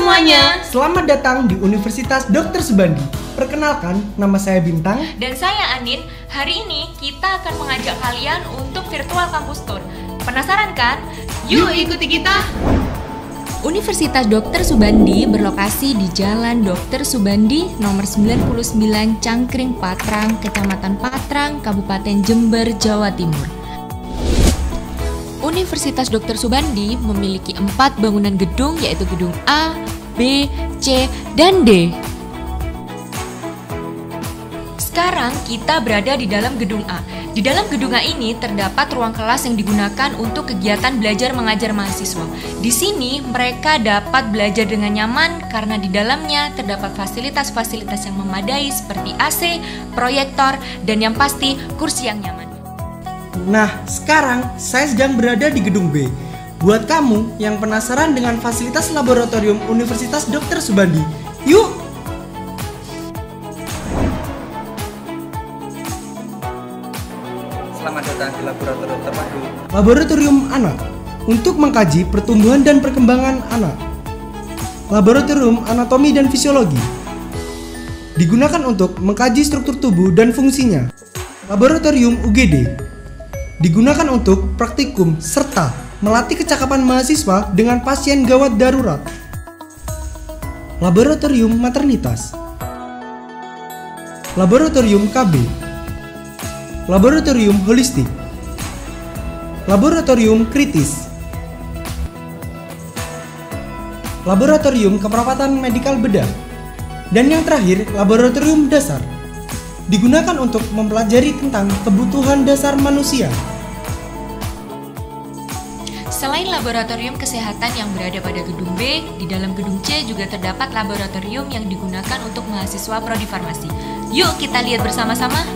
semuanya. Selamat datang di Universitas Dr. Subandi. Perkenalkan, nama saya Bintang. Dan saya Anin. Hari ini kita akan mengajak kalian untuk virtual campus tour. Penasaran kan? Yuk ikuti kita! Universitas Dr. Subandi berlokasi di Jalan Dr. Subandi nomor 99 Cangkring Patrang, Kecamatan Patrang, Kabupaten Jember, Jawa Timur. Universitas Dr. Subandi memiliki 4 bangunan gedung, yaitu gedung A, B, C, dan D. Sekarang kita berada di dalam gedung A. Di dalam gedung A ini terdapat ruang kelas yang digunakan untuk kegiatan belajar mengajar mahasiswa. Di sini mereka dapat belajar dengan nyaman karena di dalamnya terdapat fasilitas-fasilitas yang memadai seperti AC, proyektor, dan yang pasti kursi yang nyaman. Nah, sekarang saya sedang berada di gedung B. Buat kamu yang penasaran dengan fasilitas laboratorium Universitas Dr. Subandi, yuk! Selamat datang di laboratorium terpadu. Laboratorium Anak untuk mengkaji pertumbuhan dan perkembangan anak. Laboratorium Anatomi dan Fisiologi digunakan untuk mengkaji struktur tubuh dan fungsinya. Laboratorium UGD digunakan untuk praktikum serta melatih kecakapan mahasiswa dengan pasien gawat darurat. Laboratorium Maternitas, Laboratorium KB, Laboratorium Holistik, Laboratorium Kritis, Laboratorium Keperawatan Medikal Bedah, dan yang terakhir Laboratorium Dasar digunakan untuk mempelajari tentang kebutuhan dasar manusia. Selain laboratorium kesehatan yang berada pada gedung B, di dalam gedung C juga terdapat laboratorium yang digunakan untuk mahasiswa prodi farmasi. Yuk kita lihat bersama-sama.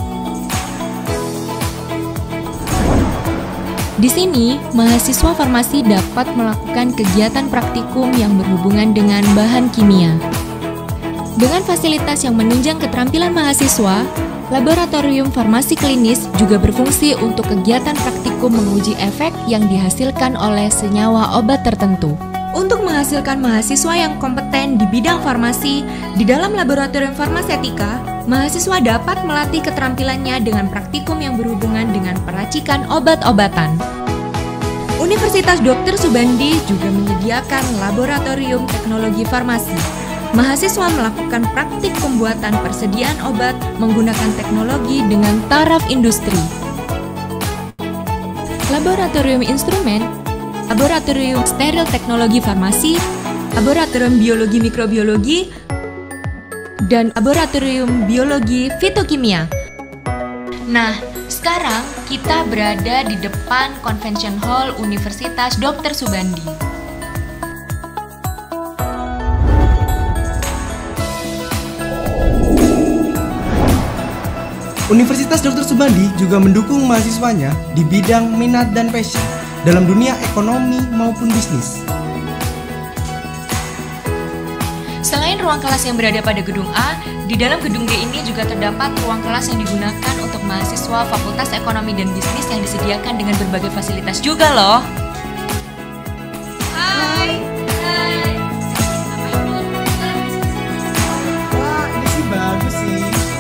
Di sini, mahasiswa farmasi dapat melakukan kegiatan praktikum yang berhubungan dengan bahan kimia. Dengan fasilitas yang menunjang keterampilan mahasiswa, laboratorium farmasi klinis juga berfungsi untuk kegiatan praktikum menguji efek yang dihasilkan oleh senyawa obat tertentu. Untuk menghasilkan mahasiswa yang kompeten di bidang farmasi, di dalam laboratorium farmasetika, mahasiswa dapat melatih keterampilannya dengan praktikum yang berhubungan dengan peracikan obat-obatan. Universitas Dr. Subandi juga menyediakan laboratorium teknologi farmasi. Mahasiswa melakukan praktik pembuatan persediaan obat menggunakan teknologi dengan taraf industri. Laboratorium instrumen, laboratorium steril teknologi farmasi, laboratorium biologi mikrobiologi, dan laboratorium biologi fitokimia. Nah, sekarang kita berada di depan Convention Hall Universitas Dr. Subandi. Universitas Dr. Subandi juga mendukung mahasiswanya di bidang minat dan passion dalam dunia ekonomi maupun bisnis. Selain ruang kelas yang berada pada gedung A, di dalam gedung D ini juga terdapat ruang kelas yang digunakan untuk mahasiswa Fakultas Ekonomi dan Bisnis yang disediakan dengan berbagai fasilitas juga loh. Hai. Wah, ini sih bagus sih.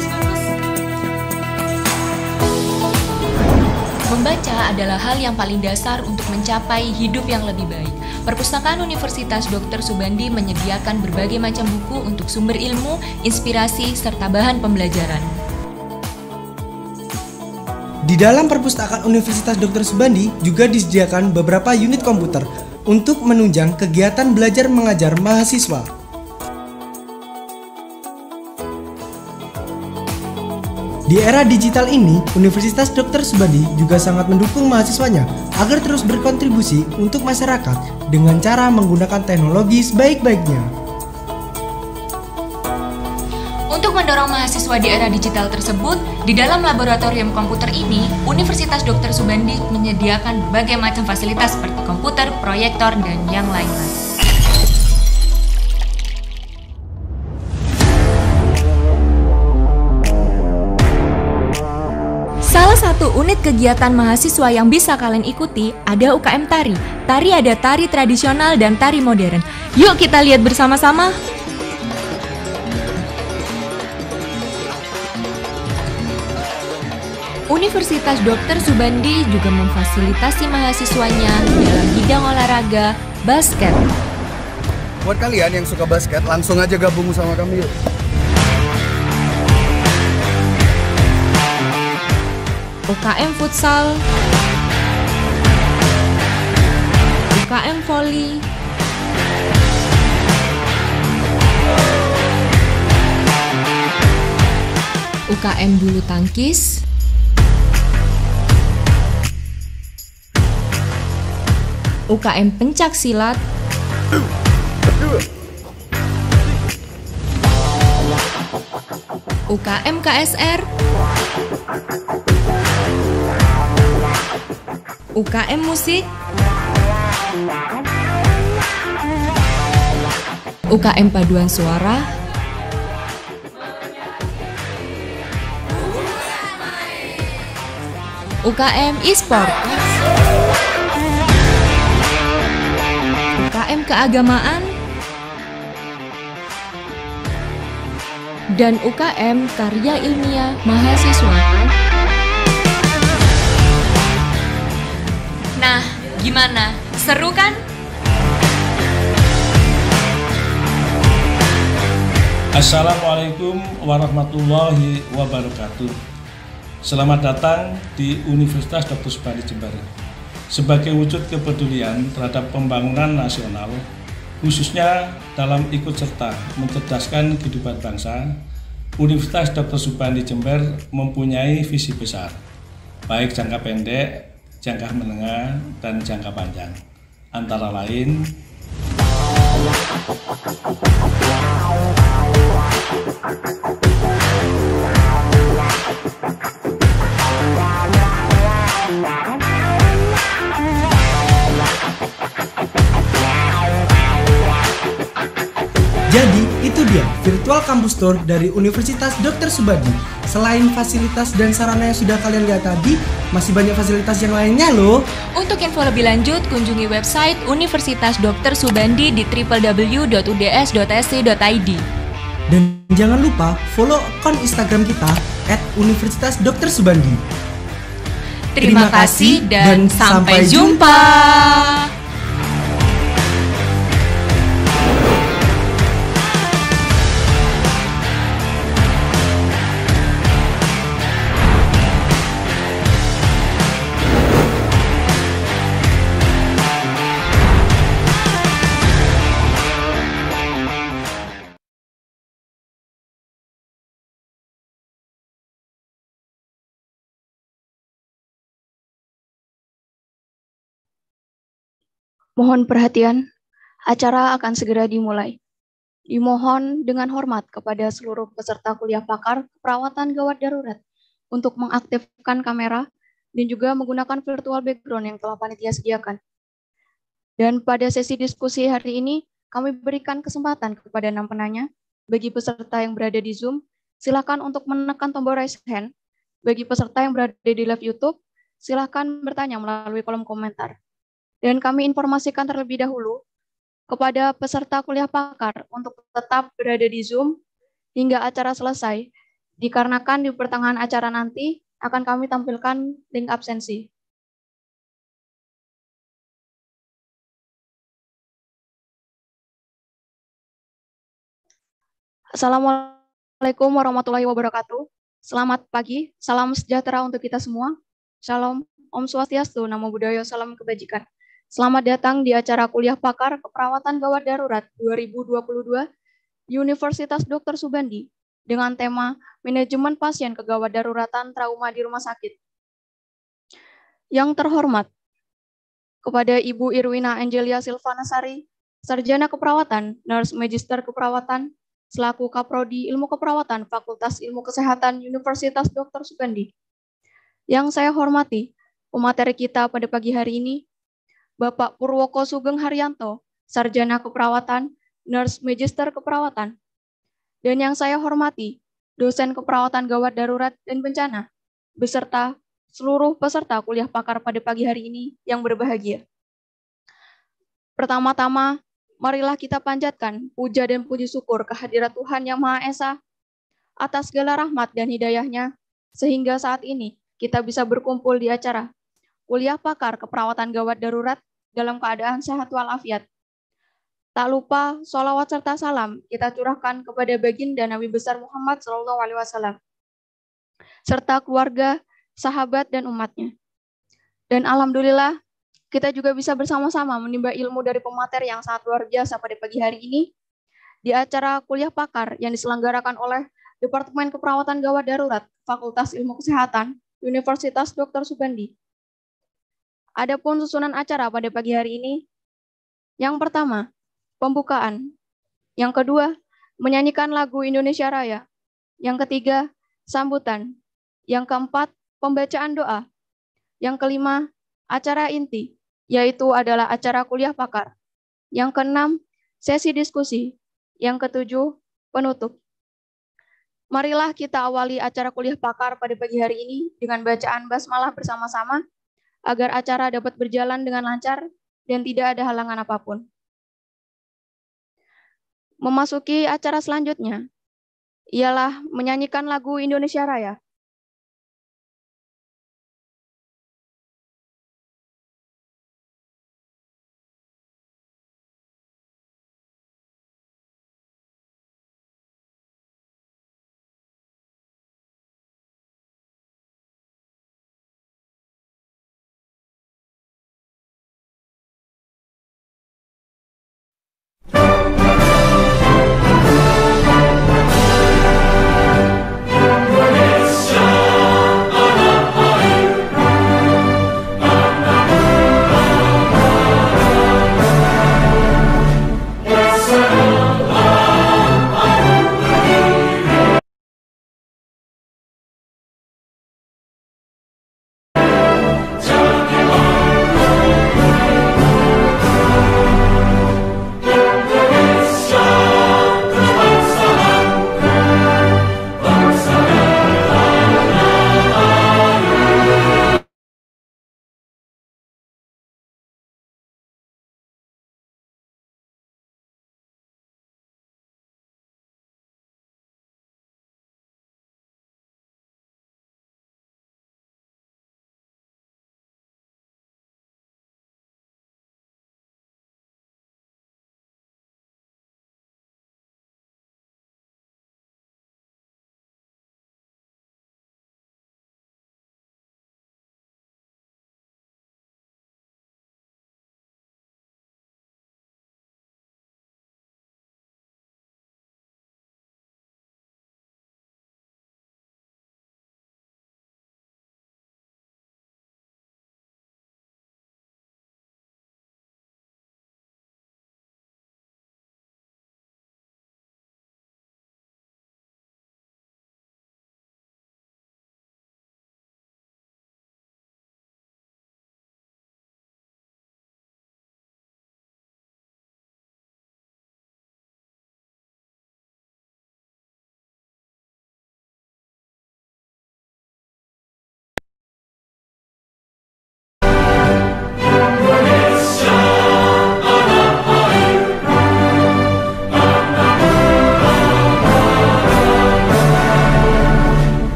Membaca adalah hal yang paling dasar untuk mencapai hidup yang lebih baik. Perpustakaan Universitas Dr. Subandi menyediakan berbagai macam buku untuk sumber ilmu, inspirasi, serta bahan pembelajaran. Di dalam perpustakaan Universitas Dr. Subandi juga disediakan beberapa unit komputer untuk menunjang kegiatan belajar mengajar mahasiswa. Di era digital ini, Universitas Dr. Subandi juga sangat mendukung mahasiswanya agar terus berkontribusi untuk masyarakat dengan cara menggunakan teknologi sebaik-baiknya. Untuk mendorong mahasiswa di era digital tersebut, di dalam laboratorium komputer ini, Universitas Dr. Subandi menyediakan berbagai macam fasilitas seperti komputer, proyektor, dan yang lain-lain. satu unit kegiatan mahasiswa yang bisa kalian ikuti ada UKM Tari. Tari ada tari tradisional dan tari modern. Yuk kita lihat bersama-sama. Universitas Dr. Subandi juga memfasilitasi mahasiswanya dalam bidang olahraga basket. Buat kalian yang suka basket, langsung aja gabung sama kami yuk. UKM futsal, UKM volley, UKM bulu tangkis, UKM pencak silat, UKM KSR, UKM musik, UKM paduan suara, UKM e-sport, UKM keagamaan, dan UKM karya ilmiah mahasiswa. Nah, gimana? Seru kan? Assalamualaikum warahmatullahi wabarakatuh. Selamat datang di Universitas Dr. Subandi Jember. Sebagai wujud kepedulian terhadap pembangunan nasional, khususnya dalam ikut serta mencerdaskan kehidupan bangsa, Universitas Dr. Subandi Jember mempunyai visi besar, baik jangka pendek, jangka menengah, dan jangka panjang. Antara lain, Jadi, itu dia virtual campus tour dari Universitas Dr. Subandi. Selain fasilitas dan sarana yang sudah kalian lihat tadi, masih banyak fasilitas yang lainnya loh. Untuk info lebih lanjut, kunjungi website Universitas Dr. Subandi di www.uds.sc.id. Dan jangan lupa follow akun Instagram kita @universitasdrSubandi. Terima kasih dan sampai jumpa. Mohon perhatian, acara akan segera dimulai. Dimohon dengan hormat kepada seluruh peserta kuliah pakar keperawatan gawat darurat untuk mengaktifkan kamera dan juga menggunakan virtual background yang telah panitia sediakan. Dan pada sesi diskusi hari ini, kami berikan kesempatan kepada 6 penanya. Bagi peserta yang berada di Zoom, silakan untuk menekan tombol raise hand. Bagi peserta yang berada di live YouTube, silakan bertanya melalui kolom komentar. Dan kami informasikan terlebih dahulu kepada peserta kuliah pakar untuk tetap berada di Zoom hingga acara selesai, dikarenakan di pertengahan acara nanti akan kami tampilkan link absensi. Assalamualaikum warahmatullahi wabarakatuh. Selamat pagi, salam sejahtera untuk kita semua. Shalom, Om Swastiastu, Namo Buddhaya, salam kebajikan. Selamat datang di acara kuliah pakar keperawatan gawat darurat 2022 Universitas Dr. Subandi dengan tema Manajemen Pasien Kegawat Daruratan Trauma di Rumah Sakit. Yang terhormat, kepada Ibu Irwina Angelia Silvanasari, Sarjana Keperawatan, Nurse Magister Keperawatan, selaku Kaprodi Ilmu Keperawatan Fakultas Ilmu Kesehatan Universitas Dr. Subandi. Yang saya hormati, pemateri kita pada pagi hari ini, Bapak Purwoko Sugeng Haryanto, Sarjana Keperawatan, Nurse Magister Keperawatan. Dan yang saya hormati, dosen keperawatan gawat darurat dan bencana, beserta seluruh peserta kuliah pakar pada pagi hari ini yang berbahagia. Pertama-tama, marilah kita panjatkan puja dan puji syukur kehadirat Tuhan Yang Maha Esa atas segala rahmat dan hidayah-Nya, sehingga saat ini kita bisa berkumpul di acara kuliah pakar keperawatan gawat darurat dalam keadaan sehat walafiat. Tak lupa, sholawat serta salam kita curahkan kepada baginda Nabi besar Muhammad SAW, serta keluarga, sahabat, dan umatnya. Dan alhamdulillah, kita juga bisa bersama-sama menimba ilmu dari pemateri yang sangat luar biasa pada pagi hari ini di acara kuliah pakar yang diselenggarakan oleh Departemen Keperawatan Gawat Darurat, Fakultas Ilmu Kesehatan, Universitas Dr. Subandi. Adapun susunan acara pada pagi hari ini, yang pertama, pembukaan. Yang kedua, menyanyikan lagu Indonesia Raya. Yang ketiga, sambutan. Yang keempat, pembacaan doa. Yang kelima, acara inti, yaitu adalah acara kuliah pakar. Yang keenam, sesi diskusi. Yang ketujuh, penutup. Marilah kita awali acara kuliah pakar pada pagi hari ini dengan bacaan basmalah bersama-sama, agar acara dapat berjalan dengan lancar dan tidak ada halangan apapun. Memasuki acara selanjutnya, ialah menyanyikan lagu Indonesia Raya.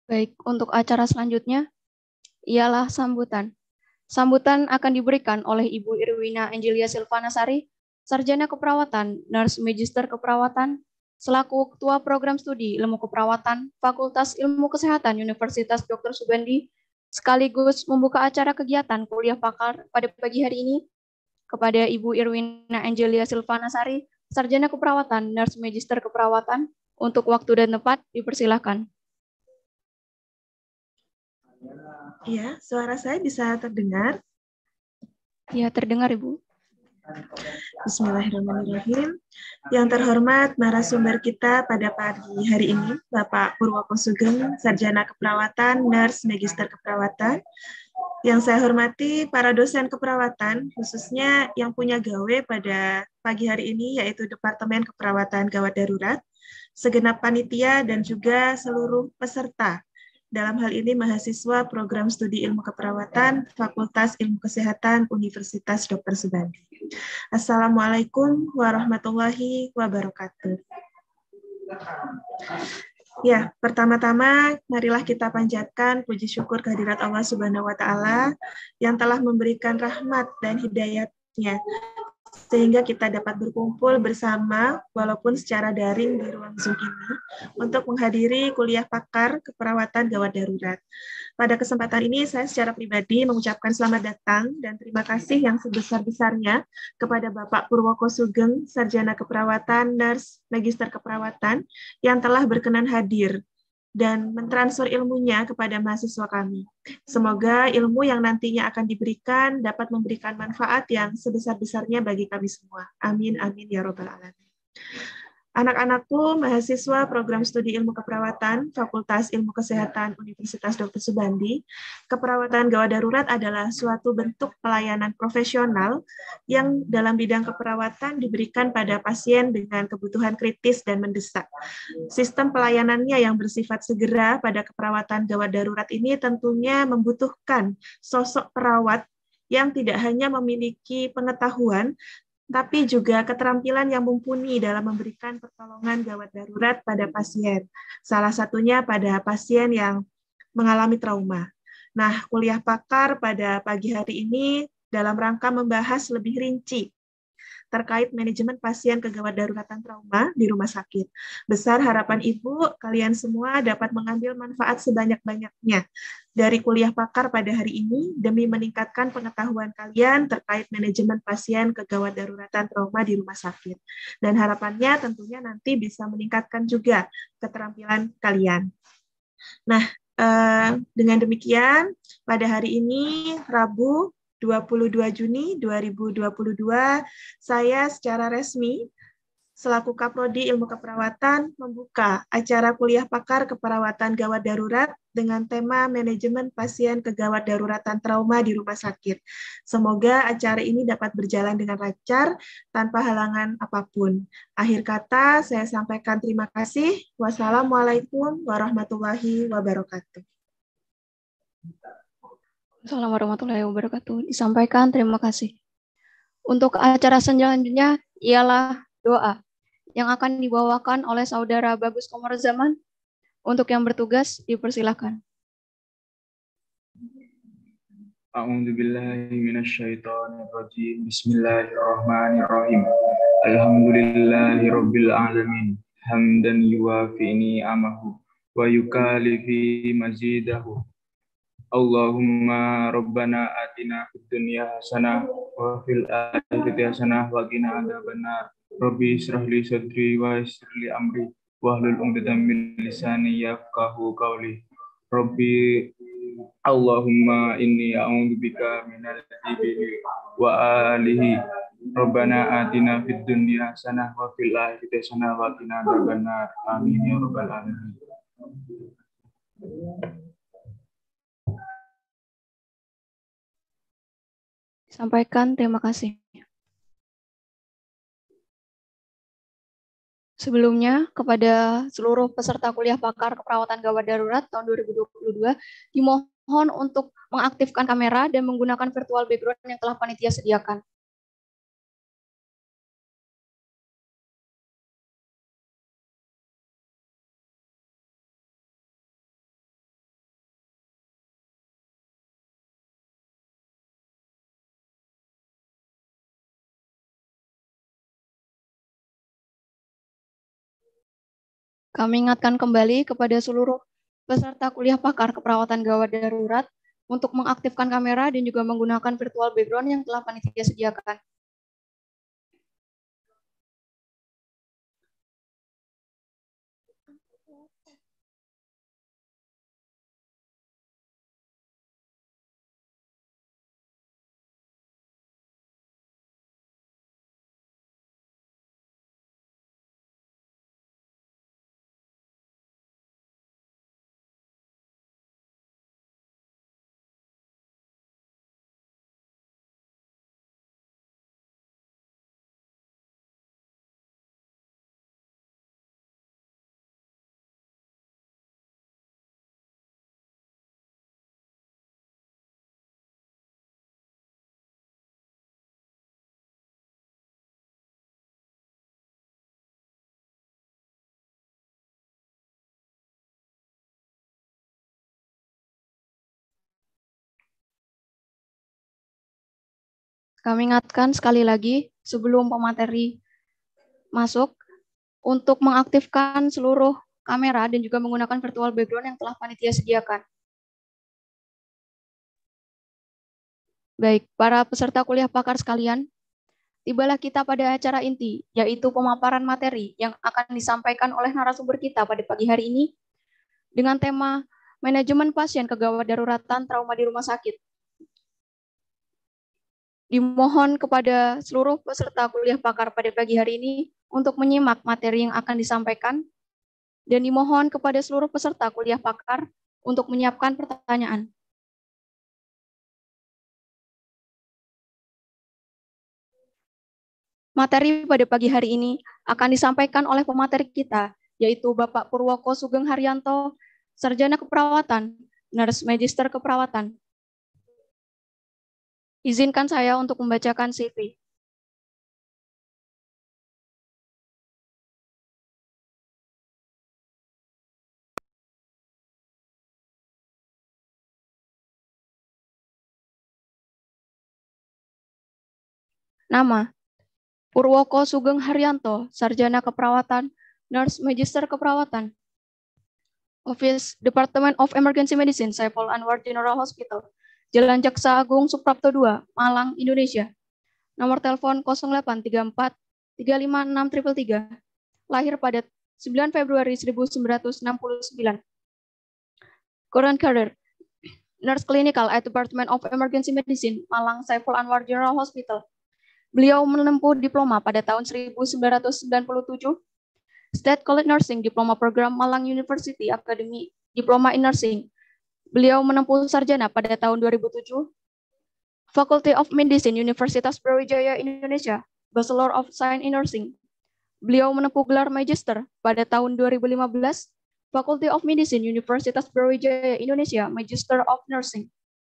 Baik, untuk acara selanjutnya ialah sambutan. Sambutan akan diberikan oleh Ibu Irwina Angelia Silvanasari, Sarjana Keperawatan, Nurse Magister Keperawatan, selaku Ketua Program Studi Ilmu Keperawatan, Fakultas Ilmu Kesehatan Universitas Dr. Subandi, sekaligus membuka acara kegiatan kuliah pakar pada pagi hari ini kepada Ibu Irwina Angelia Silvanasari, Sarjana Keperawatan, Nurse Magister Keperawatan, untuk waktu dan tempat dipersilahkan. Ya, suara saya bisa terdengar? Ya, terdengar Ibu. Bismillahirrahmanirrahim. Yang terhormat narasumber kita pada pagi hari ini, Bapak Purwoko Sugeng, Sarjana Keperawatan, Nurse Magister Keperawatan. Yang saya hormati para dosen keperawatan, khususnya yang punya gawe pada pagi hari ini, yaitu Departemen Keperawatan Gawat Darurat, segenap panitia, dan juga seluruh peserta. Dalam hal ini mahasiswa Program Studi Ilmu Keperawatan, Fakultas Ilmu Kesehatan, Universitas Dr. Subandi. Assalamualaikum warahmatullahi wabarakatuh. Ya, pertama-tama marilah kita panjatkan puji syukur kehadirat Allah Subhanahu wa taala yang telah memberikan rahmat dan hidayat-Nya sehingga kita dapat berkumpul bersama walaupun secara daring di ruang Zoom ini untuk menghadiri kuliah pakar keperawatan gawat darurat. Pada kesempatan ini saya secara pribadi mengucapkan selamat datang dan terima kasih yang sebesar-besarnya kepada Bapak Purwoko Sugeng, Sarjana Keperawatan, Nurse Magister Keperawatan yang telah berkenan hadir dan mentransfer ilmunya kepada mahasiswa kami. Semoga ilmu yang nantinya akan diberikan dapat memberikan manfaat yang sebesar-besarnya bagi kami semua. Amin, amin, ya robbal alamin. Anak-anakku, mahasiswa Program Studi Ilmu Keperawatan, Fakultas Ilmu Kesehatan Universitas Dr. Subandi, keperawatan gawat darurat adalah suatu bentuk pelayanan profesional yang dalam bidang keperawatan diberikan pada pasien dengan kebutuhan kritis dan mendesak. Sistem pelayanannya yang bersifat segera pada keperawatan gawat darurat ini tentunya membutuhkan sosok perawat yang tidak hanya memiliki pengetahuan, tapi juga keterampilan yang mumpuni dalam memberikan pertolongan gawat darurat pada pasien. Salah satunya pada pasien yang mengalami trauma. Nah, kuliah pakar pada pagi hari ini dalam rangka membahas lebih rinci terkait manajemen pasien kegawat daruratan trauma di rumah sakit. Besar harapan Ibu, kalian semua dapat mengambil manfaat sebanyak-banyaknya dari kuliah pakar pada hari ini demi meningkatkan pengetahuan kalian terkait manajemen pasien kegawat daruratan trauma di rumah sakit. Dan harapannya tentunya nanti bisa meningkatkan juga keterampilan kalian. Nah, dengan demikian, pada hari ini, Rabu 22 Juni 2022, saya secara resmi selaku Kaprodi Ilmu Keperawatan membuka acara kuliah pakar keperawatan gawat darurat dengan tema manajemen pasien kegawat daruratan trauma di rumah sakit. Semoga acara ini dapat berjalan dengan lancar tanpa halangan apapun. Akhir kata, saya sampaikan terima kasih. Wassalamualaikum warahmatullahi wabarakatuh. Assalamualaikum warahmatullahi wabarakatuh. Disampaikan, terima kasih. Untuk acara selanjutnya ialah doa yang akan dibawakan oleh Saudara Bagus Komar Zaman. Untuk yang bertugas, dipersilakan. A'udzubillahi minasyaitonirrajim. Bismillahirrahmanirrahim. Alhamdulillahirabbil alamin. Hamdan yuwafi ni'amahu wa yukallifi mazidahu. Allahumma rabbana atina fid dunya hasanah wa fil akhirati hasanah wa qina adzabannar. Rabbi israh li sadri wa yassir li amri wahlul 'uqdatam min lisani yafqahu qawli. Rabbi Allahumma inni a'udzubika minal kibri wa alihi. Rabbana atina fid dunya hasanah wa fil akhirati hasanah wa qina adzabannar. Amin ya rabbal alamin. Sampaikan, terima kasih. Sebelumnya, kepada seluruh peserta kuliah pakar keperawatan gawat darurat tahun 2022, dimohon untuk mengaktifkan kamera dan menggunakan virtual background yang telah panitia sediakan. Kami ingatkan kembali kepada seluruh peserta kuliah pakar keperawatan gawat darurat untuk mengaktifkan kamera dan juga menggunakan virtual background yang telah panitia sediakan. Kami ingatkan sekali lagi sebelum pemateri masuk untuk mengaktifkan seluruh kamera dan juga menggunakan virtual background yang telah panitia sediakan. Baik, para peserta kuliah pakar sekalian, tibalah kita pada acara inti, yaitu pemaparan materi yang akan disampaikan oleh narasumber kita pada pagi hari ini dengan tema Manajemen Pasien Kegawat Daruratan Trauma di Rumah Sakit. Dimohon kepada seluruh peserta kuliah pakar pada pagi hari ini untuk menyimak materi yang akan disampaikan, dan dimohon kepada seluruh peserta kuliah pakar untuk menyiapkan pertanyaan. Materi pada pagi hari ini akan disampaikan oleh pemateri kita, yaitu Bapak Purwoko Sugeng Haryanto, Sarjana Keperawatan, Nurse Magister Keperawatan. Izinkan saya untuk membacakan CV. Nama, Purwoko Sugeng Haryanto, Sarjana Keperawatan, Nurse Magister Keperawatan. Office, Department of Emergency Medicine, Saiful Anwar General Hospital, Jalan Jaksa Agung Suprapto 2, Malang, Indonesia. Nomor telepon 0834 356 333. Lahir pada 9 Februari 1969. Current career, Nurse Clinical at Department of Emergency Medicine, Malang, Saiful Anwar General Hospital. Beliau menempuh diploma pada tahun 1997, State College Nursing Diploma Program Malang University Academy Diploma in Nursing. Beliau menempuh sarjana pada tahun 2007, Faculty of Medicine Universitas Brawijaya Indonesia, Bachelor of Science in Nursing. Beliau menempuh gelar Magister pada tahun 2015, Faculty of Medicine Universitas Brawijaya Indonesia, Magister of Nursing.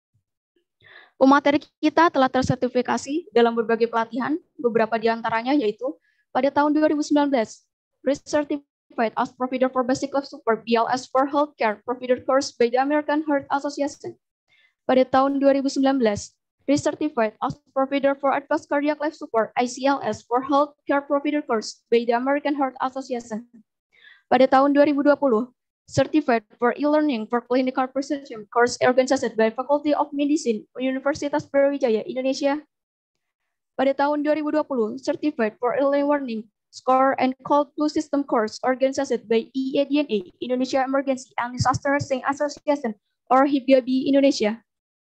Pemateri kita telah tersertifikasi dalam berbagai pelatihan, beberapa di antaranya yaitu pada tahun 2019, Recertified as Provider for Basic Life Support BLS for Healthcare Provider Course by the American Heart Association. Pada tahun 2019, Recertified as Provider for Advanced Cardiac Life Support ICLS for Healthcare Provider Course by the American Heart Association. Pada tahun 2020, Certified for E-Learning for Clinical Precision Course organized by Faculty of Medicine Universitas Brawijaya Indonesia. Pada tahun 2020, Certified for E-Learning Score and Cold Blue System Course organized by EADNA Indonesia Emergency and Disaster Nursing Association or HIPGABI Indonesia.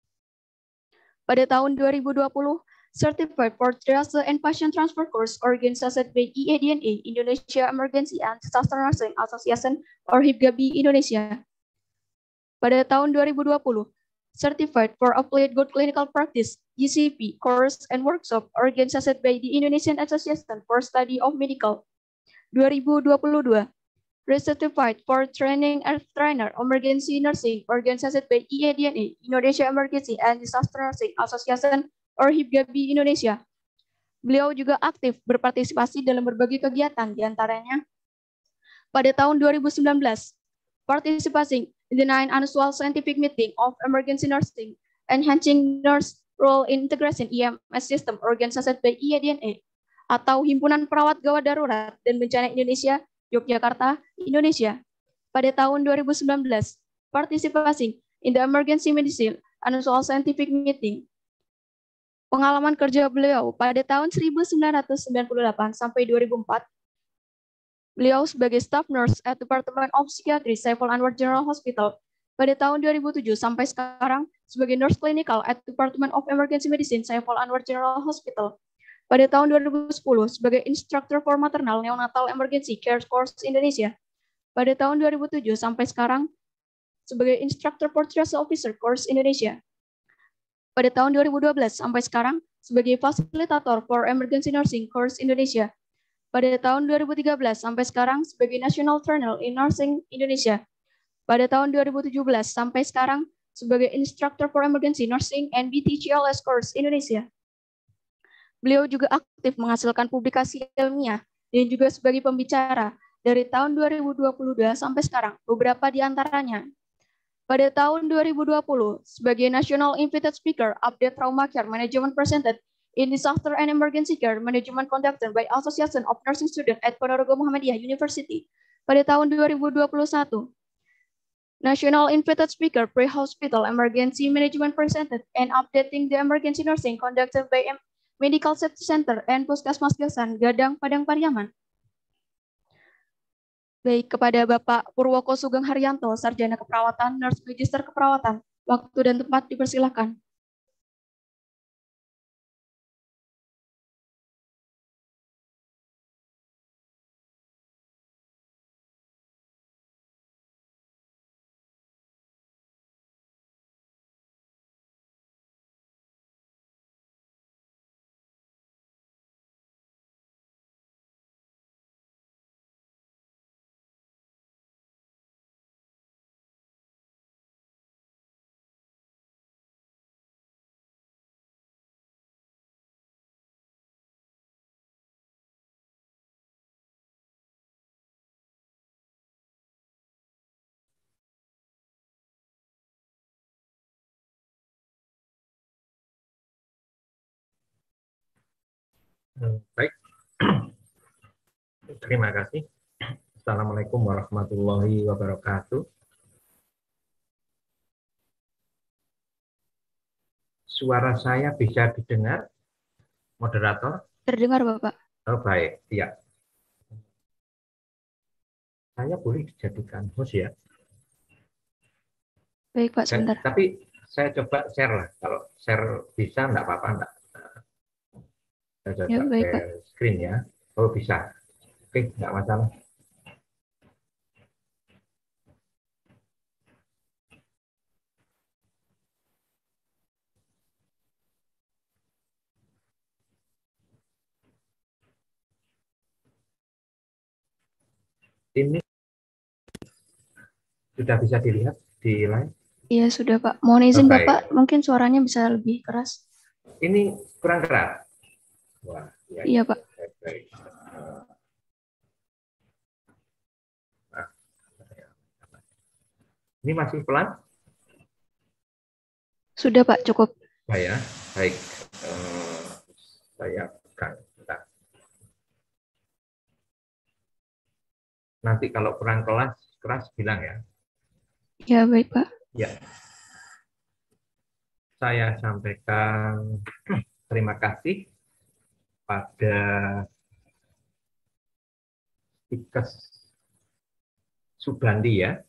Pada tahun 2020, Certified for Triage and Patient Transfer Course organized by EADNA Indonesia Emergency and Disaster Nursing Association or HIPGABI Indonesia. Pada tahun 2020, Certified for Applied Good Clinical Practice GCP Course and Workshop organized by the Indonesian Association for Study of Medical. 2022, Recertified for Training and Trainer Emergency Nursing organized by EADNA Indonesia Emergency and Disaster Nursing Association or HIPGABI Indonesia. Beliau juga aktif berpartisipasi dalam berbagai kegiatan, diantaranya pada tahun 2019, participating in the 9th Annual Scientific Meeting of Emergency Nursing, Enhancing Nurse Role Integration EMS System organized by EADNA atau Himpunan Perawat Gawat Darurat dan Bencana Indonesia Yogyakarta, Indonesia. Pada tahun 2019, partisipasi in the Emergency Medicine Annual Scientific Meeting. Pengalaman kerja beliau pada tahun 1998 sampai 2004, beliau sebagai staff nurse at Department of Psychiatry Saiful Anwar General Hospital. Pada tahun 2007 sampai sekarang sebagai nurse clinical at Department of Emergency Medicine Saiful Anwar General Hospital. Pada tahun 2010 sebagai instructor for maternal neonatal emergency care course Indonesia. Pada tahun 2007 sampai sekarang sebagai instructor for triage officer course Indonesia. Pada tahun 2012 sampai sekarang sebagai fasilitator for emergency nursing course Indonesia. Pada tahun 2013 sampai sekarang sebagai National Trainer in Nursing Indonesia. Pada tahun 2017 sampai sekarang sebagai Instructor for Emergency Nursing and BTCLS Course Indonesia. Beliau juga aktif menghasilkan publikasi ilmiah dan juga sebagai pembicara dari tahun 2022 sampai sekarang, beberapa di antaranya. Pada tahun 2020 sebagai National Invited Speaker Update Trauma Care Management Presented in Disaster and Emergency Care Management conducted by Association of Nursing Students at Ponorogo Muhammadiyah University. Pada tahun 2021, National Invited Speaker Pre-Hospital Emergency Management Presented and Updating the Emergency Nursing conducted by Medical Safety Center and Puskesmas Gasan, Gadang, Padang Pariaman. Baik, kepada Bapak Purwoko Sugeng Haryanto, Sarjana Keperawatan, Nurse Magister Keperawatan. Waktu dan tempat dipersilakan. Baik, terima kasih. Assalamualaikum warahmatullahi wabarakatuh. Suara saya bisa didengar, moderator? Terdengar, Bapak. Oh, baik, ya. Saya boleh dijadikan host ya? Baik, Pak, sebentar. Tapi saya coba share lah. Kalau share bisa, enggak apa-apa, enggak. Saya coba Ya, baik, Pak. screen ya. Oh, bisa. Oke, enggak masalah. Ini sudah bisa dilihat di line? Iya, sudah, Pak. Mohon izin, Baik. Bapak, mungkin suaranya bisa lebih keras. Ini kurang keras. Wah, ya, Iya, Pak. baik. Nah, ini masih pelan? Sudah, Pak, cukup. Ya, baik. Saya pegang. Bentar. Nanti kalau kurang keras bilang ya. Ya, baik, Pak. Ya. Saya sampaikan terima kasih pada Ikes Subandi ya,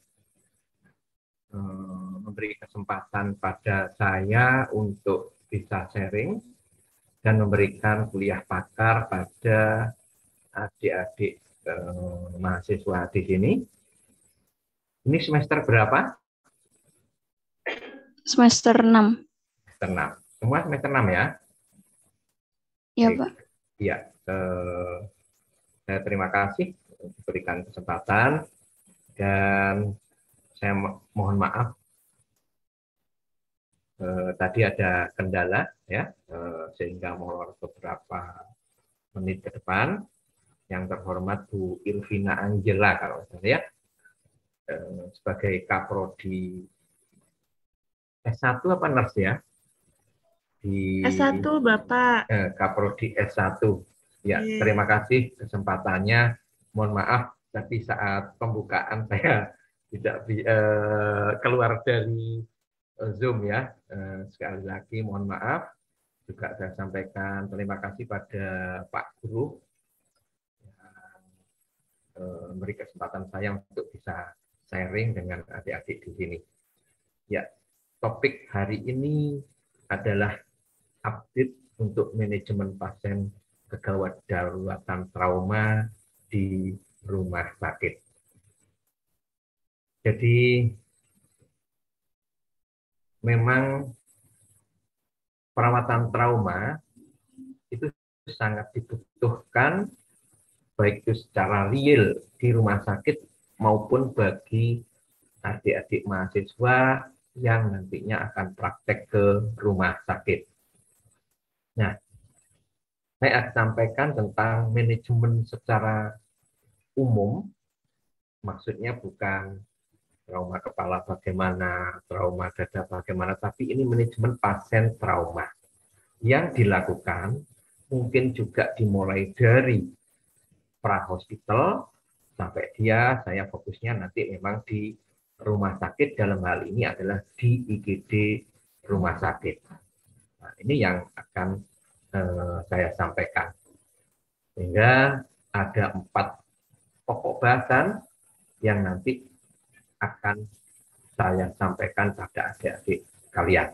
memberi kesempatan pada saya untuk bisa sharing dan memberikan kuliah pakar pada adik-adik mahasiswa di sini. Ini semester berapa? Semester 6. Semester 6. Semua semester 6 ya? Iya, Pak. Iya. Saya terima kasih diberikan kesempatan dan saya mohon maaf tadi ada kendala ya, sehingga molor beberapa menit ke depan. Yang terhormat Bu Irvina Angela kalau saya sebagai Kaprodi S1 apa nurse ya? Di S1 Bapak. Kaprodi S1. Ya, terima kasih kesempatannya. Mohon maaf Tapi saat pembukaan saya tidak keluar dari Zoom ya. Sekali lagi mohon maaf. Juga saya sampaikan terima kasih pada Pak Guru yang memberi kesempatan saya untuk bisa sharing dengan adik-adik di sini. Ya, topik hari ini adalah update untuk manajemen pasien kegawat daruratan trauma di rumah sakit. Jadi memang perawatan trauma itu sangat dibutuhkan baik itu secara real di rumah sakit maupun bagi adik-adik mahasiswa yang nantinya akan praktek ke rumah sakit. Nah, saya akan sampaikan tentang manajemen secara umum, maksudnya bukan trauma kepala bagaimana, trauma dada bagaimana, tapi ini manajemen pasien trauma yang dilakukan mungkin juga dimulai dari pra-hospital sampai saya fokusnya nanti memang di rumah sakit, dalam hal ini adalah di IGD rumah sakit. Nah, ini yang akan saya sampaikan. Sehingga ada 4 pokok bahasan yang nanti akan saya sampaikan pada adik-adik kalian.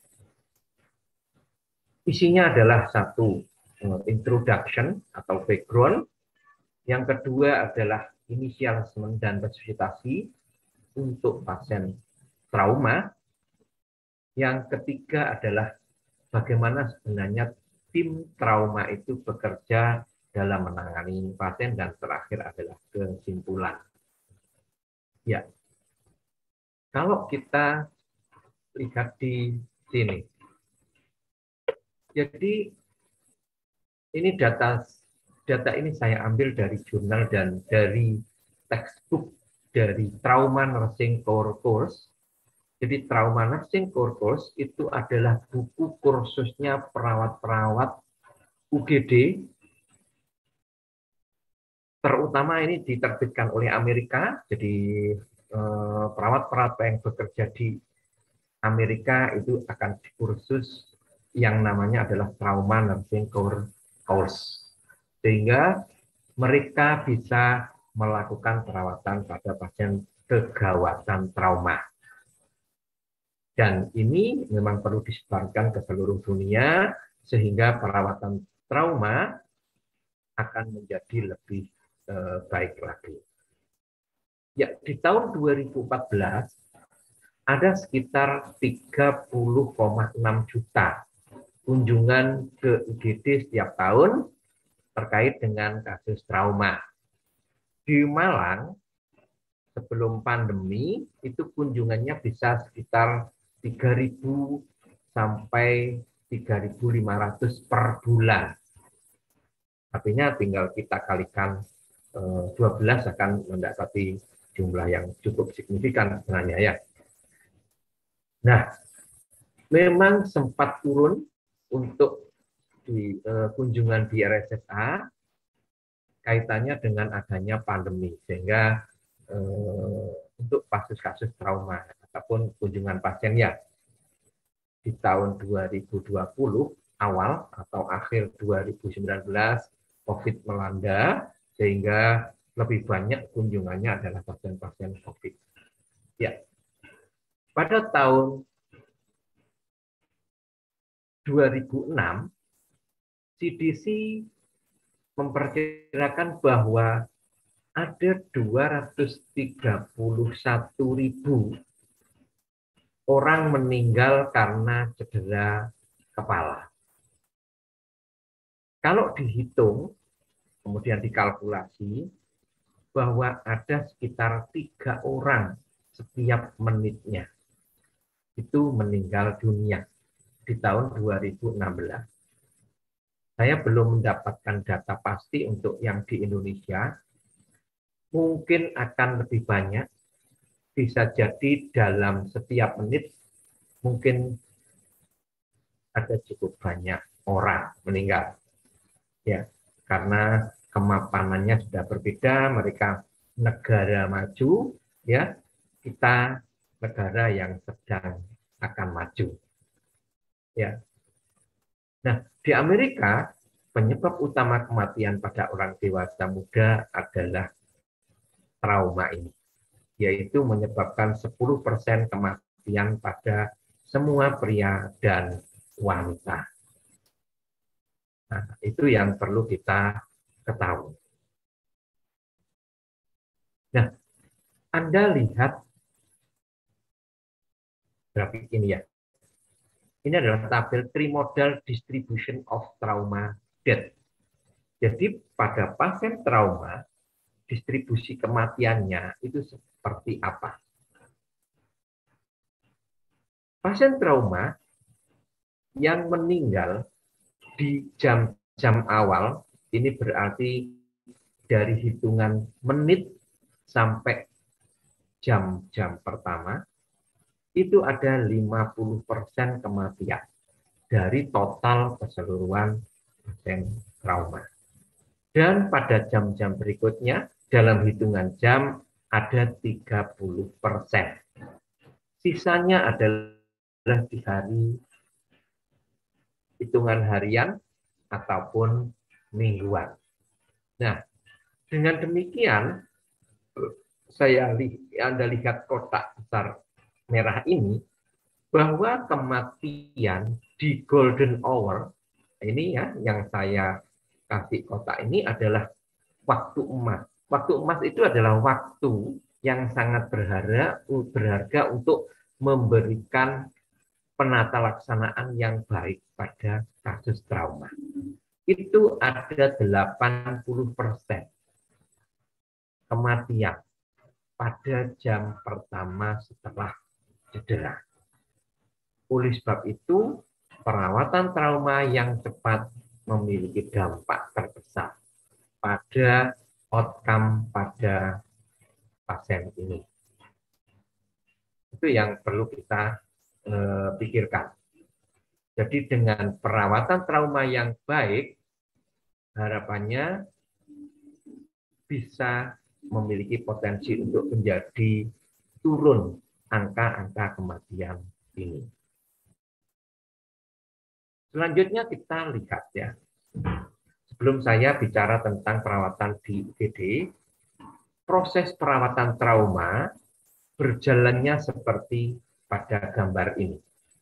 Isinya adalah 1 introduction atau background, yang kedua adalah initial assessment dan resusitasi untuk pasien trauma, yang ketiga adalah bagaimana sebenarnya tim trauma itu bekerja dalam menangani pasien, dan terakhir adalah kesimpulan. Ya, kalau kita lihat di sini, jadi ini data ini saya ambil dari jurnal dan dari textbook dari Trauma Nursing Core Course. Jadi Trauma Nursing Core Course itu adalah buku kursusnya perawat-perawat UGD, terutama ini diterbitkan oleh Amerika. Jadi perawat-perawat yang bekerja di Amerika itu akan dikursus yang namanya adalah Trauma Nursing Core Course, sehingga mereka bisa melakukan perawatan pada pasien kegawatan trauma. Dan ini memang perlu disebarkan ke seluruh dunia, sehingga perawatan trauma akan menjadi lebih baik lagi. Ya, di tahun 2014 ada sekitar 30,6 juta kunjungan ke IGD setiap tahun terkait dengan kasus trauma. Di Malang sebelum pandemi itu kunjungannya bisa sekitar 3.000 sampai 3.500 per bulan. Artinya tinggal kita kalikan 12 akan mendapati jumlah yang cukup signifikan sebenarnya ya. Nah, memang sempat turun untuk di kunjungan di RSSA kaitannya dengan adanya pandemi, sehingga untuk kasus-kasus trauma ataupun kunjungan pasien ya di tahun 2020 awal atau akhir 2019 COVID melanda, sehingga lebih banyak kunjungannya adalah pasien-pasien COVID. Ya, pada tahun 2006 CDC memperkirakan bahwa ada 231.000 orang meninggal karena cedera kepala. Kalau dihitung, kemudian dikalkulasi, bahwa ada sekitar 3 orang setiap menitnya itu meninggal dunia di tahun 2016. Saya belum mendapatkan data pasti untuk yang di Indonesia. Mungkin akan lebih banyak, bisa jadi dalam setiap menit mungkin ada cukup banyak orang meninggal. Ya, karena kemapanannya sudah berbeda, mereka negara maju, ya, kita negara yang sedang akan maju. Ya. Nah, di Amerika penyebab utama kematian pada orang dewasa muda adalah trauma ini, yaitu menyebabkan 10% kematian pada semua pria dan wanita. Nah, itu yang perlu kita ketahui. Nah, Anda lihat grafik ini ya. Ini adalah tabel trimodal distribution of trauma death. Jadi pada pasien trauma, distribusi kematiannya itu seperti apa? Pasien trauma yang meninggal di jam-jam awal, ini berarti dari hitungan menit sampai jam-jam pertama, itu ada 50% kematian dari total keseluruhan pasien trauma. Dan pada jam-jam berikutnya, dalam hitungan jam, ada 30%. Sisanya adalah di hari hitungan harian ataupun mingguan. Nah, dengan demikian, Anda lihat kotak besar merah ini, bahwa kematian di golden hour, ini ya yang saya kasih kotak ini adalah waktu emas. Waktu emas itu adalah waktu yang sangat berharga untuk memberikan penata laksanaan yang baik pada kasus trauma. Itu ada 80% kematian pada jam pertama setelah cedera. Oleh sebab itu, perawatan trauma yang cepat memiliki dampak terbesar pada outcome pada pasien ini. Itu yang perlu kita pikirkan. Jadi dengan perawatan trauma yang baik, harapannya bisa memiliki potensi untuk menjadi turun angka-angka kematian ini. Selanjutnya kita lihat ya. Sebelum saya bicara tentang perawatan di UGD, proses perawatan trauma berjalannya seperti pada gambar ini.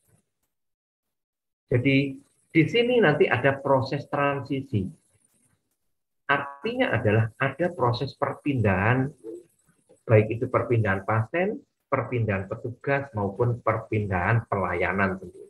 Jadi di sini nanti ada proses transisi. Artinya adalah ada proses perpindahan, baik itu perpindahan pasien, perpindahan petugas, maupun perpindahan pelayanan tentunya.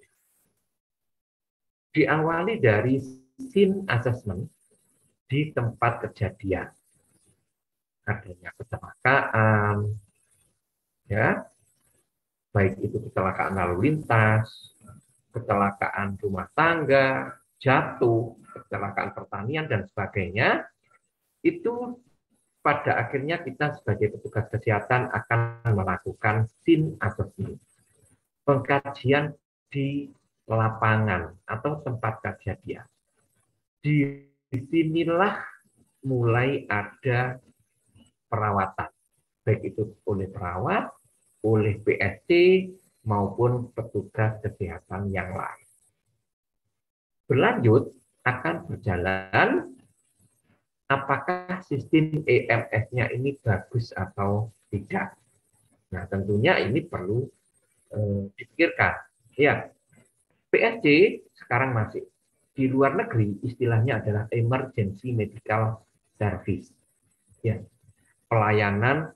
Diawali dari scene assessment di tempat kejadian. Adanya kecelakaan, ya, baik itu kecelakaan lalu lintas, kecelakaan rumah tangga, jatuh, kecelakaan pertanian, dan sebagainya, itu pada akhirnya kita sebagai petugas kesehatan akan melakukan scene assessment, pengkajian di lapangan atau tempat kejadian. Disinilah mulai ada perawatan, baik itu oleh perawat, oleh PSC, maupun petugas kesehatan yang lain. Berlanjut akan berjalan apakah sistem EMS-nya ini bagus atau tidak. Nah, tentunya ini perlu dipikirkan. Ya, PSC sekarang masih di luar negeri istilahnya adalah emergency medical service. Ya, pelayanan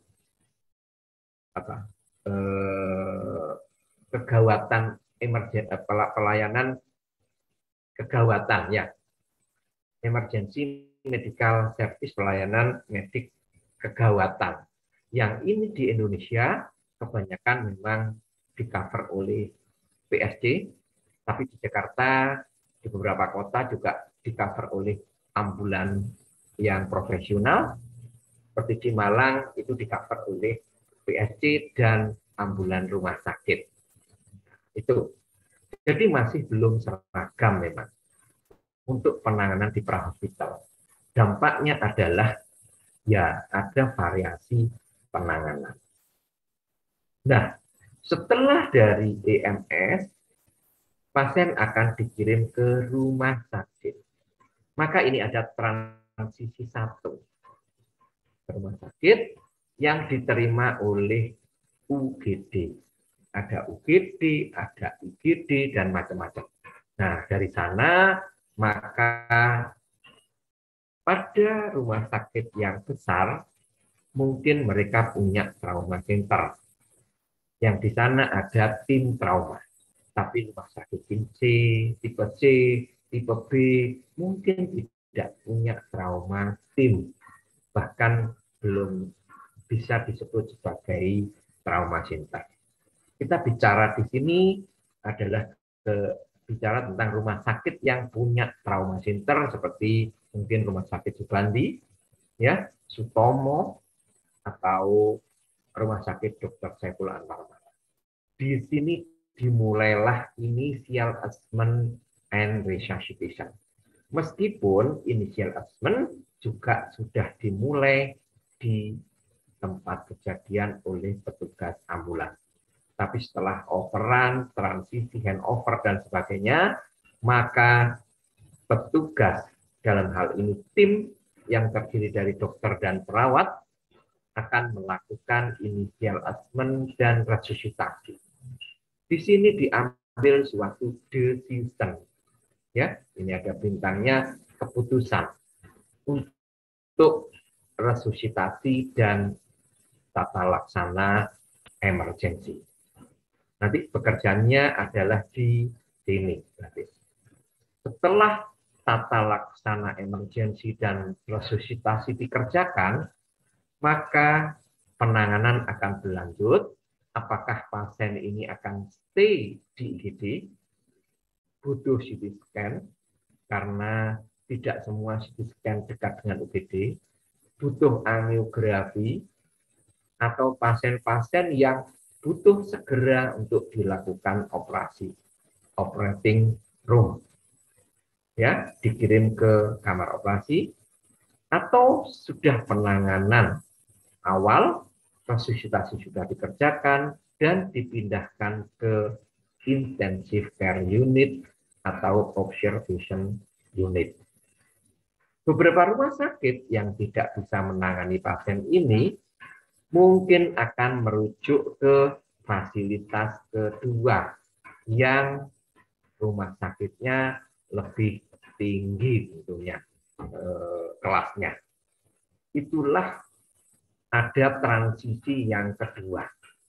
kegawatan pelayanan kegawatan ya. Emergency medical service, pelayanan medik kegawatan. Yang ini di Indonesia kebanyakan memang di-cover oleh PSC, tapi di Jakarta, di beberapa kota juga di-cover oleh ambulan yang profesional, seperti di Malang itu di-cover oleh PSC dan ambulan rumah sakit. Itu. Jadi masih belum seragam memang untuk penanganan di prahospital. Dampaknya adalah ya ada variasi penanganan. Nah, setelah dari EMS, pasien akan dikirim ke rumah sakit. Maka ini ada transisi satu. Rumah sakit yang diterima oleh UGD. Ada UGD, ada IGD, dan macam-macam. Nah, dari sana maka pada rumah sakit yang besar mungkin mereka punya trauma center. Yang di sana ada tim trauma. Tapi rumah sakit tipe C, tipe B mungkin tidak punya trauma tim. Bahkan belum bisa disebut sebagai trauma center. Kita bicara di sini adalah bicara tentang rumah sakit yang punya trauma center seperti mungkin rumah sakit Subandi, ya, Sutomo, atau rumah sakit Dr. Saiful Anwar. Di sini dimulailah initial assessment and resuscitation. Meskipun initial assessment juga sudah dimulai di tempat kejadian oleh petugas ambulans. Tapi setelah operan, transisi, handover, dan sebagainya, maka petugas dalam hal ini tim yang terdiri dari dokter dan perawat akan melakukan initial assessment dan resusitasi. Di sini diambil suatu decision. Ya, ini ada bintangnya, keputusan untuk resusitasi dan tata laksana emergency. Nanti pekerjaannya adalah di sini. Setelah tata laksana emergency dan resusitasi dikerjakan, maka penanganan akan berlanjut. Apakah pasien ini akan stay di IGD, butuh CT scan, karena tidak semua CT scan dekat dengan UGD, butuh angiografi, atau pasien-pasien yang butuh segera untuk dilakukan operasi, operating room, ya, dikirim ke kamar operasi, atau sudah penanganan awal, resusitasi sudah dikerjakan dan dipindahkan ke intensive care unit atau observation unit. Beberapa rumah sakit yang tidak bisa menangani pasien ini mungkin akan merujuk ke fasilitas kedua yang rumah sakitnya lebih tinggi tentunya kelasnya. Itulah ada transisi yang kedua.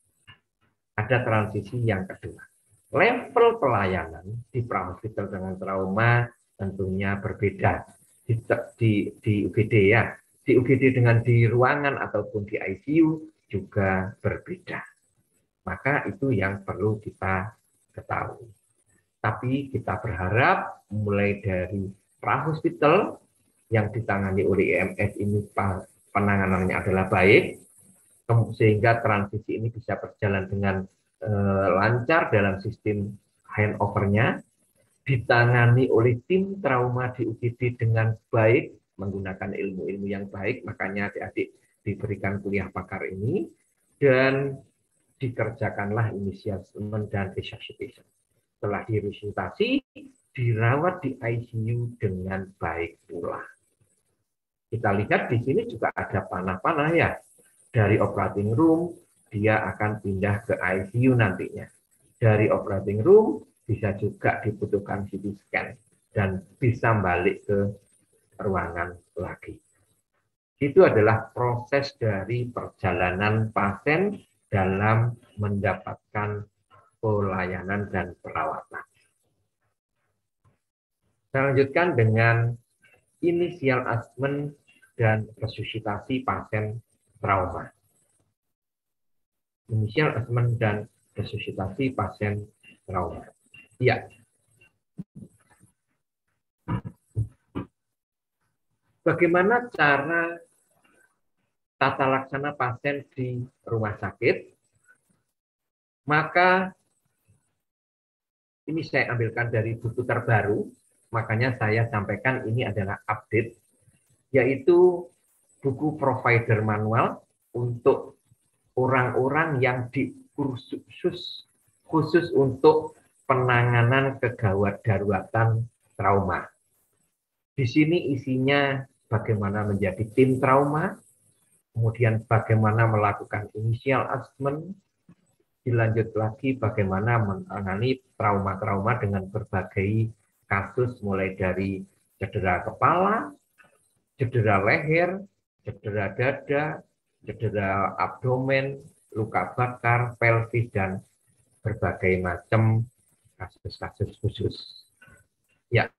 Ada transisi yang kedua. Level pelayanan di prahospital dengan trauma tentunya berbeda. Di UGD ya. Di UGD dengan di ruangan ataupun di ICU juga berbeda. Maka itu yang perlu kita ketahui. Tapi kita berharap mulai dari prahospital yang ditangani oleh EMS ini penanganannya adalah baik, sehingga transisi ini bisa berjalan dengan lancar dalam sistem handover-nya, ditangani oleh tim trauma di UGD dengan baik, menggunakan ilmu-ilmu yang baik, makanya adik-adik diberikan kuliah pakar ini, dan dikerjakanlah initial assessment dan resuscitation. Setelah diresusitasi, dirawat di ICU dengan baik pula. Kita lihat di sini juga ada panah-panah ya. Dari operating room, dia akan pindah ke ICU nantinya. Dari operating room, bisa juga dibutuhkan CT scan. Dan bisa balik ke ruangan lagi. Itu adalah proses dari perjalanan pasien dalam mendapatkan pelayanan dan perawatan. Saya lanjutkan dengan initial assessment dan resusitasi pasien trauma. Initial assessment dan resusitasi pasien trauma. Ya. Bagaimana cara tata laksana pasien di rumah sakit? Maka ini saya ambilkan dari buku terbaru, makanya saya sampaikan ini adalah update, yaitu buku provider manual untuk orang-orang yang khusus untuk penanganan kegawat daruratan trauma. Di sini isinya bagaimana menjadi tim trauma, kemudian bagaimana melakukan initial assessment, dilanjut lagi bagaimana menangani trauma-trauma dengan berbagai kasus mulai dari cedera kepala, cedera leher, cedera dada, cedera abdomen, luka bakar, pelvis, dan berbagai macam kasus-kasus khusus. Ya,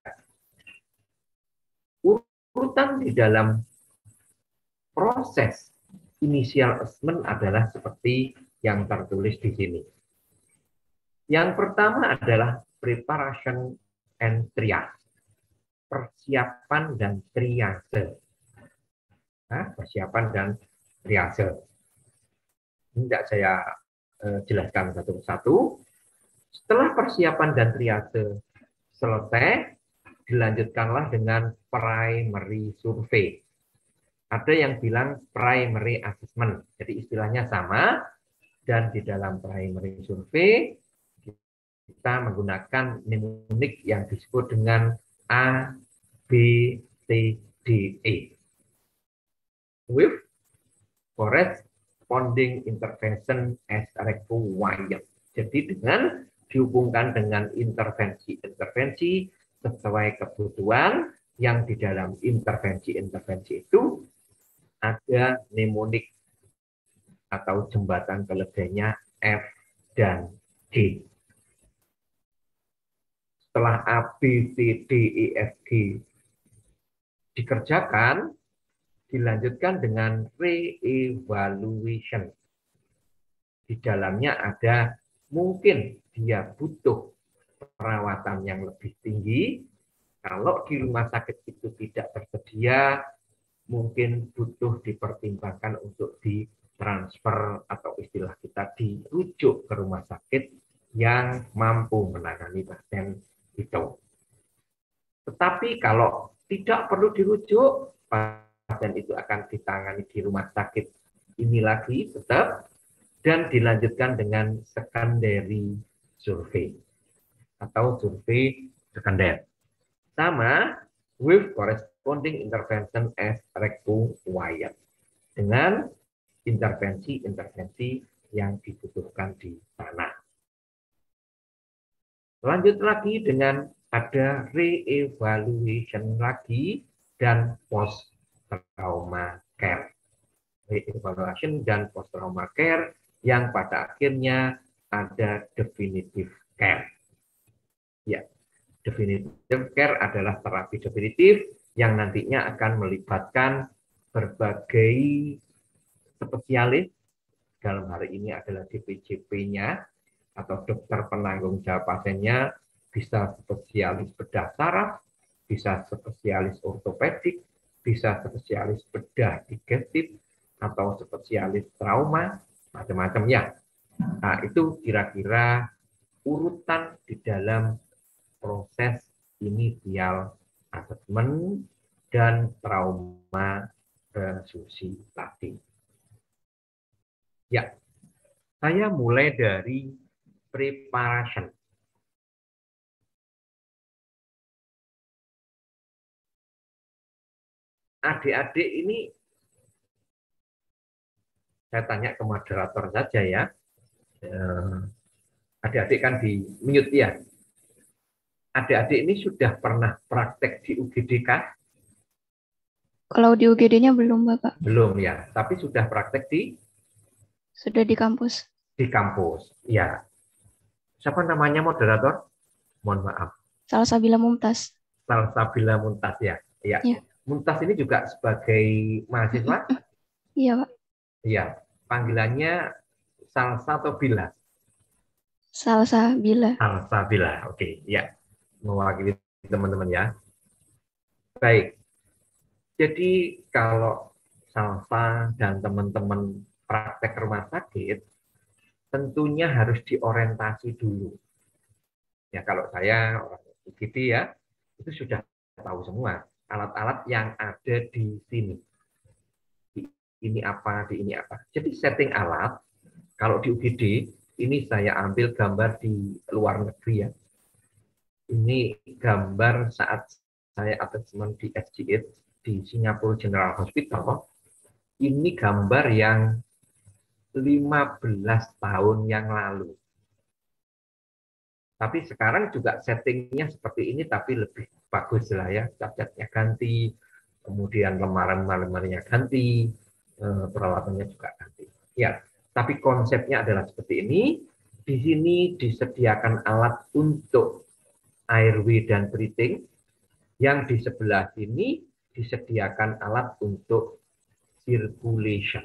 urutan di dalam proses initial assessment adalah seperti yang tertulis di sini. Yang pertama adalah preparation and triage. Persiapan dan triase. Nah, persiapan dan triase. Ini tidak saya jelaskan satu persatu. Setelah persiapan dan triase selesai, dilanjutkanlah dengan primary survey. Ada yang bilang primary assessment, jadi istilahnya sama, dan di dalam primary survey kita menggunakan mnemonik yang disebut dengan A, B, C, D, E. With corresponding intervention as required. Jadi dengan dihubungkan dengan intervensi-intervensi sesuai kebutuhan yang di dalam intervensi-intervensi itu ada mnemonik atau jembatan keledainya F dan G. Setelah A, B, C, D, E, F, G dikerjakan, dilanjutkan dengan re-evaluation. Di dalamnya ada mungkin dia butuh perawatan yang lebih tinggi. Kalau di rumah sakit itu tidak tersedia, mungkin butuh dipertimbangkan untuk ditransfer atau istilah kita dirujuk ke rumah sakit yang mampu menangani pasien itu. Tetapi kalau tidak perlu dirujuk, pasien itu akan ditangani di rumah sakit ini lagi tetap, dan dilanjutkan dengan secondary survey atau survei sekunder. Sama with corresponding intervention as required. Dengan intervensi-intervensi yang dibutuhkan di sana. Lanjut lagi dengan ada re-evaluation lagi dan post-trauma care. Re-evaluation dan post-trauma care yang pada akhirnya ada definitive care. Ya, definitive care adalah terapi definitif yang nantinya akan melibatkan berbagai spesialis. Dalam hari ini adalah DPJP-nya atau dokter penanggung jawab pasiennya, bisa spesialis bedah saraf, bisa spesialis ortopedik, bisa spesialis bedah digestif, atau spesialis trauma, macam-macam ya. Nah, itu kira-kira urutan di dalam proses initial assessment dan trauma resusitasi. Ya, saya mulai dari preparation. Adik-adik ini, saya tanya ke moderator saja ya. Adik-adik kan di mute ya. Adik-adik ini sudah pernah praktek di UGD kah? Kalau di UGD-nya belum, Bapak. Belum ya, tapi sudah praktek di? Sudah di kampus. Di kampus, ya. Siapa namanya moderator? Mohon maaf. Salsabila Mumtaz. Salsabila Mumtaz ya. Ya. Ya. Mumtaz ini juga sebagai mahasiswa? Iya, Pak. Iya. Panggilannya Salsa atau Bila? Salsabila. Salsabila, oke. Ya. Mewakili teman-teman ya. Baik. Jadi kalau Salsa dan teman-teman praktek rumah sakit, tentunya harus diorientasi dulu. Ya kalau saya orang UGD ya, itu sudah tahu semua alat-alat yang ada di sini. ini apa, di ini apa. Jadi setting alat, kalau di UGD, ini saya ambil gambar di luar negeri ya. Ini gambar saat saya attachment di SGH, di Singapore General Hospital. Ini gambar yang 15 tahun yang lalu. Tapi sekarang juga settingnya seperti ini, tapi lebih bagus lah ya. Catnya ganti, kemudian lembaran-lembarannya ganti, peralatannya juga ganti. Ya, tapi konsepnya adalah seperti ini. Di sini disediakan alat untuk airway dan breathing. Yang di sebelah sini disediakan alat untuk circulation.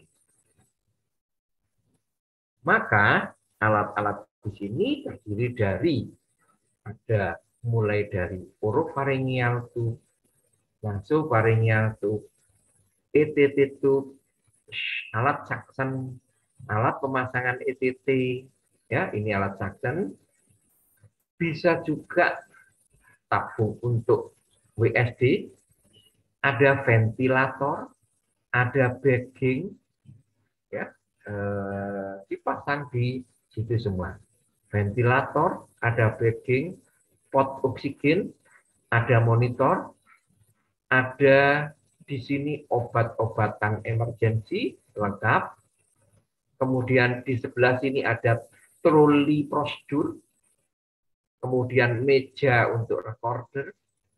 Maka alat-alat di sini terdiri dari ada mulai dari oropharyngeal tube, nasopharyngeal tube, ETT tube, alat suction, alat pemasangan ETT, ya ini alat suction. Bisa juga tabung untuk WSD, ada ventilator, ada bagging, ya dipasang di situ semua. Ventilator, ada bagging, pot oksigen, ada monitor, ada di sini obat-obatan emergency lengkap. Kemudian di sebelah sini ada troli prosedur, kemudian meja untuk recorder,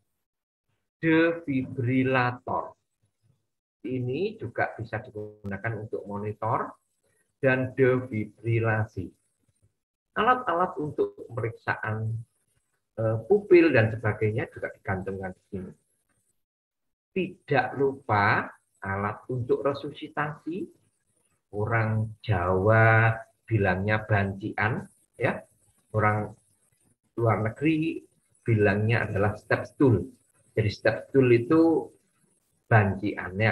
defibrilator. Ini juga bisa digunakan untuk monitor dan defibrilasi. Alat-alat untuk pemeriksaan pupil dan sebagainya juga digantungkan di sini. Tidak lupa alat untuk resusitasi. Orang Jawa bilangnya bancian, ya. Orang luar negeri bilangnya adalah step stool. Jadi step stool itu banciannya.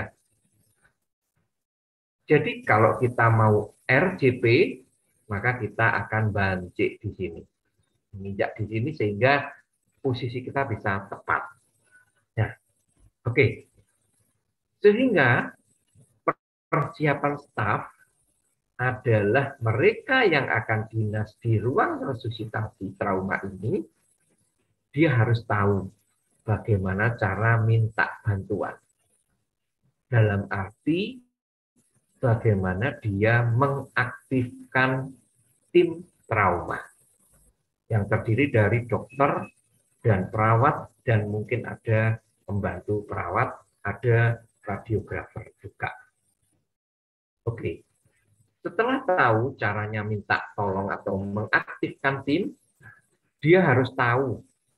Jadi kalau kita mau RJP, maka kita akan bancik di sini. Menginjak di sini sehingga posisi kita bisa tepat. Nah, oke. Sehingga persiapan staf adalah mereka yang akan dinas di ruang resusitasi trauma ini, dia harus tahu bagaimana cara minta bantuan. Dalam arti bagaimana dia mengaktifkan tim trauma yang terdiri dari dokter dan perawat dan mungkin ada pembantu perawat, ada radiografer juga. Oke. Setelah tahu caranya minta tolong atau mengaktifkan tim, dia harus tahu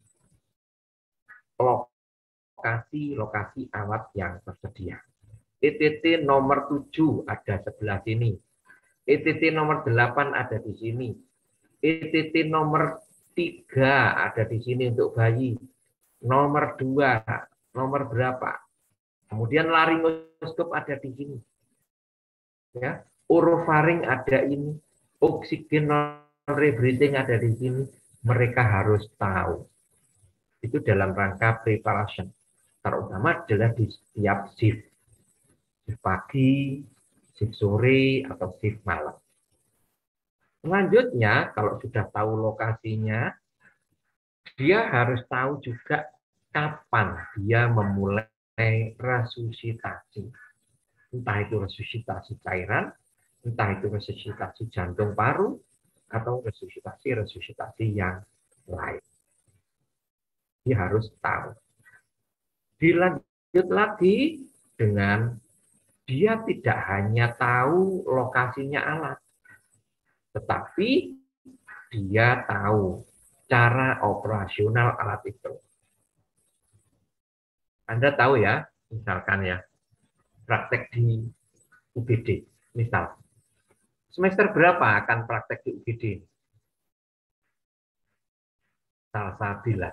lokasi alat yang tersedia. ETT nomor 7 ada sebelah sini. ETT nomor 8 ada di sini. ETT nomor 3 ada di sini untuk bayi. Nomor 2, nomor berapa? Kemudian laringoskop ada di sini. Ya, orofaring ada ini. Oksigen non-rebreathing ada di sini. Mereka harus tahu. Itu dalam rangka preparation. Terutama adalah di setiap shift. Shift pagi, shift sore, atau shift malam. Selanjutnya, kalau sudah tahu lokasinya, dia harus tahu juga kapan dia memulai resusitasi. Entah itu resusitasi cairan, entah itu resusitasi jantung paru, atau resusitasi yang lain. Dia harus tahu. Dilanjut lagi dengan dia tidak hanya tahu lokasinya alat, tetapi dia tahu cara operasional alat itu. Anda tahu ya, misalkan ya, praktek di UGD, misal. Semester berapa akan praktek di UGD? Salsabila.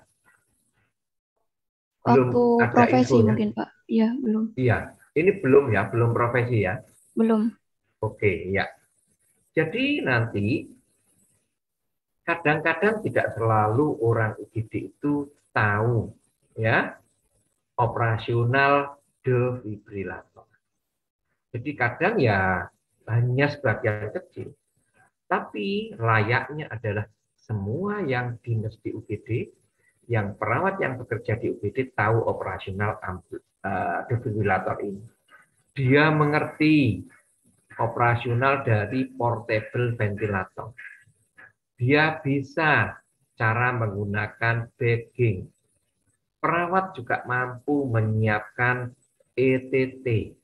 Belum waktu profesi info, mungkin ya? Pak. Iya, belum. Iya, ini belum ya, belum profesi ya? Belum. Oke, ya. Jadi nanti kadang-kadang tidak selalu orang UGD itu tahu ya operasional defibrilator. Jadi kadang ya hanya sebagian kecil. Tapi layaknya adalah semua yang dinas di UGD, yang perawat yang bekerja di UGD tahu operasional defibrilator ini. Dia mengerti operasional dari portable ventilator. Dia bisa cara menggunakan bagging. Perawat juga mampu menyiapkan ETT.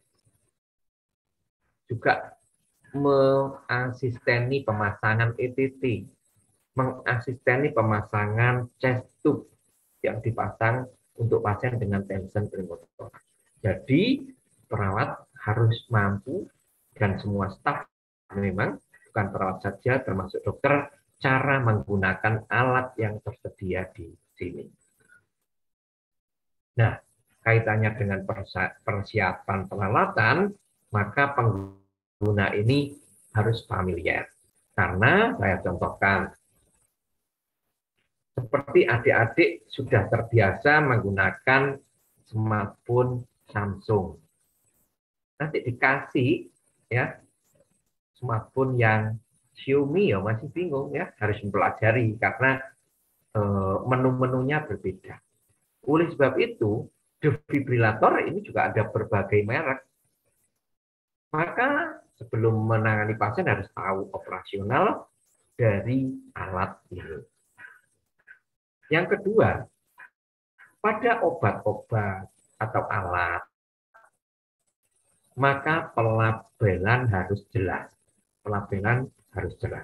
Juga mengasisteni pemasangan ETT, mengasisteni pemasangan chest tube yang dipasang untuk pasien dengan tension pneumotor. Jadi perawat harus mampu dan semua staf memang bukan perawat saja termasuk dokter cara menggunakan alat yang tersedia di sini. Nah, kaitannya dengan persiapan peralatan, maka pengguna ini harus familiar. Karena saya contohkan, seperti adik-adik sudah terbiasa menggunakan smartphone Samsung. Nanti dikasih ya smartphone yang Xiaomi ya masih bingung ya, harus mempelajari karena menu-menunya berbeda. Oleh sebab itu, defibrilator ini juga ada berbagai merek. Maka sebelum menangani pasien harus tahu operasional dari alat ini. Yang kedua, pada obat-obat atau alat, maka pelabelan harus jelas. Pelabelan harus jelas.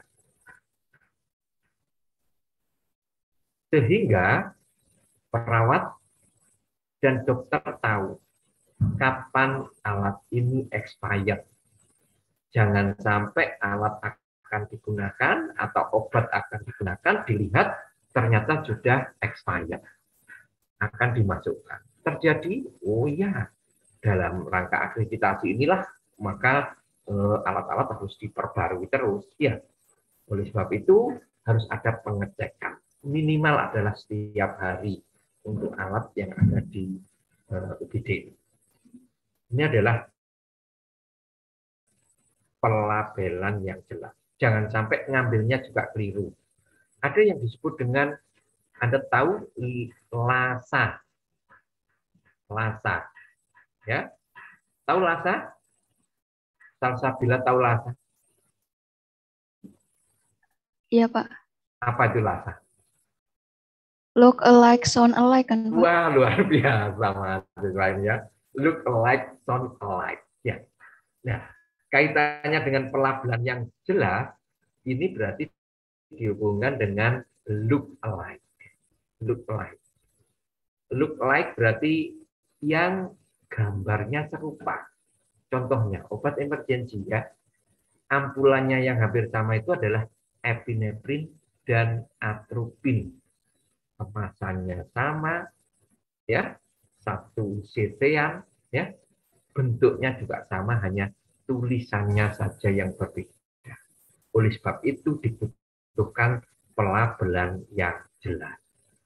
Sehingga perawat dan dokter tahu kapan alat ini expired. Jangan sampai alat akan digunakan atau obat akan digunakan dilihat ternyata sudah expired. Akan dimasukkan. Terjadi, oh ya, dalam rangka akreditasi inilah maka alat-alat harus diperbarui terus. Ya, oleh sebab itu harus ada pengecekan. Minimal adalah setiap hari untuk alat yang ada di UGD. Ini adalah pelabelan yang jelas. Jangan sampai ngambilnya juga keliru. Ada yang disebut dengan, Anda tahu, LASA. LASA. Ya. Tahu LASA? Salsabila tahu LASA? Iya, Pak. Apa itu LASA? Look alike, sound alike kan, Pak? Wah, luar biasa, Mas. Ya. Look alike, sound alike. Ya. Nah, kaitannya dengan pelabelan yang jelas, ini berarti dihubungkan dengan look alike. Look alike. Look alike berarti yang gambarnya serupa. Contohnya, obat emergensi ya. Ampulannya yang hampir sama itu adalah epinefrin dan atropin. Kemasannya sama, ya, 1 cc-an, ya, bentuknya juga sama, hanya tulisannya saja yang berbeda. Oleh sebab itu dibutuhkan pelabelan yang jelas.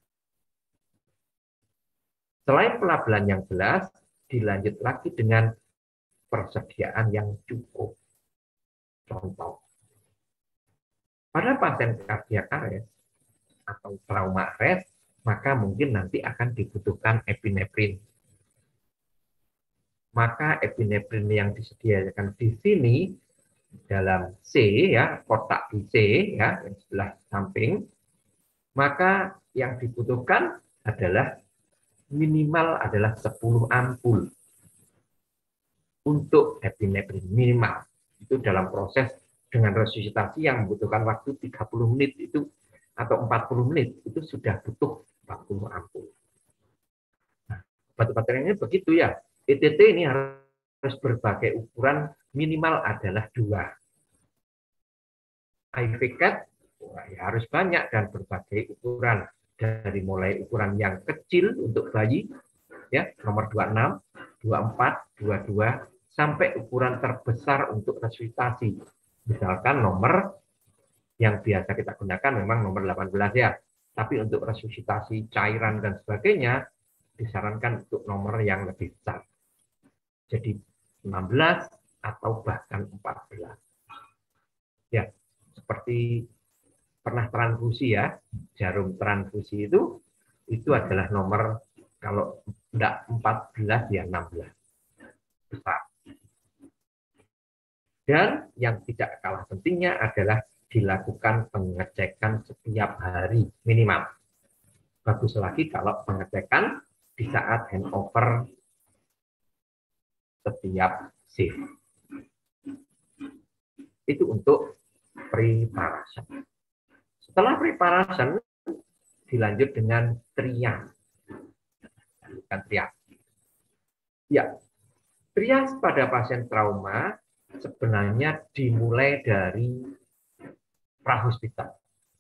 Selain pelabelan yang jelas, dilanjut lagi dengan persediaan yang cukup. Contoh, pada pasien kardiak arrest atau trauma arrest, maka mungkin nanti akan dibutuhkan epinefrin. Maka epinefrin yang disediakan di sini dalam C ya, kotak di C ya, yang sebelah samping, maka yang dibutuhkan adalah minimal adalah 10 ampul untuk epinefrin minimal. Itu dalam proses dengan resusitasi yang membutuhkan waktu 30 menit itu atau 40 menit itu sudah butuh 40 ampul. Nah, obat-obat ini begitu ya. ETT ini harus berbagai ukuran, minimal adalah 2. IV cat ya harus banyak dan berbagai ukuran, dari mulai ukuran yang kecil untuk bayi ya, nomor 26, 24, 22 sampai ukuran terbesar untuk resusitasi. Misalkan nomor yang biasa kita gunakan memang nomor 18 ya. Tapi untuk resusitasi cairan dan sebagainya disarankan untuk nomor yang lebih besar. Jadi 16, atau bahkan 14. Ya, seperti pernah transfusi ya, jarum transfusi itu adalah nomor kalau enggak 14 ya 16 besar. Dan yang tidak kalah pentingnya adalah dilakukan pengecekan setiap hari minimal. Bagus lagi kalau pengecekan di saat handover setiap shift. Itu untuk preparation. Setelah preparation, dilanjut dengan triage. Bukan triage. Ya, triage pada pasien trauma sebenarnya dimulai dari prahospital.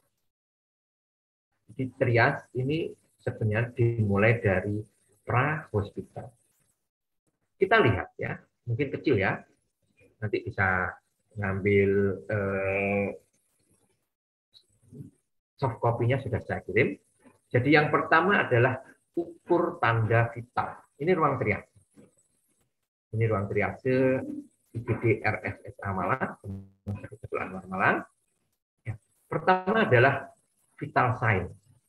Jadi triage ini sebenarnya dimulai dari prahospital. Kita lihat ya, mungkin kecil ya, nanti bisa ngambil soft copy-nya sudah saya kirim. Jadi yang pertama adalah ukur tanda vital. Ini ruang triage. Ini ruang triage IGD RSSA Malang, Malang. Ya. Pertama adalah vital sign.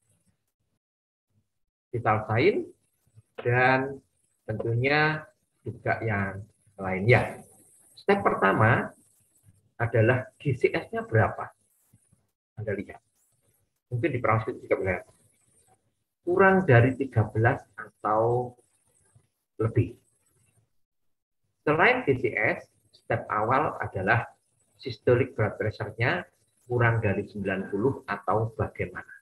Vital sign dan tentunya juga yang lainnya. Step pertama adalah GCS-nya berapa? Anda lihat. Mungkin di prahospital juga melihat. Kurang dari 13 atau lebih. Selain GCS, step awal adalah systolic blood pressure-nya kurang dari 90 atau bagaimana.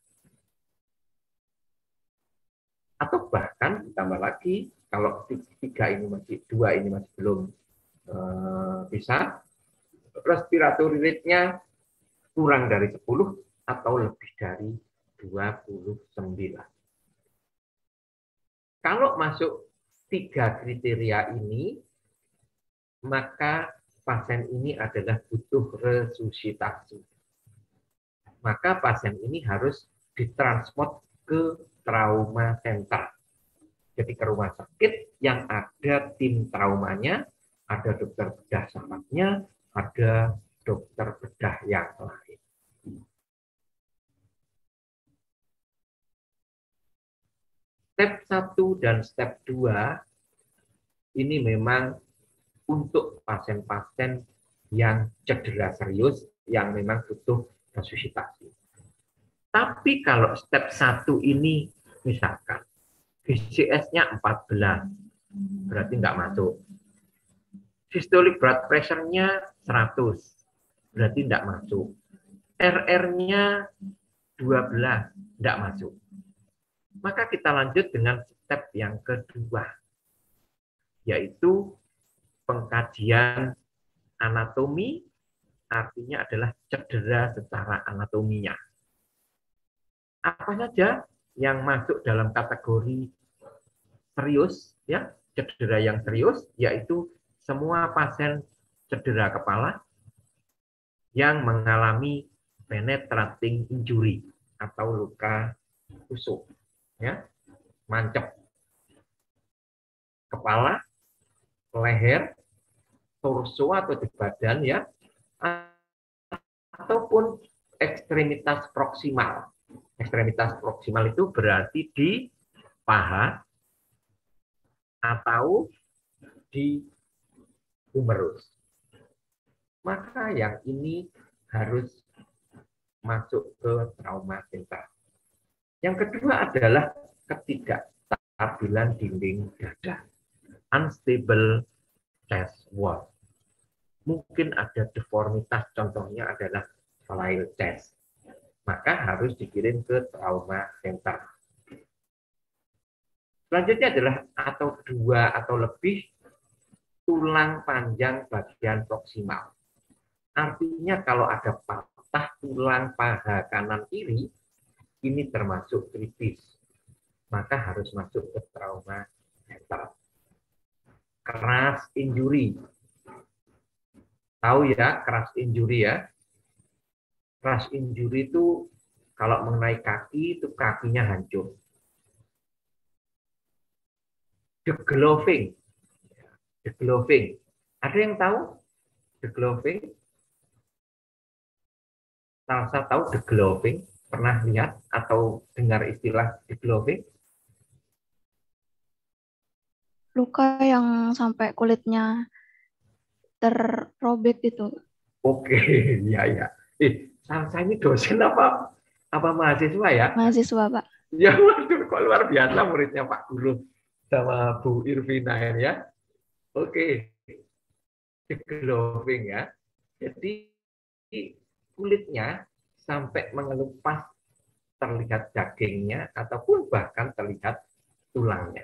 Atau bahkan ditambah lagi, kalau 2 ini masih belum bisa, respiratory rate-nya kurang dari 10 atau lebih dari 29. Kalau masuk 3 kriteria ini, maka pasien ini adalah butuh resusitasi. Maka pasien ini harus ditransport ke trauma center. Jadi ke rumah sakit yang ada tim traumanya, ada dokter bedah sarafnya, ada dokter bedah yang lain. Step 1 dan step 2 ini memang untuk pasien-pasien yang cedera serius, yang memang butuh resusitasi. Tapi kalau step 1 ini, misalkan, GCS-nya 14, berarti nggak masuk. Systolic blood pressure-nya 100, berarti nggak masuk. RR-nya 12, nggak masuk. Maka kita lanjut dengan step yang kedua, yaitu pengkajian anatomi, artinya adalah cedera secara anatominya. Apa saja yang masuk dalam kategori serius, ya, cedera yang serius, yaitu semua pasien cedera kepala yang mengalami penetrating injury atau luka tusuk, ya, mancep kepala, leher, torso atau di badan, ya, ataupun ekstremitas proksimal. Ekstremitas proksimal itu berarti di paha atau di humerus. Maka yang ini harus masuk ke trauma center. Yang kedua adalah ketidakstabilan dinding dada, unstable chest wall. Mungkin ada deformitas, contohnya adalah flail chest. Maka harus dikirim ke trauma center. Selanjutnya adalah atau 2 atau lebih tulang panjang bagian proksimal. Artinya kalau ada patah tulang paha kanan kiri, ini termasuk kritis. Maka harus masuk ke trauma center. Crash injury. Tahu ya, crash injury ya. Crash injury itu kalau mengenai kaki, itu kakinya hancur. Degloving. Degloving. Ada yang tahu Degloving? Salsa tahu degloving? Pernah lihat atau dengar istilah degloving? Luka yang sampai kulitnya terrobek itu. Oke, ya. Salsa ini dosen apa mahasiswa ya? Mahasiswa, Pak. Ya, waduh, kok luar biasa muridnya Pak Guru sama Bu Irvina ya. Oke, degloving ya. Jadi kulitnya sampai mengelupas, terlihat dagingnya ataupun bahkan terlihat tulangnya.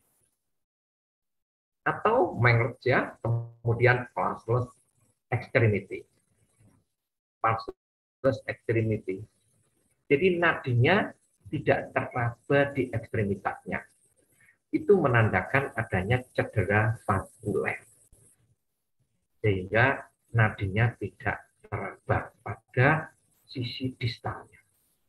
Atau mengerja, kemudian pulseless extremity. Pulseless extremity. Jadi nadinya tidak teraba di ekstremitasnya. Itu menandakan adanya cedera vaskuler. Sehingga nadinya tidak teraba pada sisi distalnya.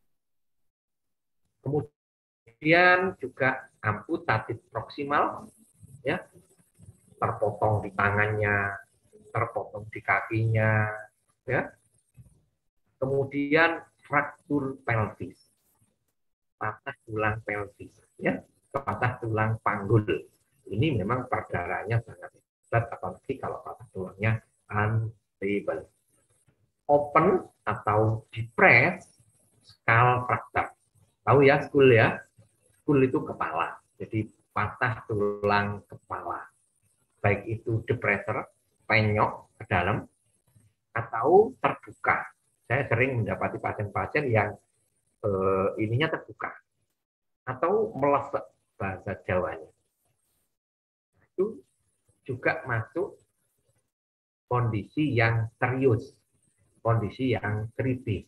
Kemudian juga amputatif proksimal, ya, terpotong di tangannya, terpotong di kakinya, ya. Kemudian fraktur pelvis, patah tulang pelvis, ya, patah tulang panggul. Ini memang perdarahannya sangat berat, apalagi kalau patah tulangnya unstable. Open atau depress skull fracture. Tahu ya, skull ya? Skull itu kepala. Jadi patah tulang kepala. Baik itu depressor, penyok ke dalam, atau terbuka. Saya sering mendapati pasien-pasien yang ininya terbuka. Atau melesek bahasa Jawanya. Itu juga masuk kondisi yang serius. Kondisi yang kritis.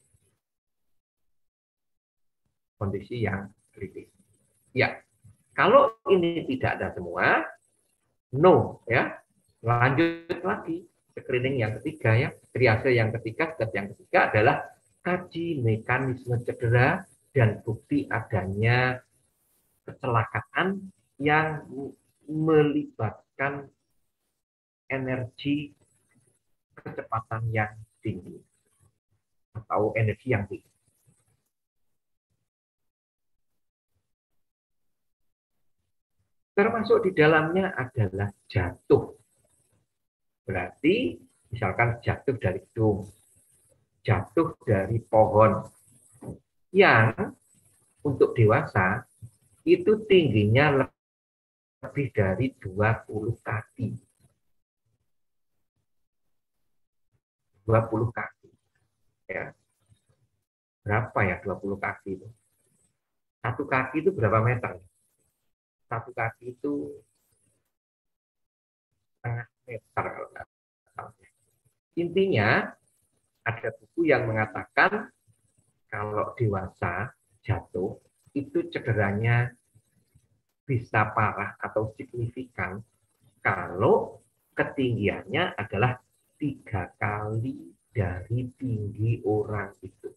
Kondisi yang kritis. Ya, kalau ini tidak ada semua, no, ya. Lanjut lagi, screening yang ketiga ya, triase yang ketiga, step yang ketiga adalah kaji mekanisme cedera dan bukti adanya kecelakaan yang melibatkan energi kecepatan yang tinggi atau energi yang tinggi. Termasuk di dalamnya adalah jatuh. Berarti misalkan jatuh dari gedung, jatuh dari pohon, yang untuk dewasa itu tingginya lebih dari 20 kaki. 20 kaki. Ya. Berapa ya 20 kaki itu? Satu kaki itu berapa meter? Satu kaki itu setengah meter kalau nggak salah. Intinya ada buku yang mengatakan kalau dewasa jatuh itu cederanya bisa parah atau signifikan kalau ketinggiannya adalah 3 kali dari tinggi orang itu.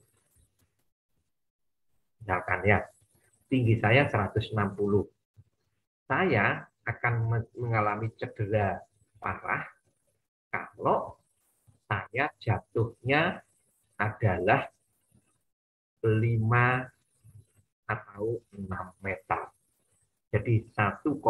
Misalkan ya, tinggi saya 160. Saya akan mengalami cedera parah kalau saya jatuhnya adalah 5 atau 6 meter. Jadi 1,6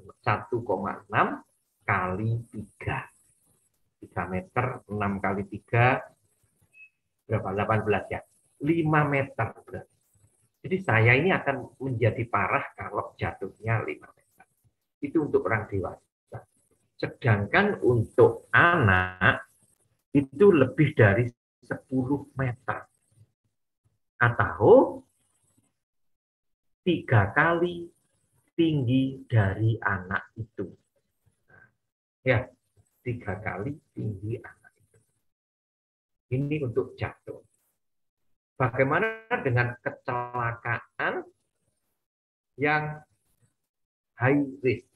kali 3. 3 meter, 6 kali 3, berapa? 18 ya. 5 meter berarti. Jadi saya ini akan menjadi parah kalau jatuhnya 5 meter. Itu untuk orang dewasa. Sedangkan untuk anak itu lebih dari 10 meter. Atau 3 kali tinggi dari anak itu. Ya, 3 kali tinggi anak itu. Ini untuk jatuh. Bagaimana dengan kecelakaan yang high risk?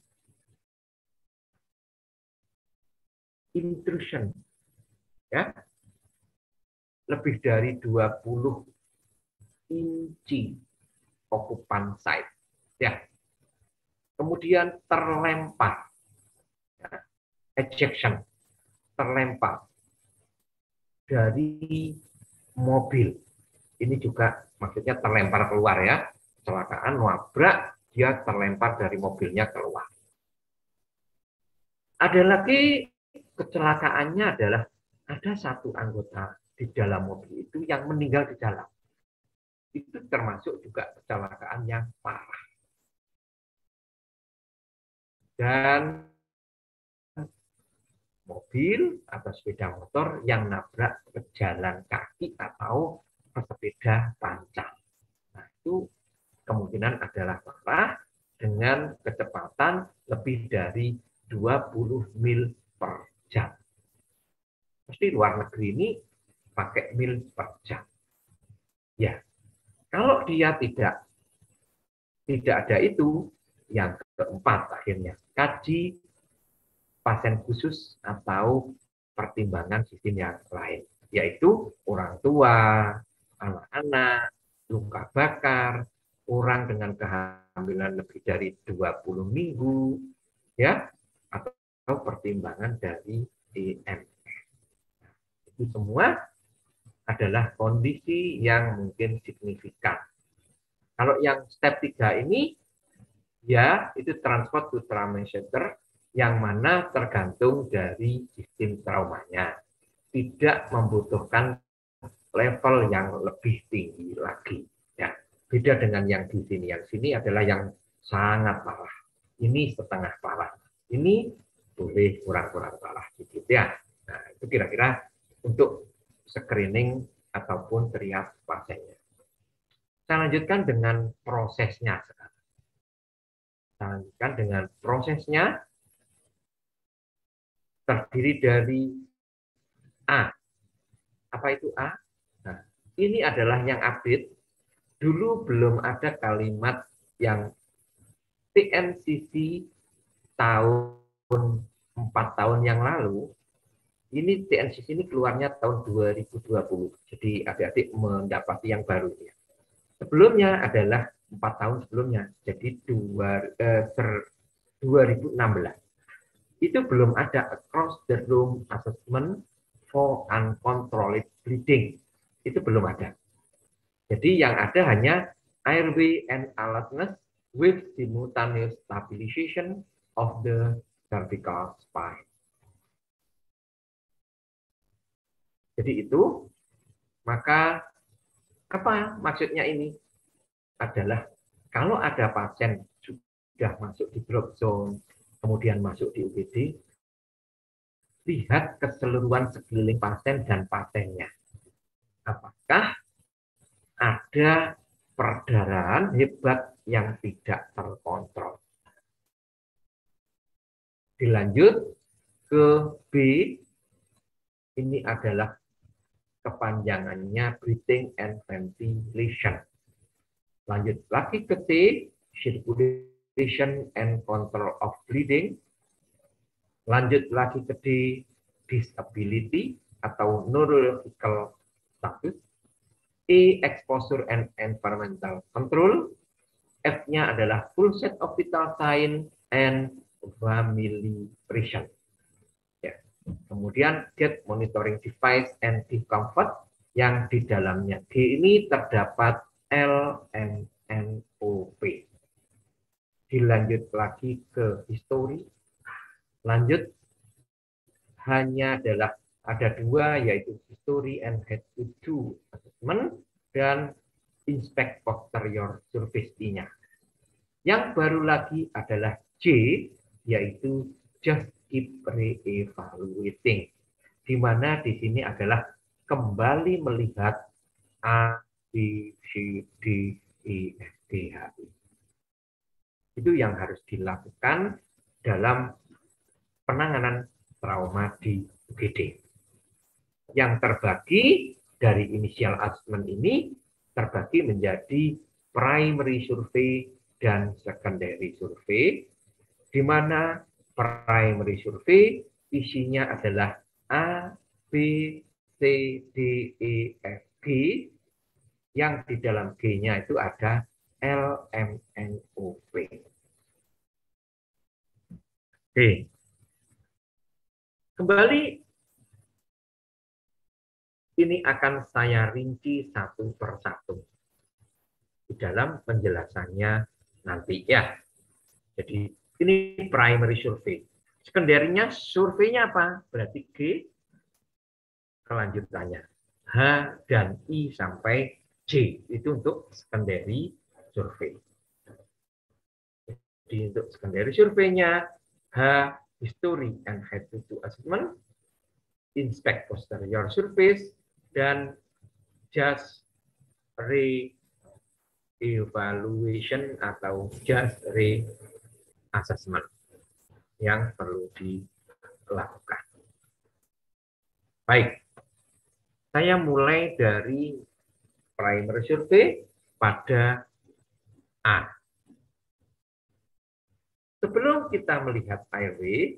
Intrusion, ya, lebih dari 20 inci occupant site, ya. Kemudian terlempar, ya. Ejection, terlempar dari mobil. Ini juga maksudnya terlempar keluar ya. Kecelakaan, nabrak, dia terlempar dari mobilnya keluar. Ada lagi kecelakaannya adalah ada satu anggota di dalam mobil itu yang meninggal di jalan. Itu termasuk juga kecelakaan yang parah. Dan mobil atau sepeda motor yang nabrak pejalan kaki atau pesepeda panjang. Nah, itu kemungkinan adalah parah dengan kecepatan lebih dari 20 mil per jam. Pasti luar negeri ini pakai mil per jam. Ya, kalau dia tidak ada itu, yang keempat akhirnya, kaji pasien khusus atau pertimbangan sistem yang lain, yaitu orang tua, anak-anak, luka bakar, orang dengan kehamilan lebih dari 20 minggu, ya, atau pertimbangan dari IMR. Itu semua adalah kondisi yang mungkin signifikan. Kalau yang step 3 ini, ya, itu transport to trauma center, yang mana tergantung dari sistem traumanya. Tidak membutuhkan level yang lebih tinggi lagi. Ya, beda dengan yang di sini. Yang sini adalah yang sangat parah. Ini setengah parah. Ini boleh kurang-kurang parah sedikit ya. Nah, itu kira-kira untuk screening ataupun triage pasiennya. Saya lanjutkan dengan prosesnya sekarang. Saya lanjutkan dengan prosesnya. Terdiri dari A. Apa itu A? Nah, ini adalah yang update. Dulu belum ada kalimat yang TNCC tahun 4 tahun yang lalu. Ini TNCC ini keluarnya tahun 2020. Jadi adik-adik mendapati yang baru. Sebelumnya adalah 4 tahun sebelumnya. Jadi 2016. Itu belum ada across the room assessment for uncontrolled bleeding. Itu belum ada. Jadi yang ada hanya airway and alertness with simultaneous stabilization of the cervical spine. Jadi itu, maka apa maksudnya ini? Adalah kalau ada pasien sudah masuk di drop zone, kemudian masuk di UGD, lihat keseluruhan sekeliling pasien dan pasiennya. Apakah ada perdarahan hebat yang tidak terkontrol? Dilanjut ke B, ini adalah kepanjangannya breathing and ventilation. Lanjut lagi ke C, circulation and control of bleeding. Lanjut lagi ke D, disability atau neurological status. E, exposure and environmental control. F-nya adalah full set of vital sign and family pression. Ya. Kemudian get monitoring device and discomfort, yang di dalamnya D ini terdapat LMNOP. Dilanjut lagi ke history. Lanjut, hanya adalah ada dua, yaitu history and head to do assessment dan inspect posterior surface-nya. Yang baru lagi adalah J, yaitu just keep re-evaluating, di mana di sini adalah kembali melihat A, B, C, D, E, F, G, H, I. Itu yang harus dilakukan dalam penanganan trauma di UGD. Yang terbagi dari initial assessment ini terbagi menjadi primary survey dan secondary survey, di mana primary survey isinya adalah A, B, C, D, E, F, G, yang di dalam G-nya itu ada LMNOP. Oke. Kembali ini akan saya rinci satu persatu di dalam penjelasannya nanti ya. Jadi ini primary survey. Sekundernya surveinya apa? Berarti G kelanjutannya. H dan I sampai J itu untuk secondary survey. Jadi untuk secondary surveinya H history and attitude assessment, inspect posterior surface, dan just re-evaluation atau just re-assessment yang perlu dilakukan. Baik, saya mulai dari primary survey pada A. Sebelum kita melihat airway,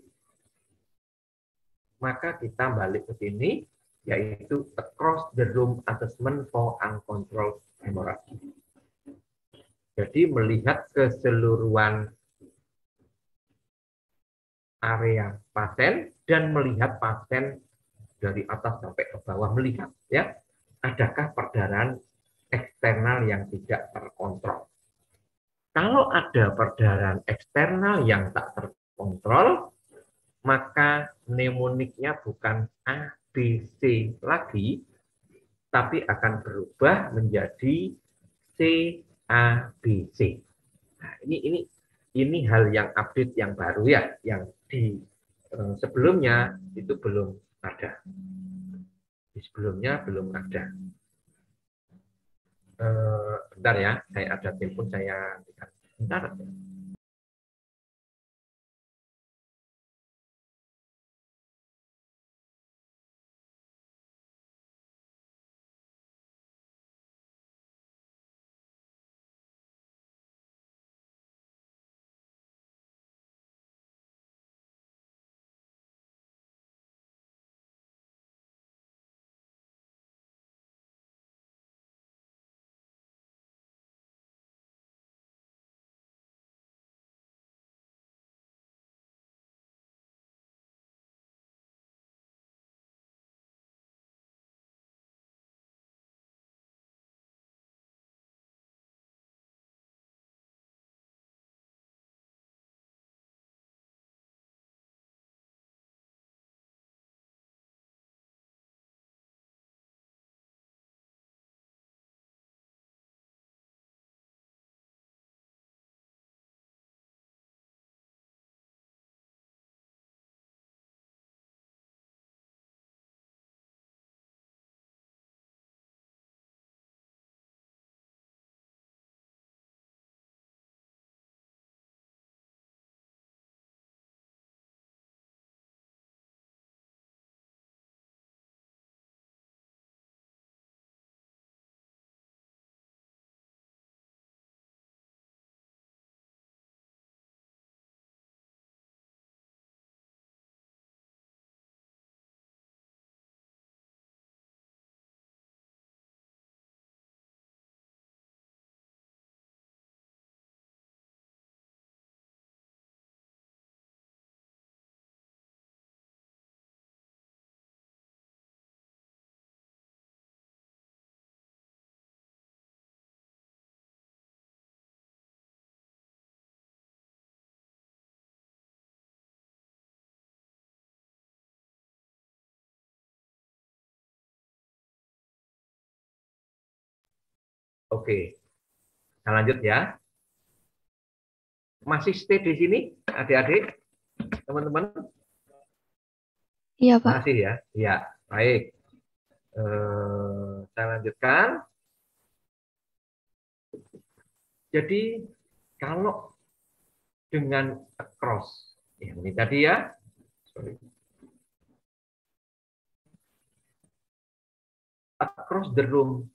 maka kita balik ke sini, yaitu across the room assessment for uncontrolled hemorrhage. Jadi melihat keseluruhan area pasien dan melihat pasien dari atas sampai ke bawah, melihat ya adakah perdarahan eksternal yang tidak terkontrol. Kalau ada perdarahan eksternal yang tak terkontrol, maka mnemoniknya bukan A, B, C lagi, tapi akan berubah menjadi C, A, B, C. Nah, ini hal yang update yang baru ya, yang di sebelumnya itu belum ada. Di sebelumnya belum ada. Bentar ya, saya ada telepon, saya bentar. Oke, kita lanjut ya. Masih stay di sini, adik-adik, teman-teman? Iya, Pak. Masih ya? Iya, baik. Saya lanjutkan. Jadi, kalau dengan across, yang ini tadi ya, across the room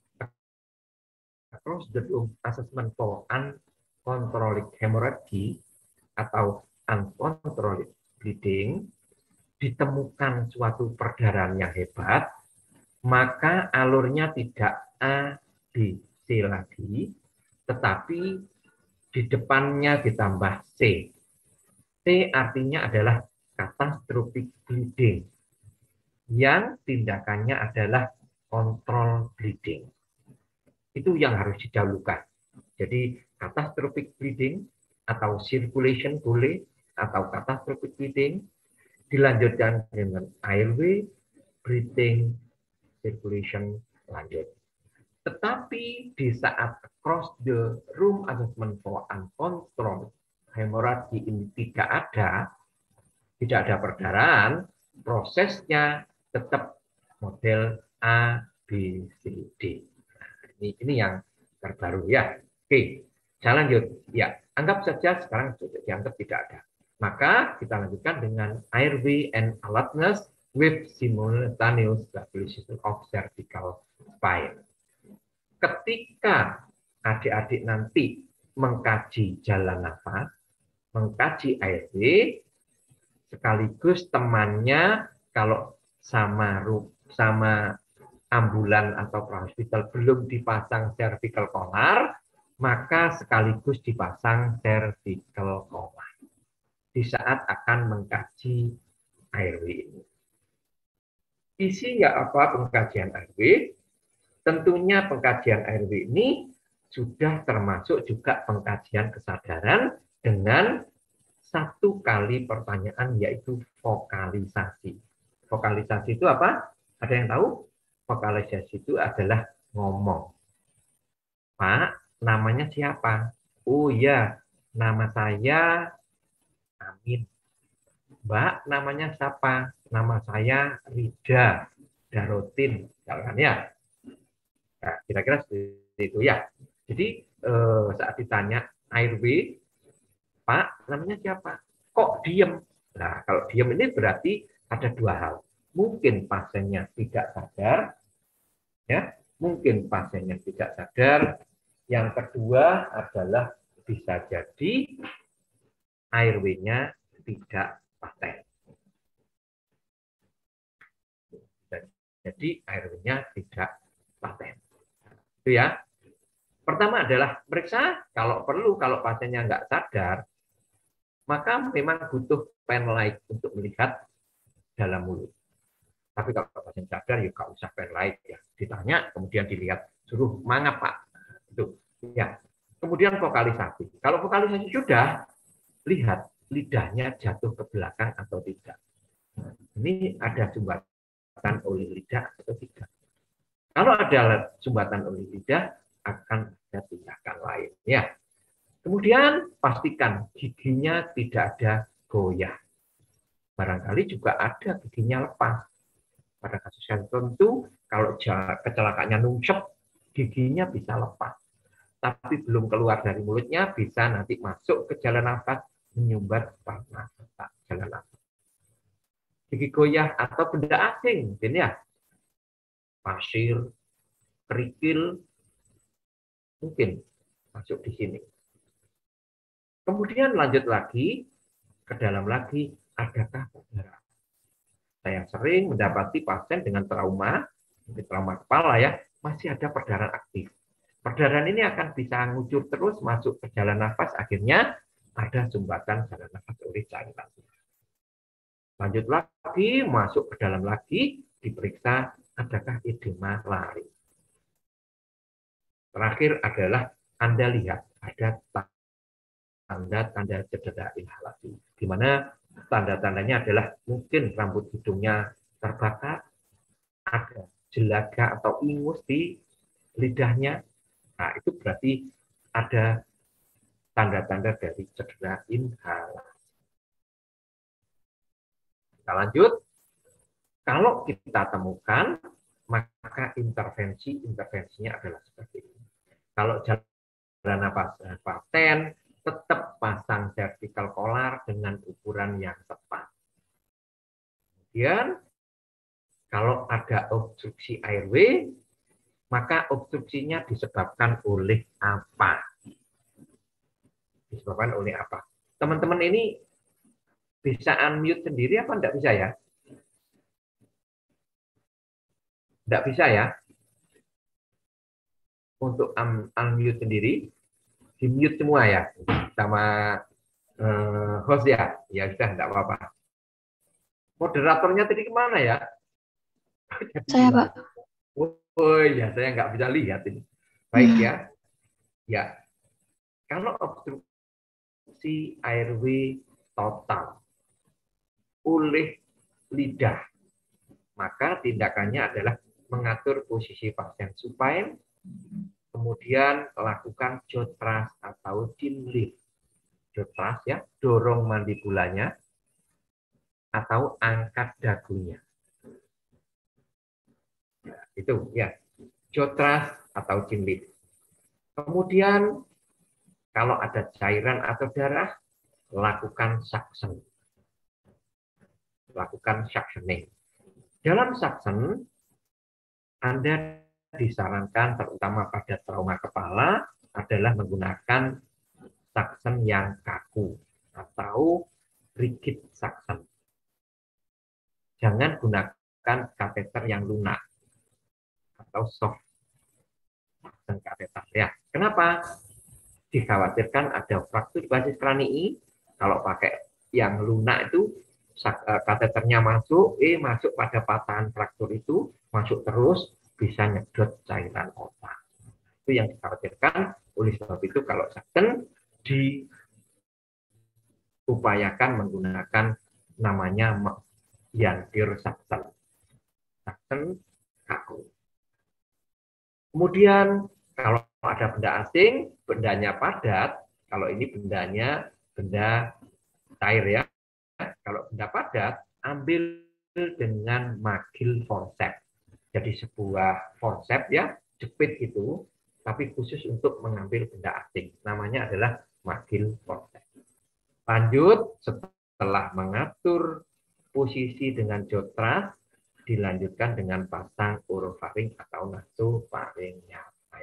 assessment for uncontrolled hemorrhage atau uncontrolled bleeding, ditemukan suatu perdarahan yang hebat, maka alurnya tidak A, B, C lagi, tetapi di depannya ditambah C. C artinya adalah catastrophic bleeding. yang tindakannya adalah kontrol bleeding. Itu yang harus didahulukan. Jadi catastrophic bleeding atau circulation boleh, atau catastrophic bleeding dilanjutkan dengan airway, breathing, circulation lanjut. Tetapi di saat across the room assessment for uncontrolled hemorrhage ini tidak ada perdarahan, prosesnya tetap model A, B, C, D. Nah, ini yang terbaru ya. Oke, saya lanjut. Ya, anggap saja sekarang sudah dianggap tidak ada. Maka kita lanjutkan dengan airway and alertness with simultaneous stabilization of cervical spine. Ketika adik-adik nanti mengkaji jalan nafas, mengkaji airway, sekaligus temannya kalau sama ambulan atau prahospital belum dipasang cervical collar, maka sekaligus dipasang cervical collar di saat akan mengkaji airway ini. Isi ya apa pengkajian airway? Tentunya pengkajian airway ini sudah termasuk juga pengkajian kesadaran dengan satu kali pertanyaan, yaitu vokalisasi. Vokalisasi itu apa? Ada yang tahu? Vokalisasi itu adalah ngomong. Pak, namanya siapa? Oh ya, nama saya Amin. Mbak, namanya siapa? Nama saya Rida Darotin. Jangan ya. Nah, kira-kira seperti itu ya. Jadi saat ditanya airway, Pak, namanya siapa? Kok diem? Nah, kalau diem ini berarti ada dua hal. Mungkin pasiennya tidak sadar, ya. Mungkin pasiennya tidak sadar. Yang kedua adalah bisa jadi airway-nya tidak paten. Jadi airway-nya tidak paten. Itu ya. Pertama adalah periksa, kalau perlu, kalau pasiennya nggak sadar, maka memang butuh pen light untuk melihat dalam mulut. Tapi kalau pasien sadar, ya nggak usah pen light ya. Ditanya, kemudian dilihat, suruh mangap Pak. Itu ya. Kemudian vokalisasi. Kalau vokalisasi sudah, lihat lidahnya jatuh ke belakang atau tidak. Ini ada sumbatan oleh lidah atau tidak. Kalau ada sumbatan oleh lidah, akan ada tindakan lain. Ya. Kemudian pastikan giginya tidak ada goyah. Barangkali juga ada giginya lepas. Pada kasus yang tertentu, kalau kecelakaannya nungsep, giginya bisa lepas. Tapi belum keluar dari mulutnya, bisa nanti masuk ke jalan nafas, menyumbat pada jalan nafas. Gigi goyah atau benda asing, mungkin ya. Pasir, kerikil, mungkin masuk di sini. Kemudian lanjut lagi, ke dalam lagi, adakah perdarahan? Saya sering mendapati pasien dengan trauma, mungkin trauma kepala ya, masih ada perdarahan aktif. Perdarahan ini akan bisa ngucur terus masuk ke jalan nafas, akhirnya ada sumbatan jalan nafas oleh cairan. Lanjut lagi, masuk ke dalam lagi, diperiksa adakah edema lari. Terakhir adalah Anda lihat ada tanda-tanda cedera inhalasi, di mana tanda-tandanya adalah mungkin rambut hidungnya terbakar, ada jelaga atau ingus di lidahnya. Nah, itu berarti ada tanda-tanda dari cedera inhalasi. Kita lanjut. Kalau kita temukan, maka intervensinya adalah seperti ini. Kalau jalan nafas paten, tetap pasang cervical collar dengan ukuran yang tepat. Kemudian, kalau ada obstruksi airway, maka obstruksinya disebabkan oleh apa? Disebabkan oleh apa? Teman-teman ini bisa unmute sendiri apa enggak bisa ya? Enggak bisa ya? Untuk unmute sendiri, di-mute semua ya, sama host ya. Ya sudah, enggak apa-apa. Moderatornya tadi kemana ya? Saya, Pak. Oh ya, saya nggak bisa lihat ini. Baik ya. Ya, kalau obstruksi airway total oleh lidah, maka tindakannya adalah mengatur posisi pasien supine, kemudian lakukan jaw thrust atau chin lift. Jaw thrust ya, dorong mandibulanya atau angkat dagunya. Ya, itu ya, jaw thrust atau chin lift. Kemudian kalau ada cairan atau darah, lakukan suction. Lakukan suctioning. Dalam suction, Anda disarankan terutama pada trauma kepala adalah menggunakan suction yang kaku atau rigid suction. Jangan gunakan kateter yang lunak atau soft suction kateter. Ya, kenapa? Dikhawatirkan ada fraktur basis kranii. Kalau pakai yang lunak itu kateternya masuk pada patahan fraktur itu, masuk terus, bisa nyedot cairan otak. Itu yang dikhawatirkan. Oleh sebab itu kalau suction diupayakan menggunakan namanya Jantir suction. Suction kaku. Kemudian kalau ada benda asing, bendanya padat. Kalau ini benda cair ya. Kalau benda padat, ambil dengan magil forceps. Jadi sebuah forceps ya, jepit itu, tapi khusus untuk mengambil benda asing. Namanya adalah magil forceps. Lanjut, setelah mengatur posisi dengan jaw thrust, dilanjutkan dengan pasang orofaring atau nasofaringnya.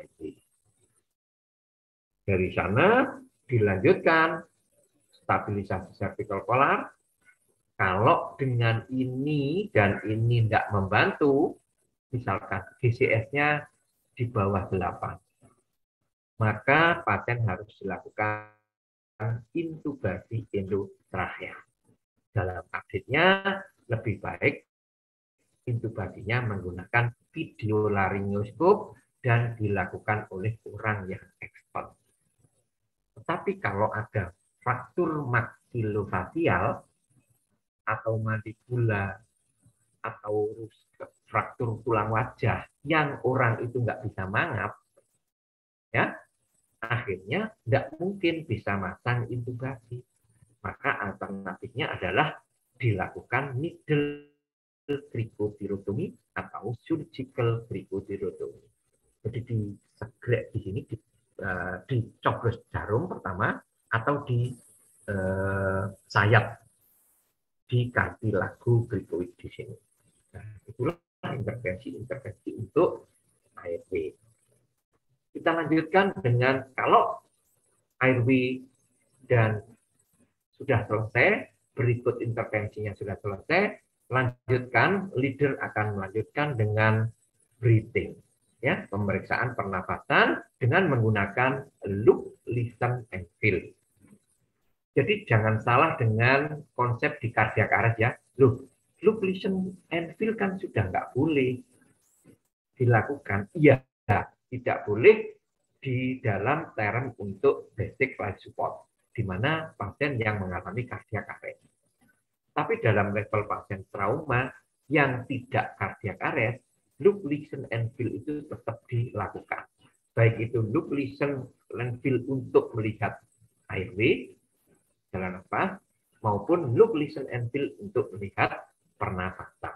Dari sana dilanjutkan stabilisasi cervical collar. Kalau dengan ini dan ini tidak membantu, misalkan GCS-nya di bawah 8, maka pasien harus dilakukan intubasi endotrachea. Dalam update-nya lebih baik intubasinya menggunakan videolaryngoscope dan dilakukan oleh orang yang expert. Tetapi kalau ada fraktur maksilofacial atau mandibula atau fraktur tulang wajah yang orang itu nggak bisa mangap, ya akhirnya tidak mungkin bisa masang intubasi. Maka alternatifnya adalah dilakukan needle trichotirotomy atau surgical trichotirotomy. Jadi disegrek di sini, dicoblos jarum pertama atau di sayap di kartilago cricoid di sini. Nah, itulah intervensi untuk airway. Kita lanjutkan dengan kalau airway dan sudah selesai, berikut intervensinya sudah selesai, lanjutkan, leader akan melanjutkan dengan breathing. Ya, pemeriksaan pernafasan dengan menggunakan look, listen, and feel. Jadi jangan salah dengan konsep di cardiac arrest ya. Look, listen, and feel kan sudah nggak boleh dilakukan. Iya, tidak boleh di dalam term untuk basic life support, di mana pasien yang mengalami cardiac arrest. Tapi dalam level pasien trauma yang tidak cardiac arrest, look, listen, and feel itu tetap dilakukan. Baik itu look, listen, and feel untuk melihat airway, jalan nafas, maupun look, listen, and feel untuk melihat pernafasan.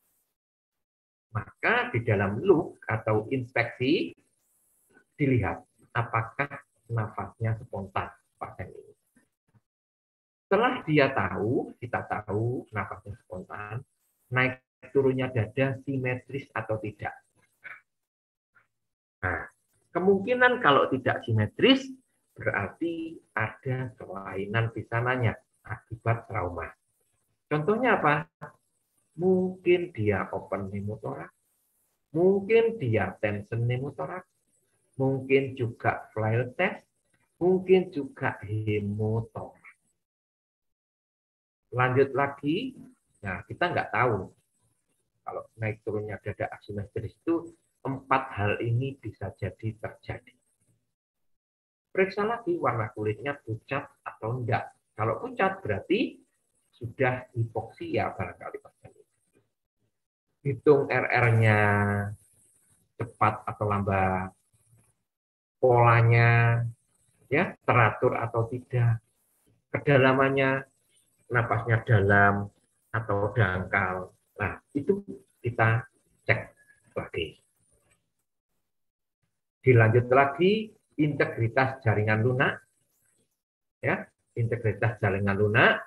Maka di dalam look atau inspeksi, dilihat apakah nafasnya spontan pasien ini. Setelah kita tahu nafasnya spontan, naik turunnya dada simetris atau tidak. Nah, kemungkinan kalau tidak simetris berarti ada kelainan pisananya akibat trauma. Contohnya apa? Mungkin dia open pneumotoraks, mungkin dia tension pneumotoraks, mungkin juga flail test, mungkin juga hemotoraks. Lanjut lagi, nah kita nggak tahu Kalau naik turunnya dada asimetris itu 4 hal ini bisa jadi terjadi. Periksa lagi warna kulitnya pucat atau enggak. Kalau pucat berarti sudah hipoksia barangkali pasien. Hitung RR-nya cepat atau lambat, polanya ya teratur atau tidak, kedalamannya napasnya dalam atau dangkal. Nah, itu kita cek lagi. Dilanjut lagi integritas jaringan lunak, ya, integritas jaringan lunak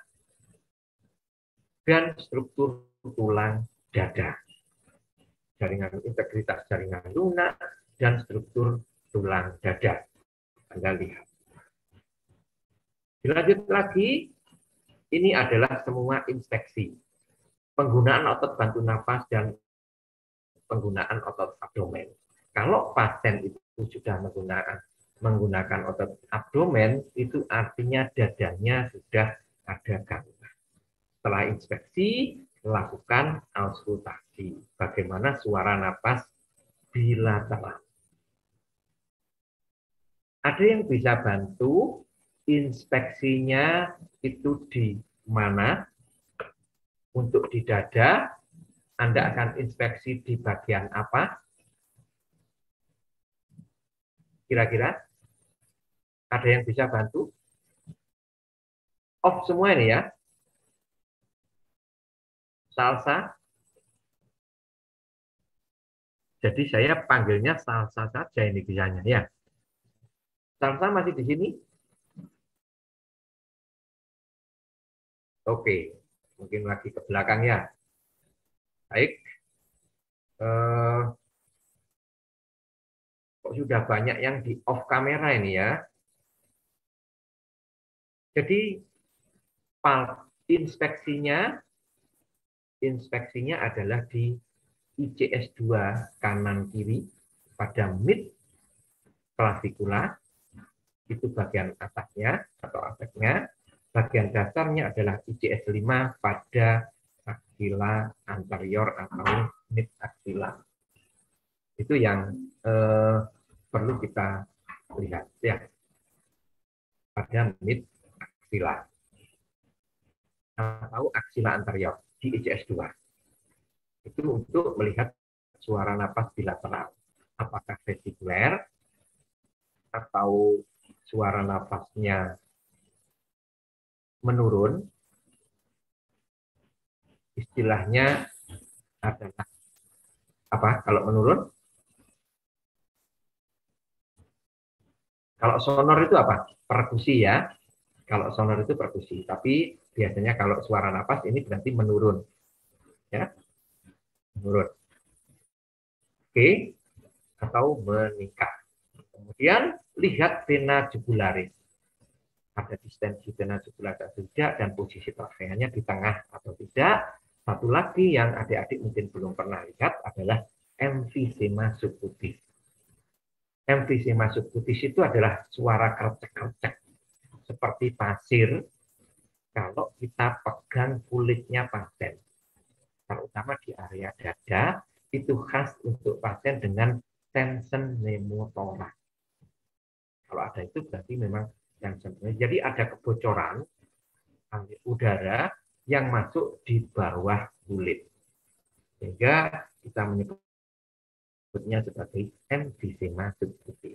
dan struktur tulang dada. Integritas jaringan lunak dan struktur tulang dada. Anda lihat. Dilanjut lagi, ini adalah semua inspeksi. Penggunaan otot bantu nafas dan penggunaan otot abdomen. Kalau pasien itu sudah menggunakan otot abdomen, itu artinya dadanya sudah ada gangguan. Setelah inspeksi, lakukan auskultasi. Bagaimana suara napas bilateral. Ada yang bisa bantu inspeksinya itu di mana? Untuk di dada, Anda akan inspeksi di bagian apa? Kira-kira? Ada yang bisa bantu? Off semua ini ya. Salsa. Jadi saya panggilnya salsa saja ini bisanya ya. Salsa masih di sini? Oke, mungkin lagi ke belakang ya. Baik. Kok sudah banyak yang di off kamera ini ya. Jadi inspeksinya adalah di ICS 2 kanan kiri pada mid clavicular, itu bagian atasnya atau atasnya. Bagian dasarnya adalah ICS 5 pada axilla anterior atau mid axilla. Itu yang perlu kita lihat ya. Pada mid axilla atau axilla anterior di ICS 2. Itu untuk melihat suara napas bilateral. Apakah vesikuler atau suara napasnya menurun. Istilahnya adalah apa kalau menurun? Kalau sonor itu apa? Perkusi ya. Kalau sonor itu perkusi. Tapi biasanya kalau suara napas ini berarti menurun. Ya. Menurun. Oke. Atau meningkat. Kemudian lihat vena jugularis. Ada distensi vena jugularis atau tidak, dan posisi trakeanya di tengah atau tidak. Satu lagi yang adik-adik mungkin belum pernah lihat adalah emfisema subkutis. Emfisema subkutis itu adalah suara kercek-kercek seperti pasir kalau kita pegang kulitnya pasien. Terutama di area dada, itu khas untuk pasien dengan tension pneumothorax. Kalau ada itu berarti memang tension. Jadi ada kebocoran udara yang masuk di bawah kulit. Sehingga kita menyebutnya sebagai emfisema subkutis.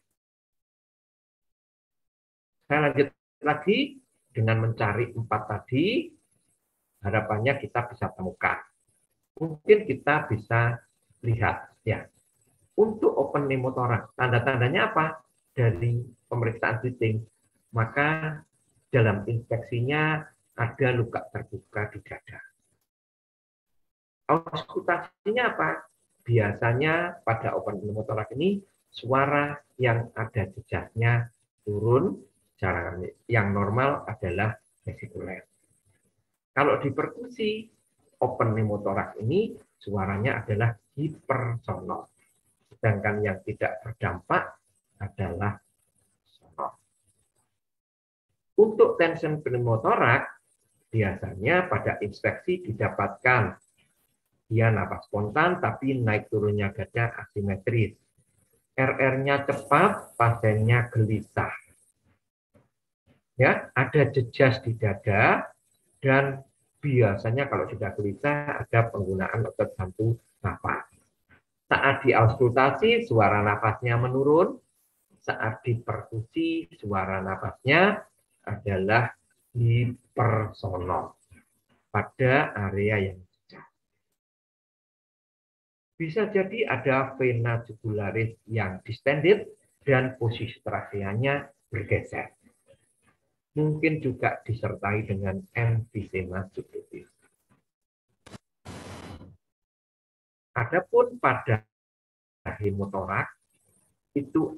Saya lanjut lagi dengan mencari 4 tadi, harapannya kita bisa temukan. Mungkin kita bisa lihat ya. Untuk open pneumothorax, tanda-tandanya apa? Dari pemeriksaan fitting, maka dalam inspeksinya ada luka terbuka di dada. Auskultasinya apa? Biasanya pada open pneumothorax ini suara yang ada jejaknya turun, yang normal adalah vesikuler. Kalau di perkusi open pneumothorax ini suaranya adalah hipersonor. Sedangkan yang tidak berdampak adalah sonor. Untuk tension pneumothorax biasanya pada inspeksi didapatkan Dia napas spontan, tapi naik turunnya dada asimetris. RR-nya cepat, pasiennya gelisah. Ya, ada jejas di dada, dan biasanya kalau sudah gelisah ada penggunaan otot bantu napas. Saat diauskultasi, suara nafasnya menurun. Saat diperkusi, suara nafasnya adalah hipersonor pada area yang jejas. Bisa jadi ada vena jugularis yang distended dan posisi trakeanya bergeser. Mungkin juga disertai dengan emfisema sublutis. Adapun pada hemotoraks itu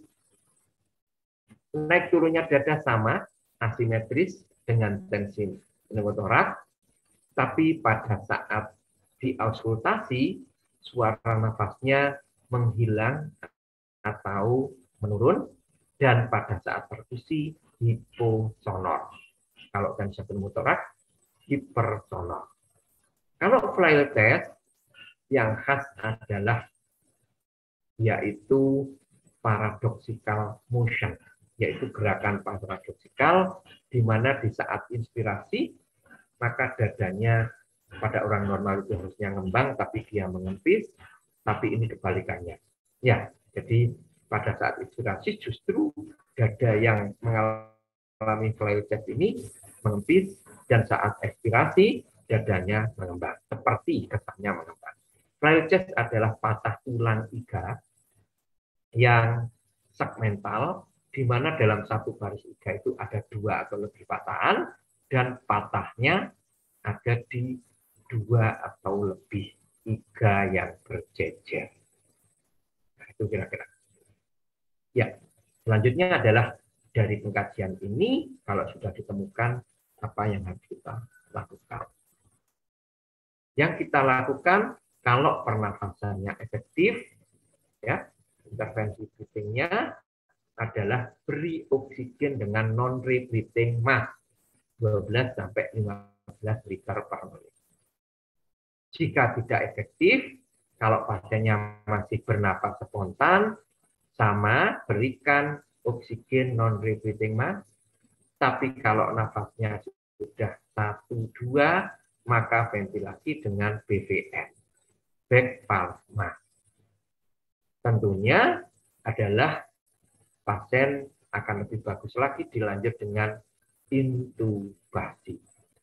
naik turunnya dada sama, asimetris dengan tensi pneumotoraks, tapi pada saat diauskultasi, suara nafasnya menghilang atau menurun, dan pada saat perkusi, hiposonor. Kalau tensi pneumotoraks, hipersonor. Kalau Flyell test, yang khas adalah yaitu paradoxical motion, yaitu gerakan paradoksikal, di mana di saat inspirasi, maka dadanya pada orang normal itu harusnya ngembang, tapi dia mengempis, tapi ini kebalikannya. Ya, jadi pada saat inspirasi justru dada yang mengalami Flyell test ini mengempis, dan saat ekspirasi dadanya mengembang, seperti kesannya mengembang. Flyell test adalah patah tulang iga yang segmental, di mana dalam satu baris iga itu ada 2 atau lebih patahan, dan patahnya ada di 2 atau lebih iga yang berjejer. Nah, itu kira-kira. Ya, selanjutnya adalah dari pengkajian ini, kalau sudah ditemukan apa yang harus kita lakukan. Yang kita lakukan, kalau pernafasannya efektif, ya, intervensi breathing-nya adalah beri oksigen dengan non-rebreathing mask 12-15 liter per menit. Jika tidak efektif, kalau pasiennya masih bernapas spontan, sama berikan oksigen non-rebreathing mask. Tapi kalau nafasnya sudah 1-2, maka ventilasi dengan BVM, back valve mask. Tentunya adalah pasien akan lebih bagus lagi dilanjut dengan intubasi.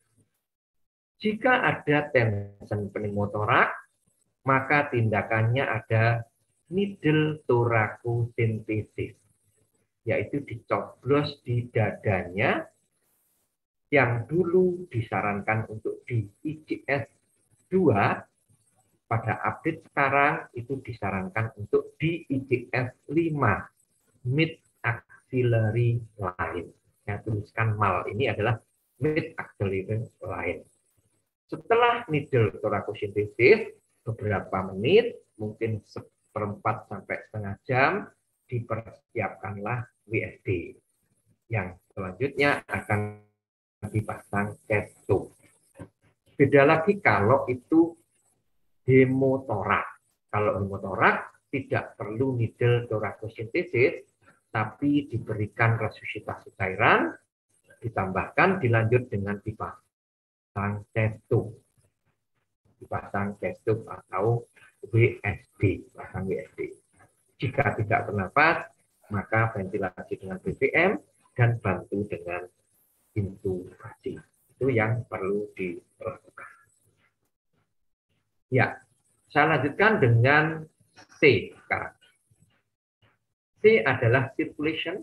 Jika ada tension pneumotoraks, maka tindakannya ada needle thoracocentesis, yaitu dicoblos di dadanya, yang dulu disarankan untuk di ICS 2, pada update sekarang itu disarankan untuk di ICS 5, mid axillary line. Saya tuliskan mal, ini adalah mid axillary line. Setelah needle thoracocentesis, beberapa menit, mungkin 1/4 sampai setengah jam, dipersiapkanlah WSD. Yang selanjutnya akan dipasang chest tube. Beda lagi kalau itu hemotoraks. Kalau hemotoraks tidak perlu needle thoracocentesis, tapi diberikan resusitasi cairan, ditambahkan dilanjut dengan dipasang chest tube. Dipasang chest tube atau WSD, pasang WSD. Jika tidak bernapas, maka ventilasi dengan BVM dan bantu dengan intubasi. Itu yang perlu dilakukan. Ya, saya lanjutkan dengan C sekarang. C adalah circulation.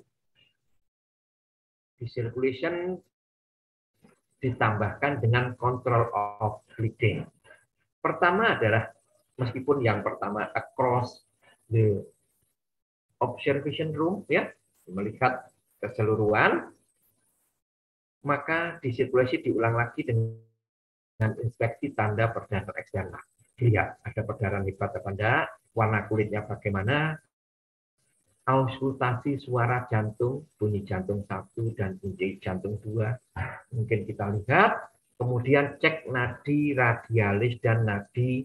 Di circulation ditambahkan dengan control of bleeding. Pertama adalah, meskipun yang pertama across the observation room, ya, melihat keseluruhan, maka di sirkulasi diulang lagi dengan inspeksi tanda perdarahan eksternal. Lihat, ada perdarahan hebat atau tidak, warna kulitnya bagaimana, auskultasi suara jantung, bunyi jantung 1 dan bunyi jantung 2, mungkin kita lihat, kemudian cek nadi radialis dan nadi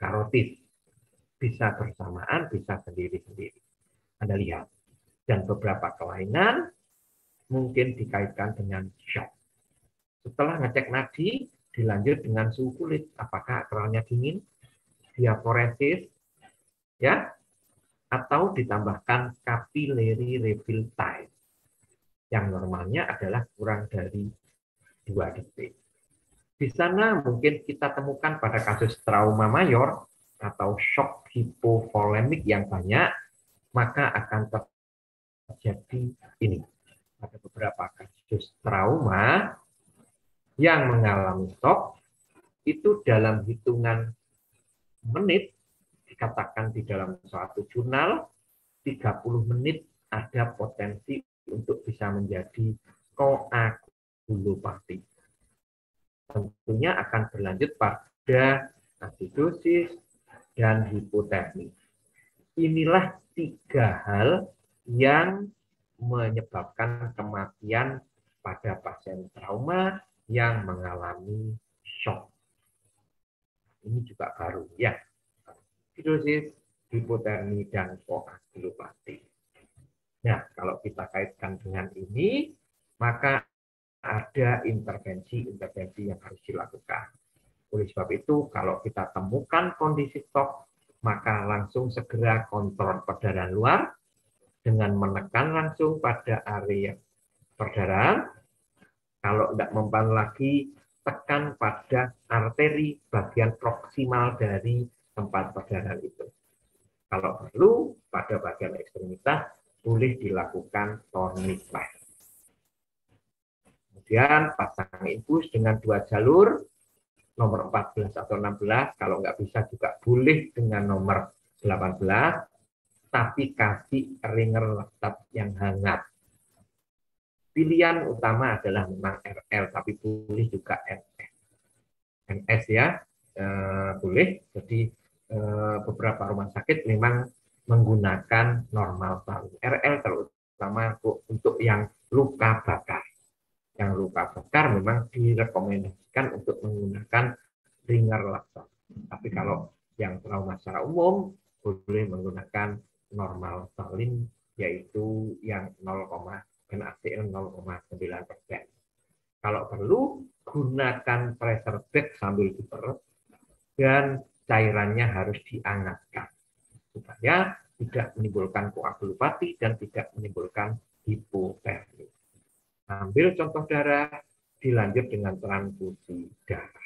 karotid. Bisa bersamaan, bisa sendiri-sendiri. Anda lihat. Dan beberapa kelainan mungkin dikaitkan dengan shock. Setelah ngecek nadi, dilanjut dengan suhu kulit. Apakah akralnya dingin, diaforesis, ya, atau ditambahkan capillary refill time. Yang normalnya adalah kurang dari 2 detik. Di sana mungkin kita temukan pada kasus trauma mayor atau shock hipovolemik yang banyak, maka akan terjadi ini. Ada beberapa kasus trauma yang mengalami shock itu dalam hitungan menit, dikatakan di dalam suatu jurnal, 30 menit ada potensi untuk bisa menjadi koagulopati. Tentunya akan berlanjut pada asidosis dan hipotermi. Inilah 3 hal yang menyebabkan kematian pada pasien trauma yang mengalami shock. Ini juga baru ya. Asidosis, hipotermi, dan koagulopati. Nah, kalau kita kaitkan dengan ini, maka ada intervensi-intervensi yang harus dilakukan. Oleh sebab itu, kalau kita temukan kondisi shock, maka langsung segera kontrol perdarahan luar dengan menekan langsung pada area perdarahan. Kalau tidak mempan lagi, tekan pada arteri bagian proksimal dari tempat perdarahan itu. Kalau perlu, pada bagian ekstremitas, boleh dilakukan tourniquet. Kemudian pasang infus dengan 2 jalur, nomor 14 atau 16, kalau nggak bisa juga boleh dengan nomor 18, tapi kasih ringer lezat yang hangat. Pilihan utama adalah memang RL, tapi boleh juga NS. NS ya, boleh. Jadi beberapa rumah sakit memang menggunakan normal salin. RL terutama untuk yang luka bakar. Yang luka bakar memang direkomendasikan untuk menggunakan ringer lezat. Tapi kalau yang trauma secara umum boleh menggunakan normal salin, yaitu yang 0,9%. Kalau perlu, gunakan pressure bed sambil diperut dan cairannya harus dihangatkan supaya tidak menimbulkan koagulopati dan tidak menimbulkan hipotermi. Ambil contoh darah, dilanjut dengan transfusi darah.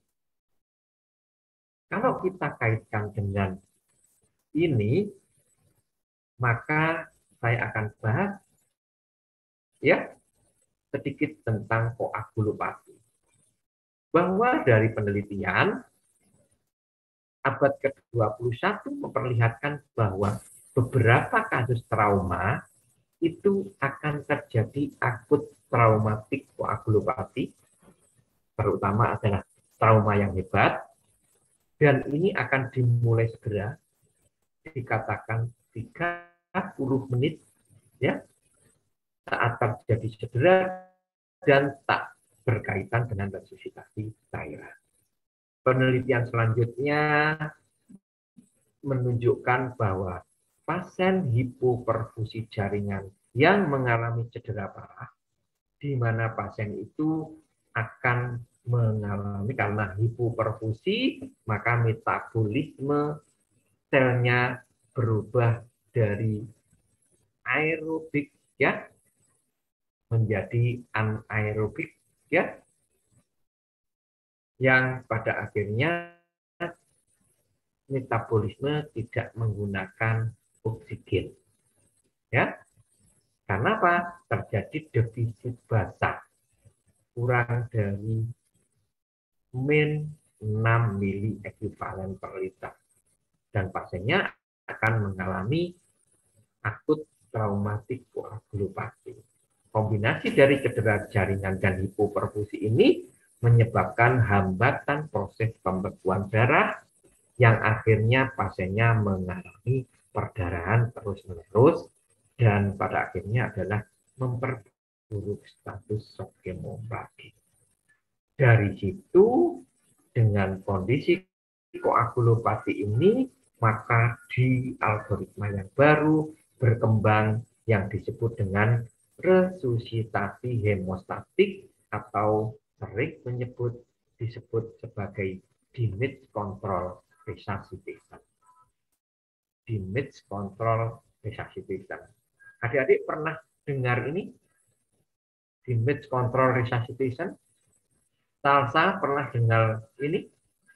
Kalau kita kaitkan dengan ini, maka saya akan bahas ya sedikit tentang koagulopati. Bahwa dari penelitian abad ke-21 memperlihatkan bahwa beberapa kasus trauma itu akan terjadi akut traumatik koagulopati, terutama adalah trauma yang hebat, dan ini akan dimulai segera, dikatakan 30 menit ya saat terjadi cedera dan tak berkaitan dengan resusitasi cairan. Penelitian selanjutnya menunjukkan bahwa pasien hipoperfusi jaringan yang mengalami cedera parah, di mana pasien itu akan mengalami karena hipoperfusi, maka metabolisme selnya berubah dari aerobik ya menjadi anaerobik ya, yang pada akhirnya metabolisme tidak menggunakan oksigen. Ya. Karena apa? Terjadi defisit basal kurang dari min 6 mili ekuivalen per liter. Dan pasiennya akan mengalami akut traumatik koagulopati. Kombinasi dari cedera jaringan dan hipoperfusi ini menyebabkan hambatan proses pembekuan darah yang akhirnya pasiennya mengalami perdarahan terus-menerus dan pada akhirnya adalah memperburuk status shock hemoragik. Dari situ dengan kondisi koagulopati ini, maka di algoritma yang baru berkembang yang disebut dengan resusitasi hemostatik atau sering disebut sebagai damage control resuscitation. Damage control resuscitation. Adik-adik pernah dengar ini? Damage control resuscitation? Salsa pernah dengar ini?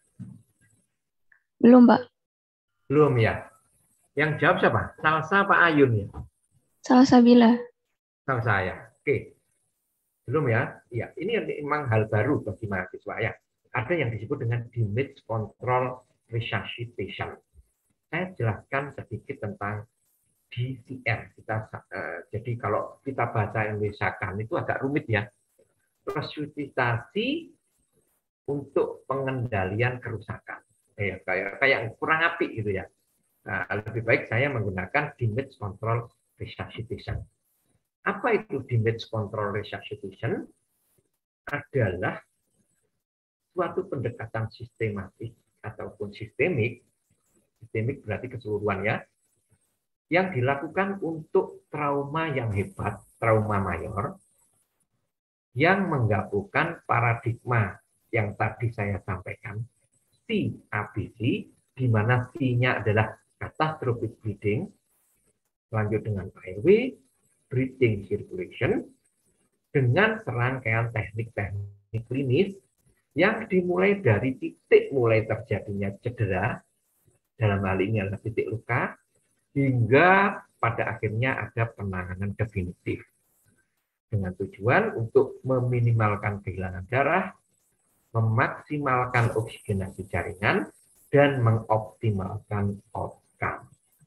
Belum, Pak. Belum ya? Yang jawab siapa? Salsa Pak Ayun ya? Salsabila. Salsa ya. Oke. Belum ya? Iya, ini memang hal baru bagi mahasiswa ya. Ada yang disebut dengan damage control resuscitation. Saya jelaskan sedikit tentang DCR. Jadi kalau kita bahasa Indonesia kan itu agak rumit ya. Resusitasi untuk pengendalian kerusakan. Kayak kurang apik gitu ya. Nah, lebih baik saya menggunakan damage control resuscitation. Apa itu damage control resuscitation? Adalah suatu pendekatan sistematik ataupun sistemik berarti keseluruhan ya, yang dilakukan untuk trauma yang hebat, trauma mayor, yang menggabungkan paradigma yang tadi saya sampaikan, CABC, di mana C-nya adalah catastrophic bleeding, lanjut dengan airway, breathing circulation, dengan serangkaian teknik-teknik klinis yang dimulai dari titik mulai terjadinya cedera, dalam hal ini adalah titik luka, hingga pada akhirnya ada penanganan definitif. Dengan tujuan untuk meminimalkan kehilangan darah, memaksimalkan oksigenasi jaringan, dan mengoptimalkan outcome.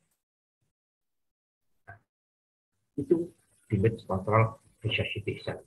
Itu damage control resuscitation.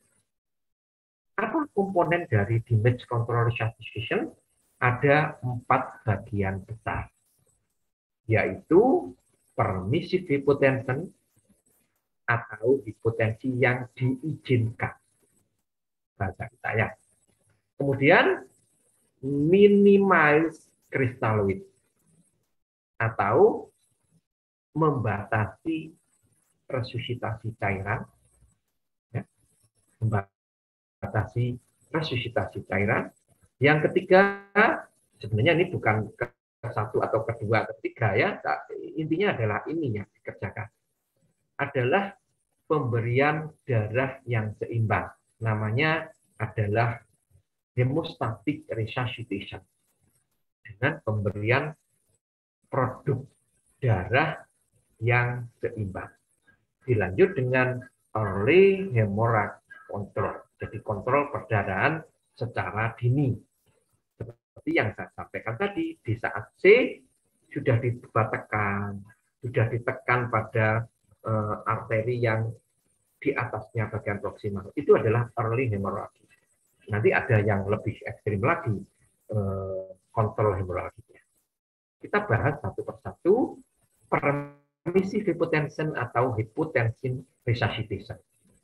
Apa komponen dari damage control resuscitation? Ada 4 bagian besar, yaitu permissive hypotension atau hipotensi yang diizinkan, bahasa kita ya. Kemudian minimize kristalloid atau membatasi resusitasi cairan, ya. Membatasi resusitasi cairan. Yang ketiga, sebenarnya ini bukan ke satu atau kedua, ketiga ya, intinya adalah ini yang dikerjakan. Adalah pemberian darah yang seimbang. Namanya adalah hemostatic resuscitation. Dengan pemberian produk darah yang seimbang. Dilanjut dengan early hemorrhage control. Jadi kontrol perdarahan secara dini. Seperti yang saya sampaikan tadi, di saat C sudah ditekan pada arteri yang di atasnya bagian proksimal. Itu adalah early hemorrhage. Nanti ada yang lebih ekstrim lagi, kontrol hemorraginya. Kita bahas satu persatu. Permissive hypotension atau hypotension resuscitation.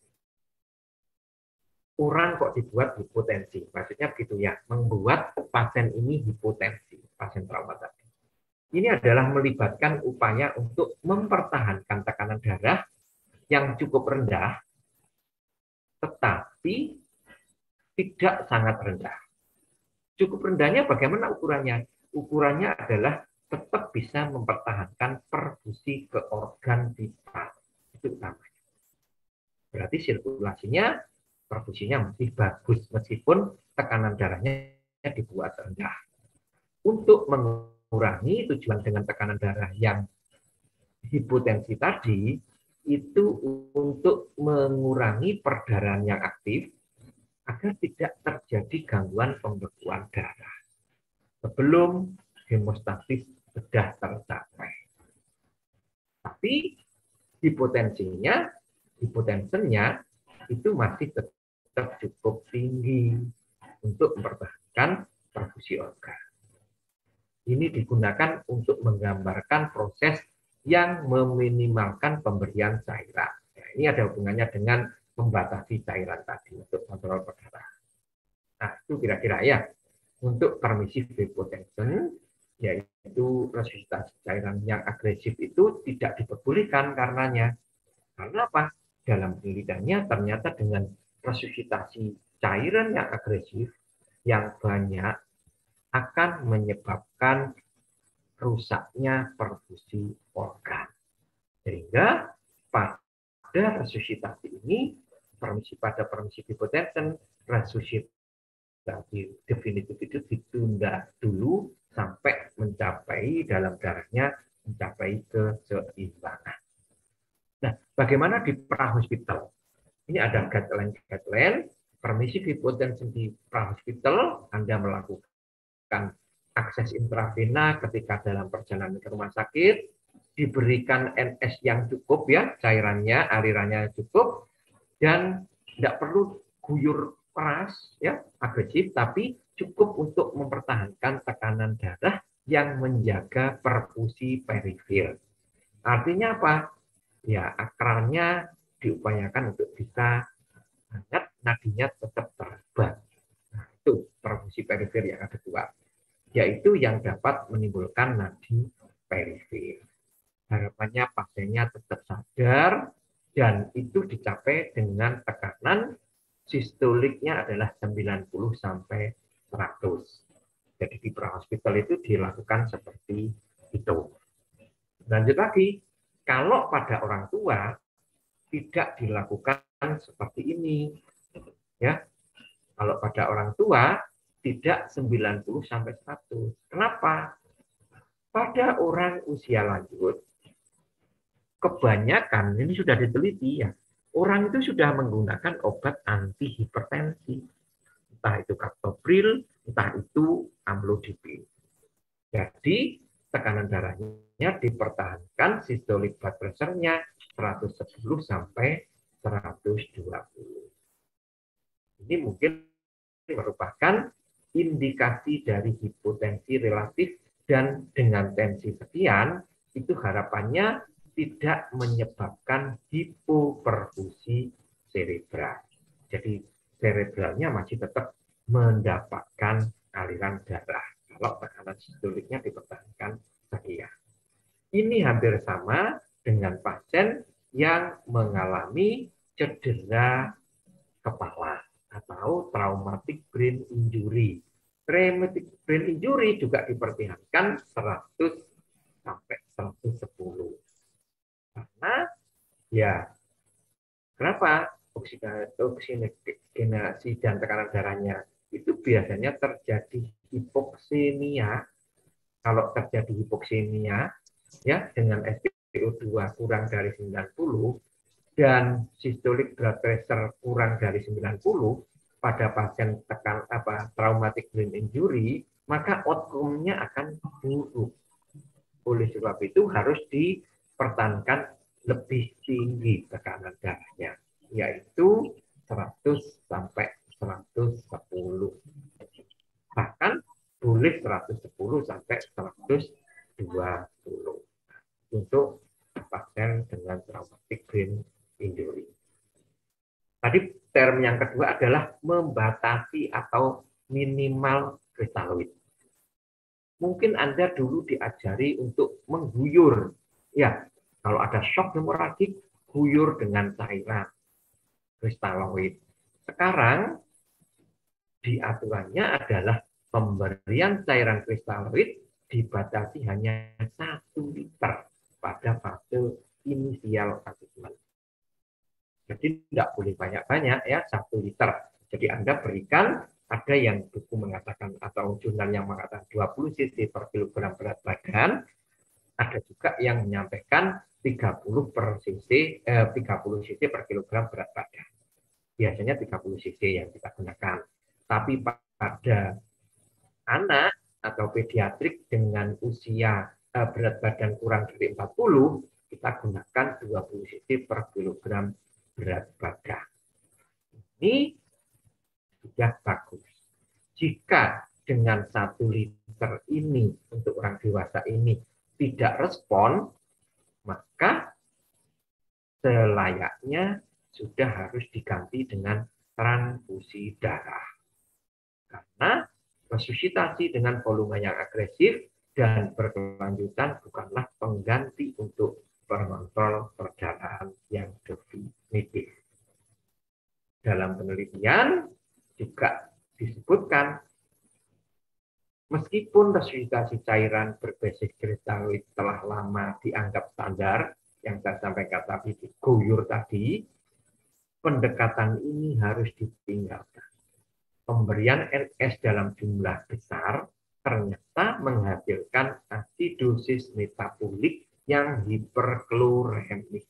Orang kok dibuat hipotensi? Maksudnya begitu ya, membuat pasien ini hipotensi, pasien trauma tadi. Ini adalah melibatkan upaya untuk mempertahankan tekanan darah yang cukup rendah, tetapi tidak sangat rendah. Cukup rendahnya bagaimana ukurannya? Ukurannya adalah tetap bisa mempertahankan perfusi ke organ vital. Itu utamanya. Berarti sirkulasinya, perfusinya masih bagus meskipun tekanan darahnya dibuat rendah. Untuk mengurangi, tujuan dengan tekanan darah yang hipotensi tadi itu untuk mengurangi perdarahan yang aktif agar tidak terjadi gangguan pembekuan darah sebelum hemostasis sudah tercapai. Tapi hipotensinya itu masih tetap cukup tinggi untuk mempertahankan perfusi organ. Ini digunakan untuk menggambarkan proses yang meminimalkan pemberian cairan. Ya, ini ada hubungannya dengan membatasi cairan tadi untuk kontrol perdarahan. Nah, itu kira-kira ya. Untuk permissive hypotension, yaitu resusitasi cairan yang agresif itu tidak diperbolehkan karenanya. Karena apa? Dalam penelitiannya ternyata dengan resusitasi cairan yang agresif yang banyak akan menyebabkan rusaknya perfusi organ. Sehingga pada resusitasi ini, pada permissive hypotension, resusitasi definitif itu ditunda dulu sampai mencapai dalam darahnya mencapai keseimbangan. Nah, bagaimana di prahospital? Ini ada guideline permissive hypotension di prahospital. Anda melakukan akses intravena ketika dalam perjalanan ke rumah sakit, diberikan NS yang cukup ya, cairannya, alirannya cukup, dan tidak perlu guyur keras ya, agresif, tapi cukup untuk mempertahankan tekanan darah yang menjaga perfusi periferi. Artinya apa? Ya, akralnya diupayakan untuk bisa hangat, nadinya tetap terbat. Nah, itu perfusi periferi yang ada dua, yaitu yang dapat menimbulkan nadi periferi. Harapannya pasiennya tetap sadar dan itu dicapai dengan tekanan sistoliknya adalah 90 sampai 100. Jadi di prahospital itu dilakukan seperti itu. Lanjut lagi, kalau pada orang tua tidak dilakukan seperti ini. Ya. Kalau pada orang tua tidak 90 sampai 100. Kenapa? Pada orang usia lanjut kebanyakan, ini sudah diteliti ya, orang itu sudah menggunakan obat anti hipertensi. Entah itu captopril, entah itu amlodipine. Jadi tekanan darahnya dipertahankan, systolic blood pressure-nya 110 sampai 120. Ini mungkin merupakan indikasi dari hipotensi relatif, dan dengan tensi sekian, itu harapannya tidak menyebabkan hipoperfusi cerebral. Jadi cerebralnya masih tetap mendapatkan aliran darah kalau tekanan sistoliknya dipertahankan sekian. Ini hampir sama dengan pasien yang mengalami cedera kepala atau traumatic brain injury. Traumatic brain injury juga dipertahankan 100 sampai 110. Karena ya kenapa oksigenasi dan tekanan darahnya itu biasanya terjadi hipoksemia. Kalau terjadi hipoksemia ya dengan SpO2 kurang dari 90 dan systolic blood pressure kurang dari 90 pada pasien traumatic brain injury, maka outcome-nya akan buruk. Oleh sebab itu harus dipertahankan lebih tinggi tekanan darahnya, yaitu 100 sampai 110. Bahkan boleh 110 sampai 120 untuk pasien dengan traumatic brain injury. Tadi term yang kedua adalah membatasi atau minimal kristaloid. Mungkin Anda dulu diajari untuk mengguyur. Ya, kalau ada shock hemoragik, guyur dengan cairan kristaloid. Sekarang di aturannya adalah pemberian cairan kristaloid dibatasi hanya 1 liter pada fase inisial asesmen. Jadi tidak boleh banyak-banyak ya, 1 liter. Jadi Anda berikan, ada yang buku mengatakan atau jurnal yang mengatakan 20 cc per kilogram berat badan, ada juga yang menyampaikan 30 cc per kilogram berat badan. Biasanya 30 cc yang kita gunakan. Tapi pada anak atau pediatrik dengan usia berat badan kurang dari 40, kita gunakan 20 cc per kilogram berat badan. Ini sudah bagus. Jika dengan 1 liter ini untuk orang dewasa ini tidak respon, maka selayaknya sudah harus diganti dengan transfusi darah. Karena Resusitasi dengan volume yang agresif dan berkelanjutan bukanlah pengganti untuk pengontrol perdarahan yang definitif. Dalam penelitian juga disebutkan, meskipun resusitasi cairan berbasis kristaloid telah lama dianggap standar, yang saya sampaikan tadi di Goyur tadi, pendekatan ini harus ditinggalkan. Pemberian NS dalam jumlah besar ternyata menghasilkan asidosis metabolik yang hiperkloremik.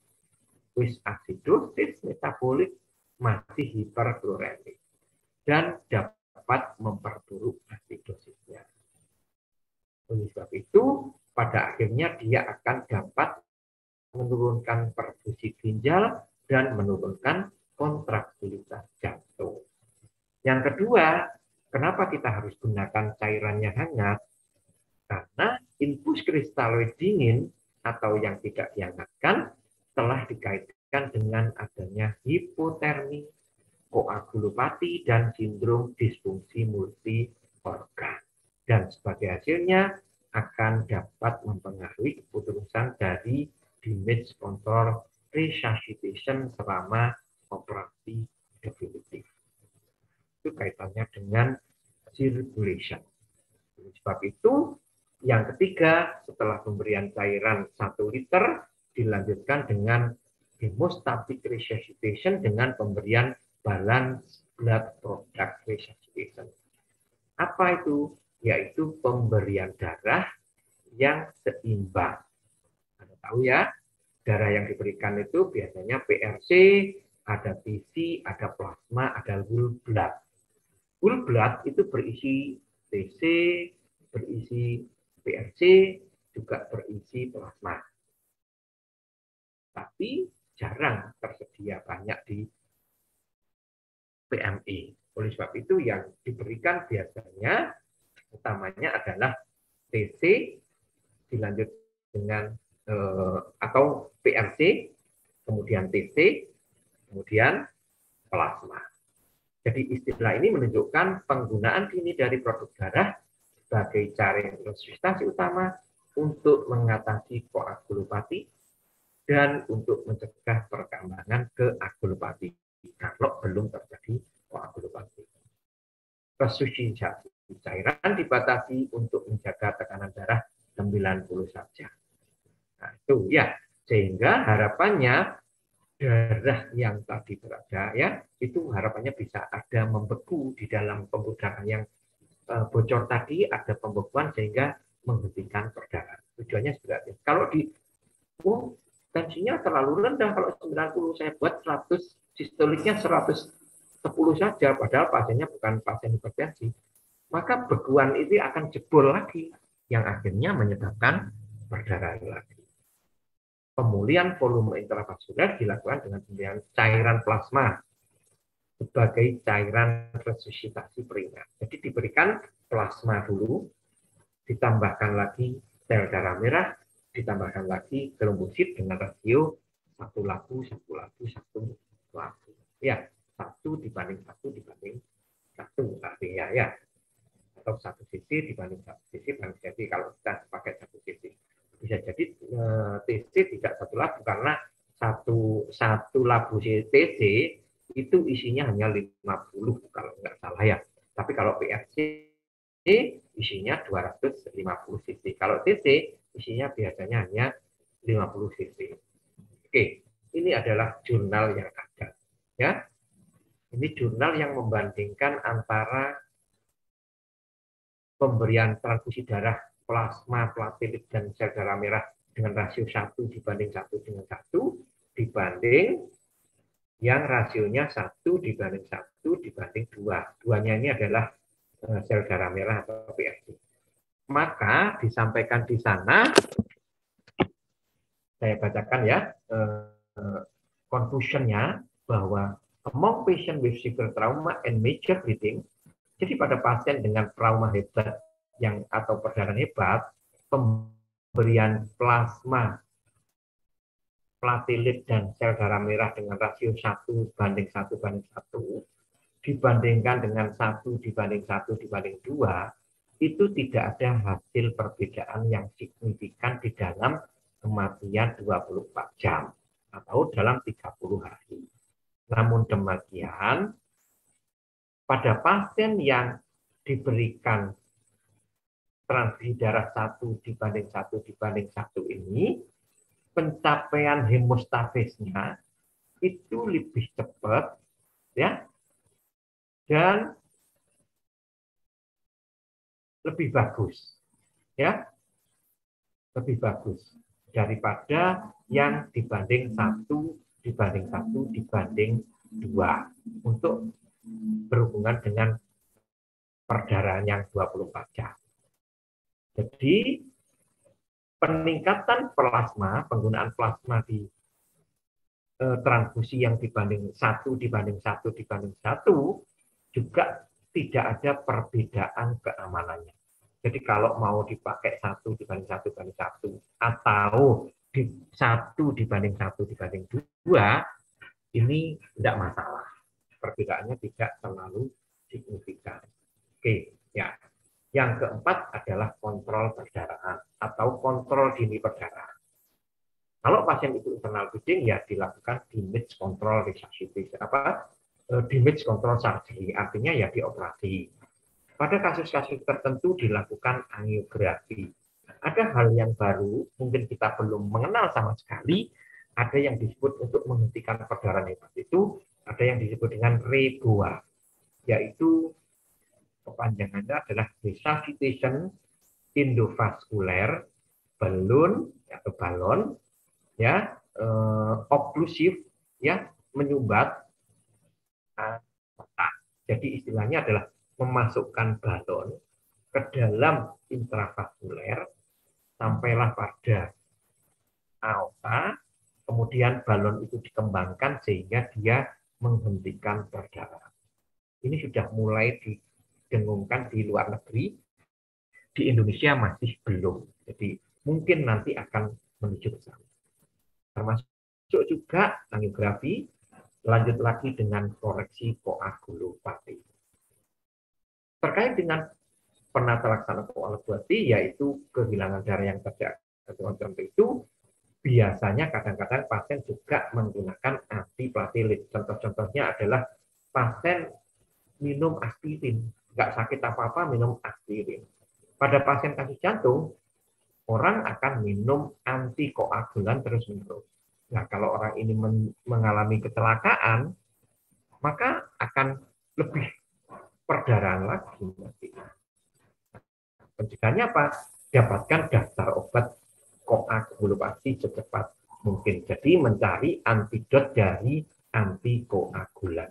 Asidosis metabolik masih hiperkloremik dan dapat memperburuk asidosisnya. Oleh sebab itu, pada akhirnya dia akan dapat menurunkan perfusi ginjal dan menurunkan kontraktilitas jantung. Yang kedua, kenapa kita harus gunakan cairan yang hangat? Karena infus kristaloid dingin atau yang tidak dihangatkan telah dikaitkan dengan adanya hipotermi, koagulopati, dan sindrom disfungsi multi organ. Dan sebagai hasilnya akan dapat mempengaruhi keputusan dari damage control resuscitation selama operasi definitif. Itu kaitannya dengan circulation. Sebab itu, yang ketiga, setelah pemberian cairan 1 liter, dilanjutkan dengan hemostatic resuscitation dengan pemberian balance blood product resuscitation. Apa itu? Yaitu pemberian darah yang seimbang. Anda tahu ya, darah yang diberikan itu biasanya PRC, ada TC, ada plasma, ada whole blood. Whole blood itu berisi TC, berisi PRC, juga berisi plasma. Tapi jarang tersedia banyak di PME. Oleh sebab itu yang diberikan biasanya utamanya adalah TC, dilanjut dengan atau PRC, kemudian TC, kemudian plasma. Jadi istilah ini menunjukkan penggunaan dini dari produk darah sebagai cara resusitasi utama untuk mengatasi koagulopati dan untuk mencegah perkembangan keagulopati kalau belum terjadi koagulopati. Resusitasi cairan dibatasi untuk menjaga tekanan darah 90 saja. Nah, itu ya, sehingga harapannya darah yang tadi berada ya, itu harapannya bisa ada membeku di dalam pembuluh darah yang bocor tadi, ada pembekuan sehingga menghentikan perdarahan. Tujuannya sebenarnya. Kalau di tensinya terlalu rendah, kalau 90 saya buat 100, sistoliknya 110 saja, padahal pasiennya bukan pasien hipertensi, maka bekuan itu akan jebol lagi, yang akhirnya menyebabkan perdarahan lagi. Pemulihan volume intravaskuler dilakukan dengan pemberian cairan plasma sebagai cairan resusitasi peringat. Jadi diberikan plasma dulu, ditambahkan lagi sel darah merah, ditambahkan lagi trombosit dengan rasio 1 labu, 1 labu, 1 labu. Ya, 1 dibanding 1 dibanding 1 artinya ya. Atau 1 cc dibanding 1 cc banding cc kalau kita pakai 1 cc. Bisa jadi TC tidak 1 labu karena satu labu TC itu isinya hanya 50 kalau nggak salah ya. Tapi kalau PRC isinya 250 cc. Kalau TC isinya biasanya hanya 50 cc. Oke, ini adalah jurnal yang ada. Ya, ini jurnal yang membandingkan antara pemberian transfusi darah plasma, platelet, dan sel darah merah dengan rasio 1 dibanding 1 dengan 1 dibanding yang rasionya 1 dibanding 1 dibanding 2. Duanya ini adalah sel darah merah atau PRC. Maka disampaikan di sana, saya bacakan ya, conclusion-nya bahwa among patient with severe trauma and major bleeding, jadi pada pasien dengan trauma hebat atau perdarahan hebat, pemberian plasma, platelet, dan sel darah merah dengan rasio 1 banding 1 banding 1 dibandingkan dengan 1:1:2, itu tidak ada hasil perbedaan yang signifikan di dalam kematian 24 jam atau dalam 30 hari. Namun demikian, pada pasien yang diberikan transfusi darah 1:1:1 ini, pencapaian hemostasisnya itu lebih cepat, ya, dan lebih bagus, ya, lebih bagus daripada yang dibanding 1:1:2 untuk berhubungan dengan perdarahan yang 24 jam. Jadi peningkatan plasma, penggunaan plasma di transfusi yang dibanding 1:1:1 juga tidak ada perbedaan keamanannya. Jadi kalau mau dipakai 1:1:1 atau 1:1:2, ini tidak masalah. Perbedaannya tidak terlalu signifikan. Oke, ya. Yang keempat adalah kontrol perdarahan atau kontrol dini perdarahan. Kalau pasien itu internal bleeding, ya dilakukan damage control resuscitation, damage control surgery, artinya ya dioperasi. Pada kasus-kasus tertentu dilakukan angiografi. Ada hal yang baru, mungkin kita belum mengenal sama sekali, ada yang disebut untuk menghentikan perdarahan hebat itu, ada yang disebut dengan REBOA, yaitu kepanjangannya adalah resuscitation endovascular balloon atau balon, ya, okklusif, ya, menyumbat otak. Jadi istilahnya adalah memasukkan balon ke dalam intravaskuler sampailah pada aorta, kemudian balon itu dikembangkan sehingga dia menghentikan perdarahan. Ini sudah mulai didengungkan di luar negeri, di Indonesia masih belum. Jadi mungkin nanti akan menuju ke sana. Termasuk juga angiografi, lanjut lagi dengan koreksi koagulopati. Terkait dengan penata laksana koagulopati, yaitu kehilangan darah yang terjadi itu, biasanya kadang-kadang pasien juga menggunakan antiplatelet. Contoh-contohnya adalah pasien minum aspirin, nggak sakit apa-apa minum aspirin. Pada pasien kasus jantung, orang akan minum antikoagulan terus-menerus. Nah, kalau orang ini mengalami kecelakaan, maka akan lebih perdarahan lagi. Pencegahannya apa? Dapatkan daftar obat koagulopati secepat mungkin. Jadi mencari antidot dari antikoagulan.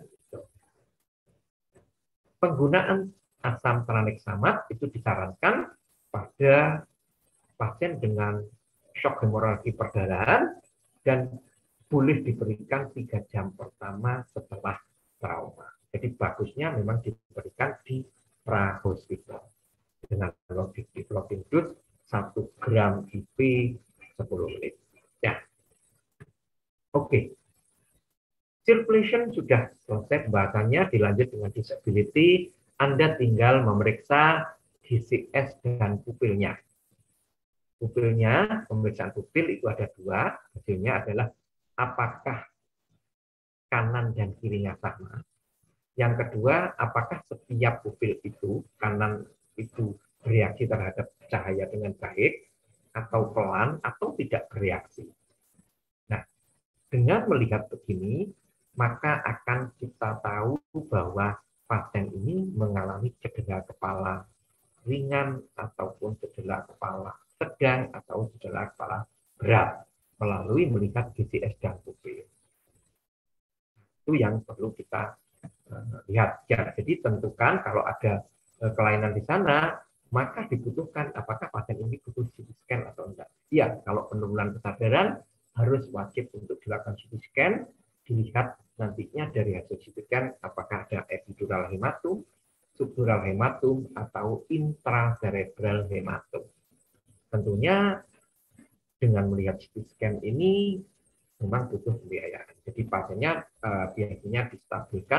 Penggunaan asam tranexamat itu disarankan pada pasien dengan shock hemoragi perdarahan dan boleh diberikan 3 jam pertama setelah trauma. Jadi bagusnya memang diberikan di prahospital dengan loading dose 1 gram IP 10 menit. Ya. Oke. Circulation sudah selesai pembahasannya, dilanjut dengan disability. Anda tinggal memeriksa DCS dan pupilnya. Pupilnya, pemeriksaan pupil itu ada 2. Hasilnya adalah apakah kanan dan kirinya sama. Yang kedua, apakah setiap pupil itu, kanan itu bereaksi terhadap cahaya dengan baik, atau pelan, atau tidak bereaksi. Nah, dengan melihat begini, maka akan kita tahu bahwa pasien ini mengalami cedera kepala ringan ataupun cedera kepala sedang atau cedera kepala berat melalui melihat DCS dan pupil. Itu yang perlu kita lihat. Ya, jadi tentukan kalau ada kelainan di sana, maka dibutuhkan apakah pasien ini butuh CT scan atau enggak. Ya, kalau penurunan kesadaran harus wajib untuk dilakukan CT scan, dilihat nantinya dari hasil CT scan apakah ada epidural hematum, subdural hematum, atau intracerebral hematum. Tentunya dengan melihat CT scan ini memang butuh pembiayaan. Jadi pasiennya biasanya distabilkan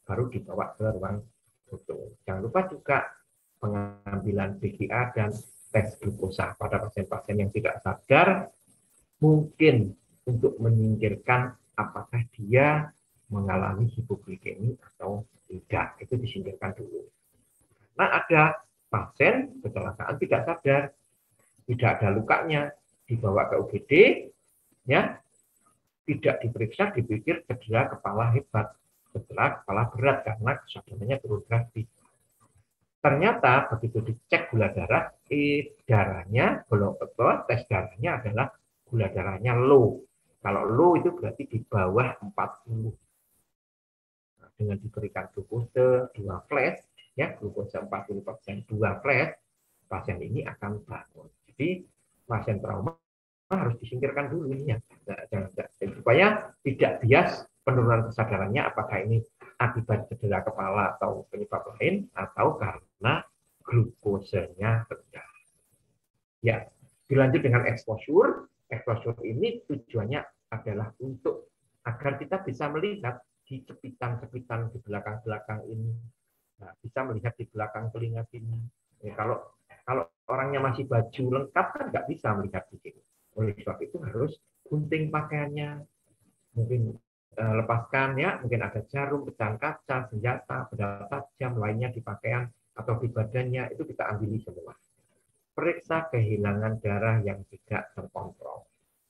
baru dibawa ke ruang foto. Jangan lupa juga pengambilan BGA dan tes glukosa pada pasien-pasien yang tidak sadar, mungkin untuk menyingkirkan apakah dia mengalami hipoglikemi atau tidak, itu disingkirkan dulu. Nah, ada pasien kecelakaan tidak sadar, tidak ada lukanya, dibawa ke UGD, ya, tidak diperiksa, dipikir cedera kepala hebat, cedera kepala berat karena kesadarannya turun drastis. Ternyata begitu dicek gula darah, darahnya belum betul, tes darahnya adalah gula darahnya low. Kalau low itu berarti di bawah 40. Nah, dengan diberikan glukosa 2 flash, ya, glukosa 40%, 2 flash, pasien ini akan bangun. Jadi pasien trauma harus disingkirkan dulu ini ya, supaya tidak bias penurunan kesadarannya, apakah ini akibat cedera kepala atau penyebab lain, atau karena glukosanya rendah. Ya, dilanjut dengan exposure. Exposure ini tujuannya adalah untuk agar kita bisa melihat di cepitan-cepitan di belakang-belakang ini. Nah, bisa melihat di belakang telinga sini. Ya, kalau orangnya masih baju lengkap kan nggak bisa melihat di sini. Oleh sebab itu harus gunting pakaiannya, mungkin lepaskan ya, mungkin ada jarum, pecahan kaca, senjata, benda tajam lainnya di pakaian atau di badannya, itu kita ambil semua. Periksa kehilangan darah yang tidak terkontrol.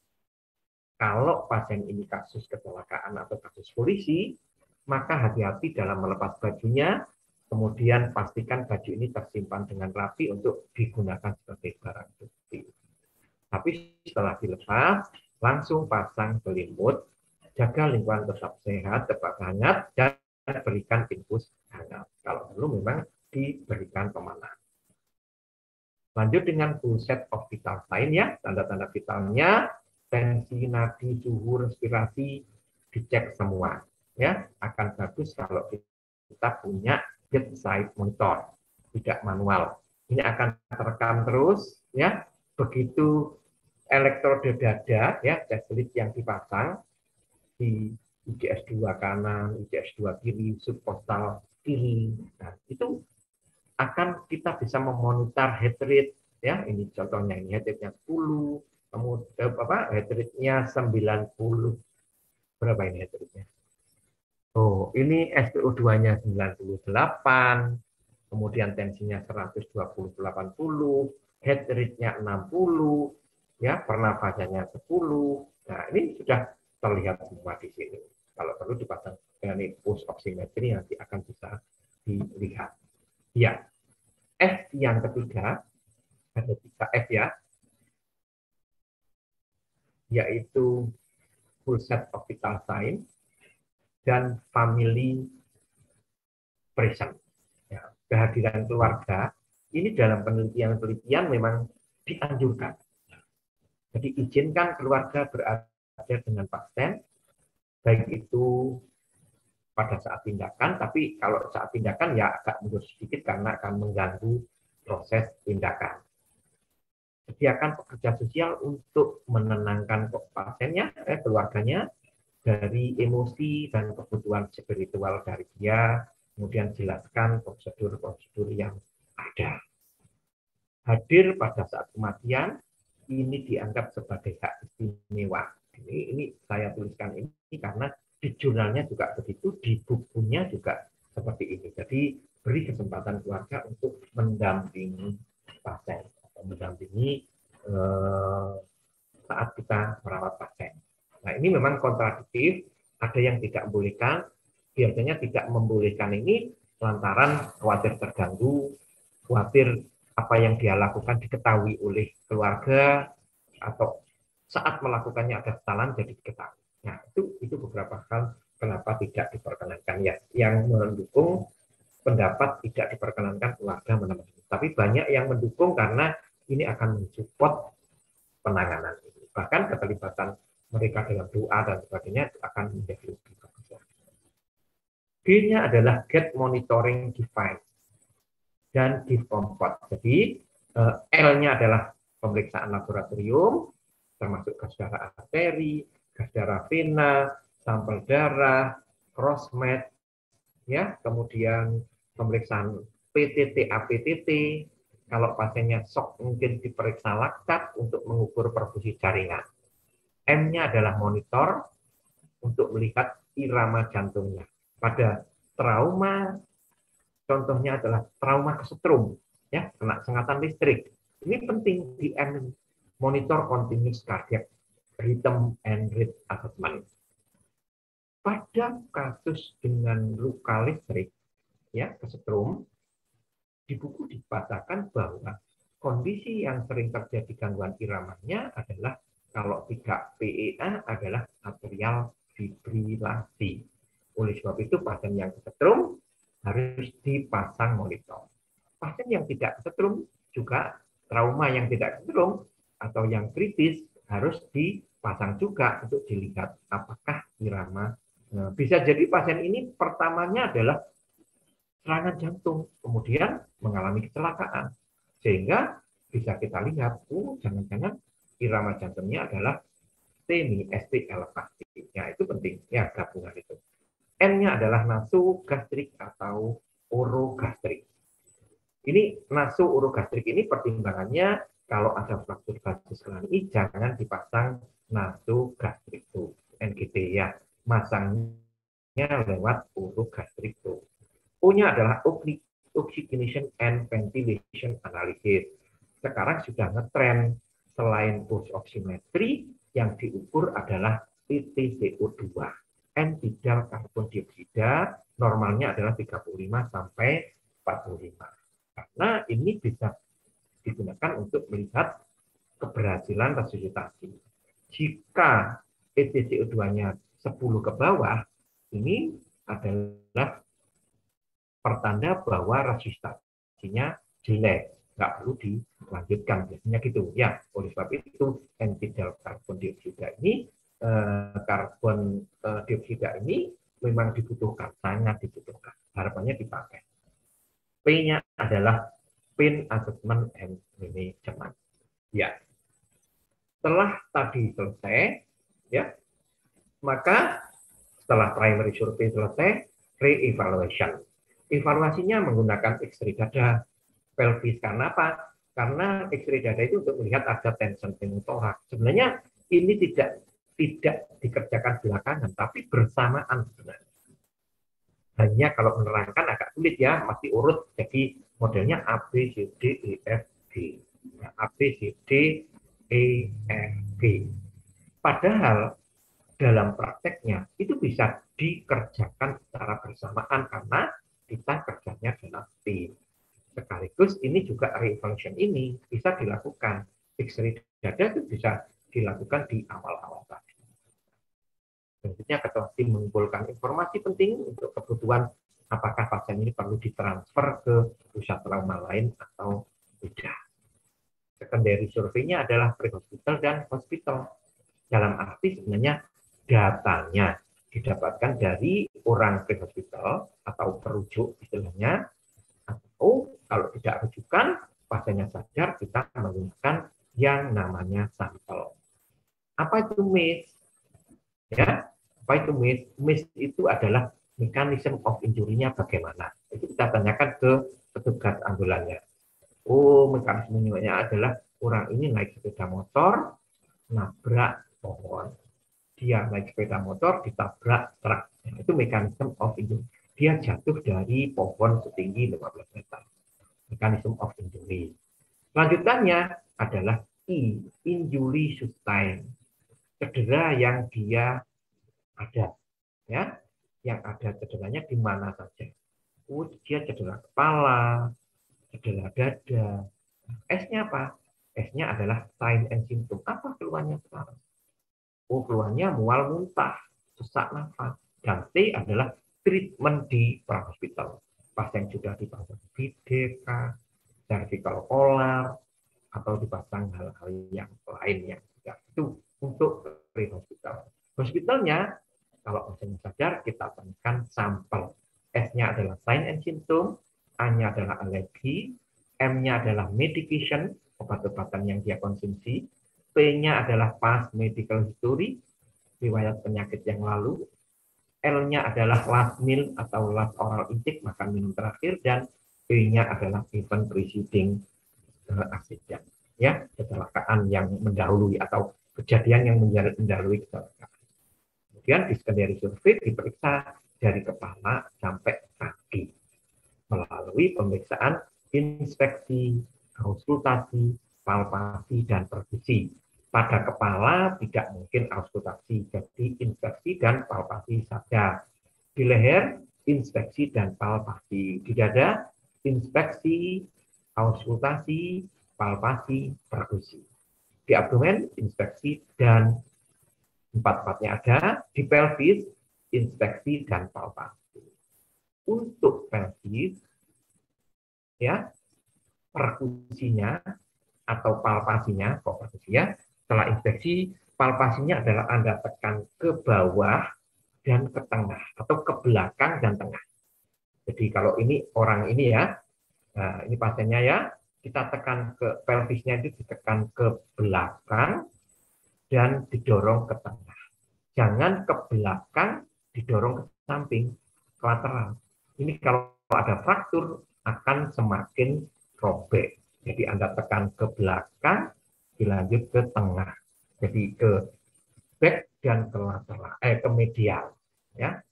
Kalau pasien ini kasus kecelakaan atau kasus polisi, maka hati-hati dalam melepas bajunya, kemudian pastikan baju ini tersimpan dengan rapi untuk digunakan sebagai barang bukti. Tapi setelah dilepas, langsung pasang selimut, jaga lingkungan tetap sehat, tetap hangat, dan berikan infus hangat. Kalau perlu memang diberikan pemanas. Lanjut dengan full set of vital sign ya, tanda-tanda vitalnya, tensi, nadi, suhu, respirasi, dicek semua. Ya, akan bagus kalau kita punya bedside monitor, tidak manual. Ini akan terekam terus, ya. Begitu elektrode dada, ya, chest lead yang dipasang di IGS 2 kanan, IGS 2 kiri, subpostal kiri. Nah, itu akan kita bisa memonitor heart rate, ya. Ini contohnya, ini heart rate-nya 10, kemudian heart rate-nya 90. Berapa ini heart rate-nya? Oh, ini SpO2-nya 98, kemudian tensinya 120/80, heart rate-nya 60, ya, pernafasannya 10. Nah, ini sudah terlihat semua di sini. Kalau perlu dipasang dengan pulse oximetry nanti akan bisa dilihat. Ya, F yang ketiga, ada 3 F ya, yaitu full set of vital sign dan family present. Ya, kehadiran keluarga ini dalam penelitian memang dianjurkan. Jadi izinkan keluarga berada dengan pasien, baik itu pada saat tindakan, tapi kalau saat tindakan ya agak mundur sedikit karena akan mengganggu proses tindakan. Sediakan pekerja sosial untuk menenangkan pasiennya, keluarganya, dari emosi dan kebutuhan spiritual dari dia, kemudian jelaskan prosedur-prosedur yang ada. Hadir pada saat kematian, ini dianggap sebagai hak istimewa. Ini saya tuliskan ini karena di jurnalnya juga begitu, di bukunya juga seperti ini. Jadi beri kesempatan keluarga untuk mendampingi pasien, atau mendampingi saat kita merawat pasien. Nah, ini memang kontradiktif, ada yang tidak membolehkan, biasanya tidak membolehkan ini lantaran khawatir terganggu, khawatir apa yang dia lakukan diketahui oleh keluarga, atau saat melakukannya ada kesalahan jadi diketahui. Nah, itu beberapa hal kenapa tidak diperkenankan ya, yang mendukung pendapat tidak diperkenankan keluarga menemani. Tapi banyak yang mendukung karena ini akan mensupport penanganan ini. Bahkan keterlibatan mereka dalam doa dan sebagainya akan menjadi lebih bagus. G-nya adalah get monitoring device dan give comfort. Jadi L-nya adalah pemeriksaan laboratorium, termasuk gas darah arteri, gas darah vena, sampel darah, crossmatch, ya, kemudian pemeriksaan PTT, APTT, kalau pasiennya shock mungkin diperiksa laktat untuk mengukur perfusi jaringan. M-nya adalah monitor untuk melihat irama jantungnya. Pada trauma, contohnya adalah trauma kesetrum, ya, kena sengatan listrik. Ini penting di M, monitor continuous cardiac rhythm and rate assessment. Pada kasus dengan luka listrik, ya, kesetrum, di buku dibacakan bahwa kondisi yang sering terjadi gangguan iramanya adalah kalau tidak PEA adalah atrial fibrilasi. Oleh sebab itu pasien yang kesetrum harus dipasang monitor. Pasien yang tidak kesetrum juga trauma yang tidak kesetrum atau yang kritis harus dipasang juga untuk dilihat apakah irama. Nah, bisa jadi pasien ini pertamanya adalah serangan jantung, kemudian mengalami kecelakaan. Sehingga bisa kita lihat, jangan-jangan irama jantungnya adalah ST elevatif. Ya, itu penting, ya, gabungan itu. N-nya adalah nasogastrik atau orogastrik. Ini naso-orogastrik ini pertimbangannya kalau ada fraktur basis kelani, jangan dipasang nasogastrik itu, NGT ya, masangnya lewat orogastrik itu. O-nya adalah oxygenation and ventilation analysis. Sekarang sudah ngetren selain pulse oximetry yang diukur adalah TTCO2. N-tidal karbon dioksida normalnya adalah 35 sampai 45. Karena ini bisa digunakan untuk melihat keberhasilan resusitasi. Jika TTCO2-nya 10 ke bawah, ini adalah pertanda bahwa resusitasinya jelek, nggak perlu dilanjutkan, biasanya gitu ya. Oleh sebab itu N-tidal karbon dioksida ini memang dibutuhkan, sangat dibutuhkan, harapannya dipakai. P-nya adalah pain assessment and management. Ya, setelah tadi selesai, ya, maka setelah primary survey selesai, re-evaluation. Evaluasinya menggunakan X-ray dada pelvis. Karena apa? Karena X-ray dada itu untuk melihat ada tension pneumotoraks. Sebenarnya ini tidak dikerjakan belakangan, tapi bersamaan sebenarnya. Hanya kalau menerangkan agak sulit ya, masih urut. Jadi modelnya A, B, C, D, E, F, G. Nah, A, B, C, D, E, F, G. Padahal dalam prakteknya itu bisa dikerjakan secara bersamaan karena kita kerjanya dalam tim. Sekaligus ini juga re-evaluation ini bisa dilakukan. X-ray dada itu bisa dilakukan di awal-awal tadi. Selanjutnya ketua tim mengumpulkan informasi penting untuk kebutuhan apakah pasien ini perlu ditransfer ke pusat trauma lain atau tidak. Secondary survei-nya adalah pre-hospital dan hospital. Dalam arti sebenarnya datanya didapatkan dari orang pre-hospital atau perujuk istilahnya, atau kalau tidak rujukan, pasiennya sadar, kita menggunakan yang namanya sampel. Apa itu MIS? Ya, apa itu MIS? MIS itu adalah mechanism of injury-nya bagaimana. Itu kita tanyakan ke petugas ambulannya. Oh, mekanismenya adalah orang ini naik sepeda motor, nabrak pohon. Dia naik sepeda motor, ditabrak truk. Nah, itu mekanisme of injury. Dia jatuh dari pohon setinggi 15 meter. Mekanisme of injury. Lanjutannya adalah I, injury sustain. Cedera yang dia ada. Ya, yang ada cederanya di mana saja. Oh, dia cedera kepala, cedera dada. S-nya apa? S-nya adalah sign and symptom. Apa keluhannya sekarang? Oh, keluhannya mual muntah, sesak nafas. Dan T adalah treatment di prahospital. Pasien sudah dipasang VDK, cervical collar, atau dipasang hal-hal yang lain yang tidak. Itu untuk pre-hospital. Hospitalnya, kalau pasiennya sadar, kita temukan sampel. S-nya adalah sign and symptom, A-nya adalah alergi, M-nya adalah medication, obat-obatan yang dia konsumsi, P-nya adalah past medical history, riwayat penyakit yang lalu, L-nya adalah last meal atau last oral intake, makan minum terakhir, dan E-nya adalah event preceding accident, ya, kecelakaan yang mendahului atau kejadian yang mendahului kecelakaan. Kemudian di secondary survey diperiksa dari kepala sampai kaki melalui pemeriksaan inspeksi, konsultasi, palpasi, dan perkusi. Pada kepala tidak mungkin auskultasi, jadi inspeksi dan palpasi saja. Di leher, inspeksi dan palpasi. Di dada, inspeksi, auskultasi, palpasi, perkusi. Di abdomen, inspeksi dan empat-empatnya ada. Di pelvis, inspeksi dan palpasi. Untuk pelvis, ya, perkusinya atau palpasinya, ya, setelah inspeksi, palpasinya adalah Anda tekan ke bawah dan ke tengah, atau ke belakang dan tengah. Jadi kalau ini orang ini ya, nah ini pasiennya ya, kita tekan ke pelvisnya itu ditekan ke belakang dan didorong ke tengah. Jangan ke belakang, didorong ke samping, ke lateral. Ini kalau ada fraktur akan semakin robek. Jadi Anda tekan ke belakang, dilanjut ke tengah. Jadi ke back dan ke lateral, ke medial. Ya,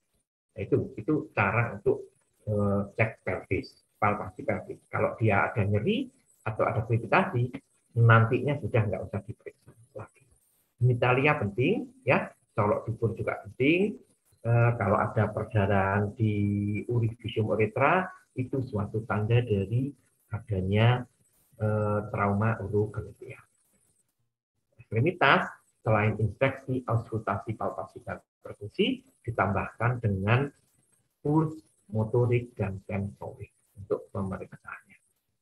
itu cara untuk cek pelvis, palpasi pelvis. Kalau dia ada nyeri atau ada gravitasi, nantinya sudah nggak usah diperiksa lagi. Genitalia penting, ya. Colok dubur juga penting. Kalau ada perdarahan di urivisium uretra, itu suatu tanda dari adanya trauma urogenital. Ekstremitas, selain inspeksi, auskultasi, palpasi, dan perkusi, ditambahkan dengan puls, motorik, dan sensorik untuk pemeriksanya.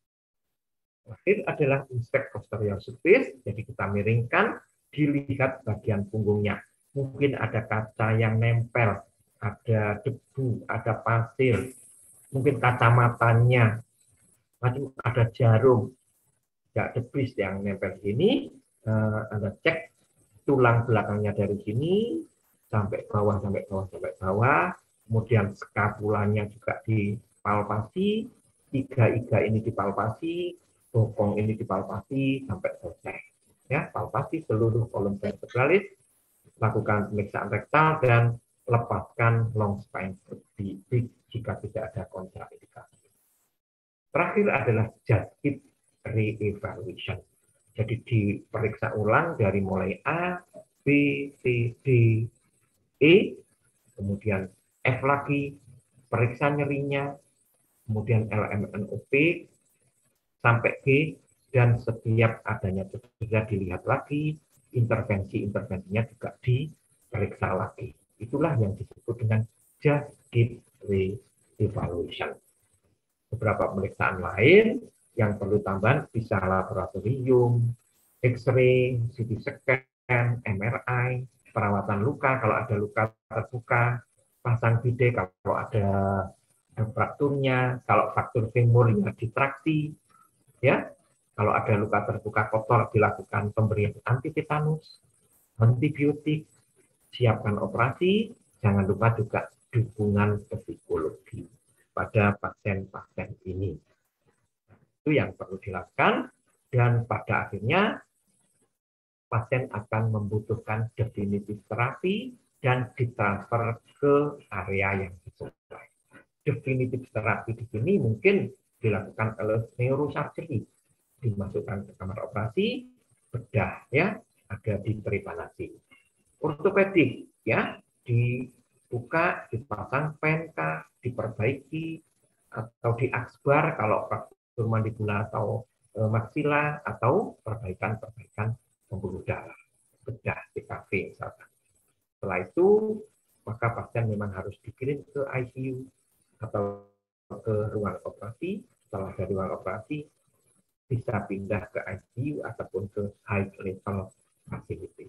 Terakhir adalah inspect posterior surface, jadi kita miringkan, dilihat bagian punggungnya. Mungkin ada kaca yang nempel, ada debu, ada pasir, mungkin kacamatanya, ada jarum, ya, debris yang nempel sini. Anda cek tulang belakangnya dari sini sampai bawah, sampai bawah, sampai bawah. Kemudian skapulanya juga dipalpasi, iga-iga ini dipalpasi, bokong ini dipalpasi sampai selesai. Ya, palpasi seluruh kolom vertebralis, lakukan pemeriksaan rektal dan lepaskan long spine vertebrae jika tidak ada kontraindikasi. Terakhir adalah just re-evaluation. Jadi diperiksa ulang dari mulai A, B, C, D, E, kemudian F lagi, periksa nyerinya, kemudian LMNOP, sampai G, dan setiap adanya cedera dilihat lagi, intervensi-intervensinya juga diperiksa lagi. Itulah yang disebut dengan just re-evaluation. Beberapa pemeriksaan lain yang perlu tambahan bisa laboratorium, X-ray, CT scan, MRI, perawatan luka kalau ada luka terbuka, pasang bide kalau ada frakturnya, kalau fraktur femur ya ditraksi, ya. Kalau ada luka terbuka kotor dilakukan pemberian antitetanus, antibiotik, siapkan operasi, jangan lupa juga dukungan psikologi pada pasien-pasien ini. Itu yang perlu dilakukan, dan pada akhirnya pasien akan membutuhkan definitif terapi dan ditransfer ke area yang sesuai. Definitif terapi di sini mungkin dilakukan oleh neurosurgery, dimasukkan ke kamar operasi, bedah ya, ada di peripanasi. Ortopedik ya, dibuka, dipasang penka, diperbaiki atau diaksbar kalau mandibula atau maksila, atau perbaikan pembuluh darah, bedah TKV misalkan. Setelah itu, maka pasien memang harus dikirim ke ICU atau ke ruang operasi. Setelah dari ruang operasi, bisa pindah ke ICU ataupun ke high level facility.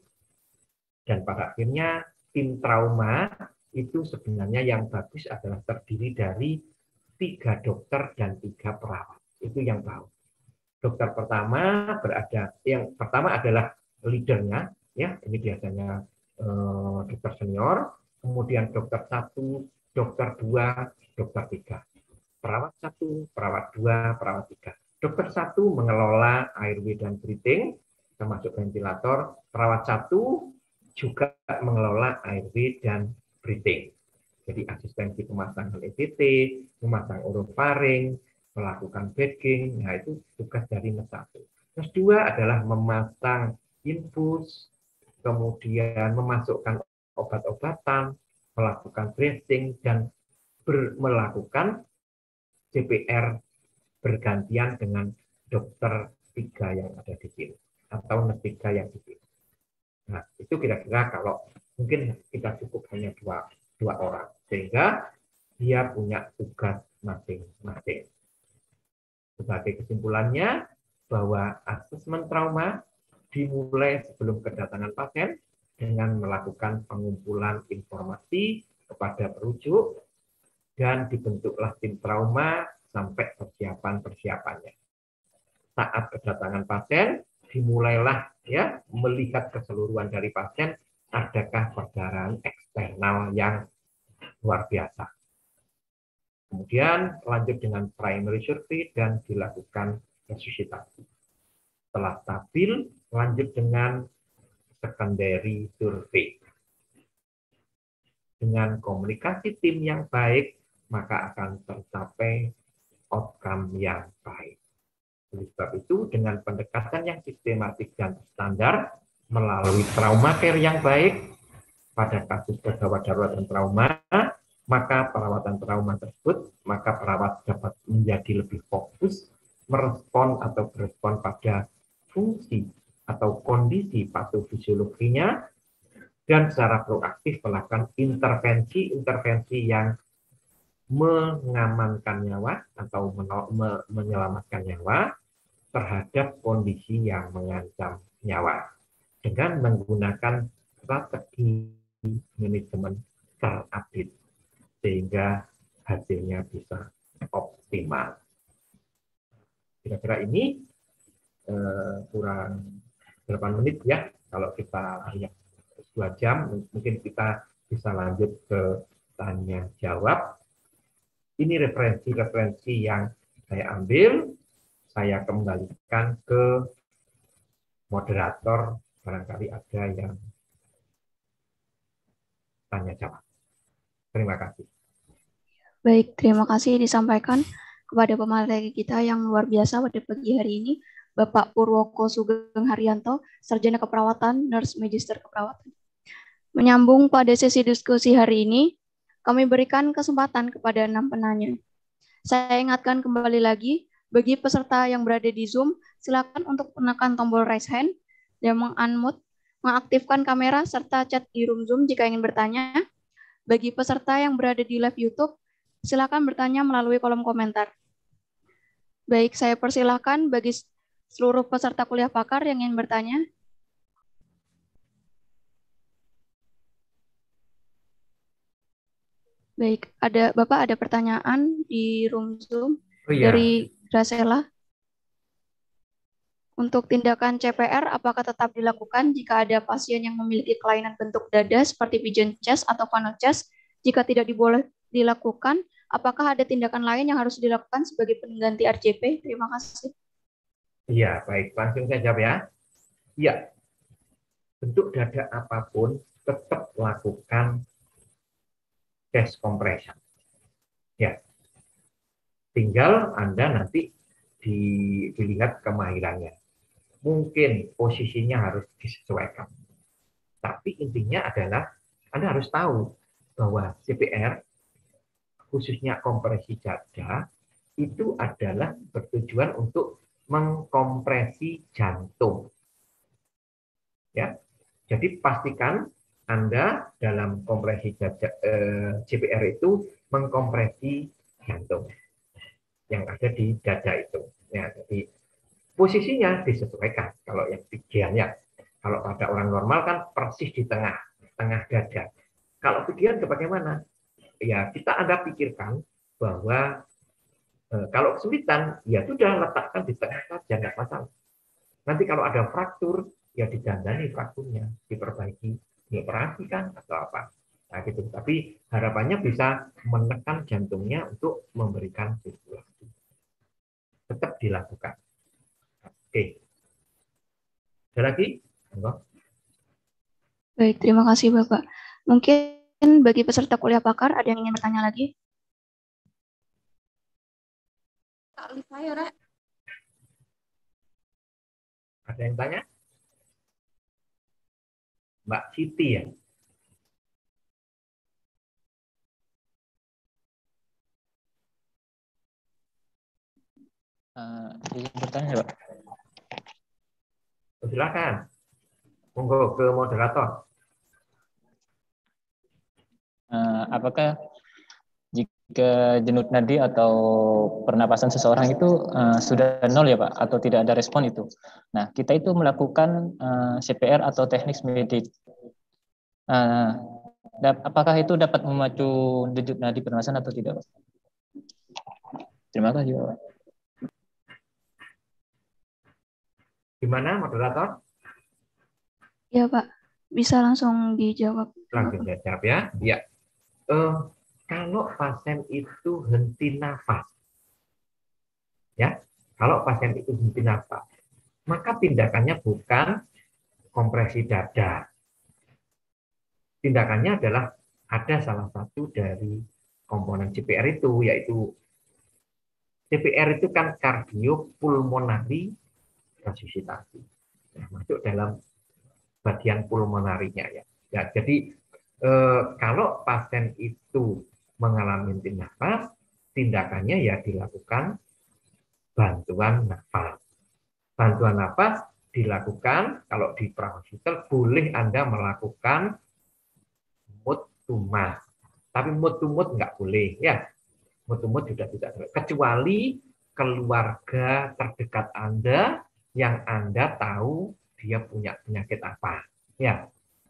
Dan pada akhirnya, tim trauma itu sebenarnya yang bagus adalah terdiri dari 3 dokter dan 3 perawat. Itu yang tahu. Dokter pertama yang pertama adalah leadernya, ya ini biasanya dokter senior. kemudian dokter 1, dokter 2, dokter 3. Perawat 1, perawat 2, perawat 3. Dokter 1 mengelola airway dan breathing, termasuk ventilator. Perawat 1 juga mengelola airway dan breathing. Jadi asistensi pemasangan ECT, memasang orofaring, melakukan bagging, nah itu tugas dari nurse 1. Nurse 2 adalah memasang infus, kemudian memasukkan obat-obatan, melakukan dressing, dan melakukan CPR bergantian dengan dokter 3 yang ada di sini, atau nurse 3 yang di sini. Nah, itu kira-kira kalau mungkin kita cukup hanya dua orang, sehingga dia punya tugas masing-masing. Sebagai kesimpulannya, bahwa asesmen trauma dimulai sebelum kedatangan pasien dengan melakukan pengumpulan informasi kepada perujuk, dan dibentuklah tim trauma sampai persiapan-persiapannya. Saat kedatangan pasien, dimulailah ya melihat keseluruhan dari pasien, adakah perdarahan eksternal yang luar biasa. Kemudian lanjut dengan primary survey dan dilakukan resusitasi. Setelah stabil, lanjut dengan secondary survey. Dengan komunikasi tim yang baik, maka akan tercapai outcome yang baik. Oleh sebab itu, dengan pendekatan yang sistematik dan standar, melalui trauma care yang baik, pada kasus gawat darurat dan trauma, maka perawatan trauma tersebut, maka perawat dapat menjadi lebih fokus, merespon atau berespon pada fungsi atau kondisi patofisiologinya, dan secara proaktif melakukan intervensi yang mengamankan nyawa atau menyelamatkan nyawa terhadap kondisi yang mengancam nyawa dengan menggunakan strategi manajemen terupdate sehingga hasilnya bisa optimal. Kira-kira ini kurang 8 menit ya. Kalau kita lihat 2 jam, mungkin kita bisa lanjut ke tanya jawab. Ini referensi-referensi yang saya ambil, saya kembalikan ke moderator, barangkali ada yang tanya jawab. Terima kasih. Baik, terima kasih disampaikan kepada pemateri kita yang luar biasa pada pagi hari ini, Bapak Purwoko Sugeng Haryanto, Sarjana Keperawatan, Nurse Magister Keperawatan. Menyambung pada sesi diskusi hari ini, kami berikan kesempatan kepada 6 penanya. Saya ingatkan kembali lagi, bagi peserta yang berada di Zoom, silakan untuk menekan tombol raise hand dan meng-unmute, mengaktifkan kamera serta chat di room Zoom jika ingin bertanya. Bagi peserta yang berada di live YouTube, silakan bertanya melalui kolom komentar. Baik, saya persilahkan bagi seluruh peserta kuliah pakar yang ingin bertanya. Baik, Bapak ada pertanyaan di room Zoom dari Gracela. Untuk tindakan CPR, apakah tetap dilakukan jika ada pasien yang memiliki kelainan bentuk dada seperti pigeon chest atau funnel chest? Jika tidak boleh dilakukan, apakah ada tindakan lain yang harus dilakukan sebagai pengganti RCP? Terima kasih. Iya, baik. Langsung saya jawab ya. Iya, bentuk dada apapun tetap lakukan chest compression. Ya, tinggal Anda nanti dilihat kemahirannya. Mungkin posisinya harus disesuaikan. Tapi intinya adalah Anda harus tahu bahwa CPR, khususnya kompresi dada, itu adalah bertujuan untuk mengkompresi jantung. Ya, jadi pastikan Anda dalam kompresi CPR itu mengkompresi jantung yang ada di dada itu. Ya, jadi posisinya disesuaikan. Kalau yang pigiannya, kalau pada orang normal kan persis di tengah dada. Kalau pigian bagaimana? Ya kita Anda pikirkan bahwa kalau kesulitan, ya sudah letakkan di tengah saja, nggak masalah. Nanti kalau ada fraktur, ya didandani frakturnya, diperbaiki, dioperasikan atau apa. Nah, gitu. Tapi harapannya bisa menekan jantungnya untuk memberikan sirkulasi. Tetap dilakukan. Oke. Ada lagi? Enggak? Baik, terima kasih Bapak. Mungkin bagi peserta kuliah pakar ada yang ingin bertanya lagi? Ada yang tanya? Mbak Siti ya? Izin bertanya, Pak. Silakan. Monggo ke moderator. Apakah jika denyut nadi atau pernapasan seseorang itu sudah nol ya Pak, atau tidak ada respon itu? Nah, kita itu melakukan CPR atau teknik medit. Apakah itu dapat memacu denyut nadi pernapasan atau tidak, Pak? Terima kasih, Pak. Gimana, moderator? Ya Pak, bisa langsung dijawab. Langsung dijawab ya. Ya. Kalau pasien itu henti nafas, ya, kalau pasien itu henti nafas, maka tindakannya bukan kompresi dada. Tindakannya adalah ada salah satu dari komponen CPR itu, yaitu CPR itu kan kardiopulmonari resusitasi, masuk dalam bagian pulmonarinya ya. Ya, jadi kalau pasien itu mengalami henti nafas, tindakannya ya dilakukan bantuan nafas. Bantuan nafas dilakukan kalau di prahospital boleh Anda melakukan mouth to mouth, tapi mouth to mouth nggak boleh ya. Mouth to mouth sudah tidak boleh, kecuali keluarga terdekat Anda yang Anda tahu dia punya penyakit apa ya,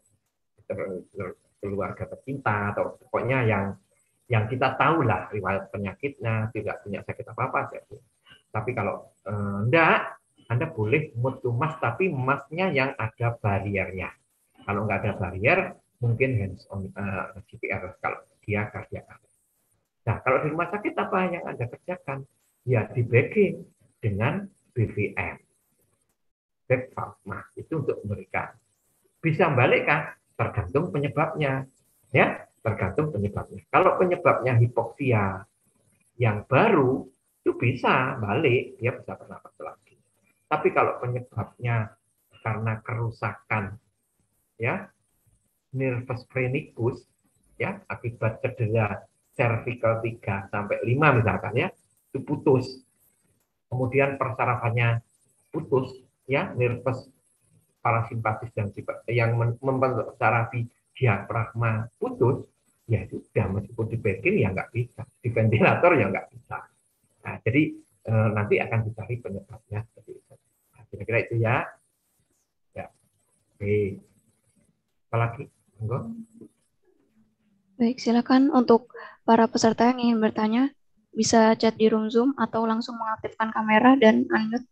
keluarga tercinta atau pokoknya yang kita tahu lah riwayat penyakitnya, tidak punya sakit apa-apa. Tapi kalau enggak, Anda boleh mouth to mouth, tapi mouth-nya yang ada bariernya. Kalau enggak ada barier, mungkin hands on CPR kalau dia kardiak. Nah, kalau di rumah sakit apa yang Anda kerjakan? Ya di backing dengan BVM. Back valve, itu untuk memberikan. Bisa balik kan? Tergantung penyebabnya. Ya, tergantung penyebabnya. Kalau penyebabnya hipoksia yang baru, itu bisa balik, dia bisa bernapas lagi. Tapi kalau penyebabnya karena kerusakan ya, nervus phrenicus ya, akibat cedera cervical 3 sampai 5 misalkan ya, itu putus. Kemudian persarafannya putus ya, nervus parasimpatis dan yang mempersarafi diafragma putus, ya sudah, meskipun di backing ya nggak bisa, di ventilator ya nggak bisa. Nah, jadi nanti akan dicari penyebabnya seperti itu. Nah, kira-kira itu ya. Ya, oke. Apalagi? Enggak? Baik, silakan untuk para peserta yang ingin bertanya, bisa chat di room Zoom atau langsung mengaktifkan kamera dan unmute.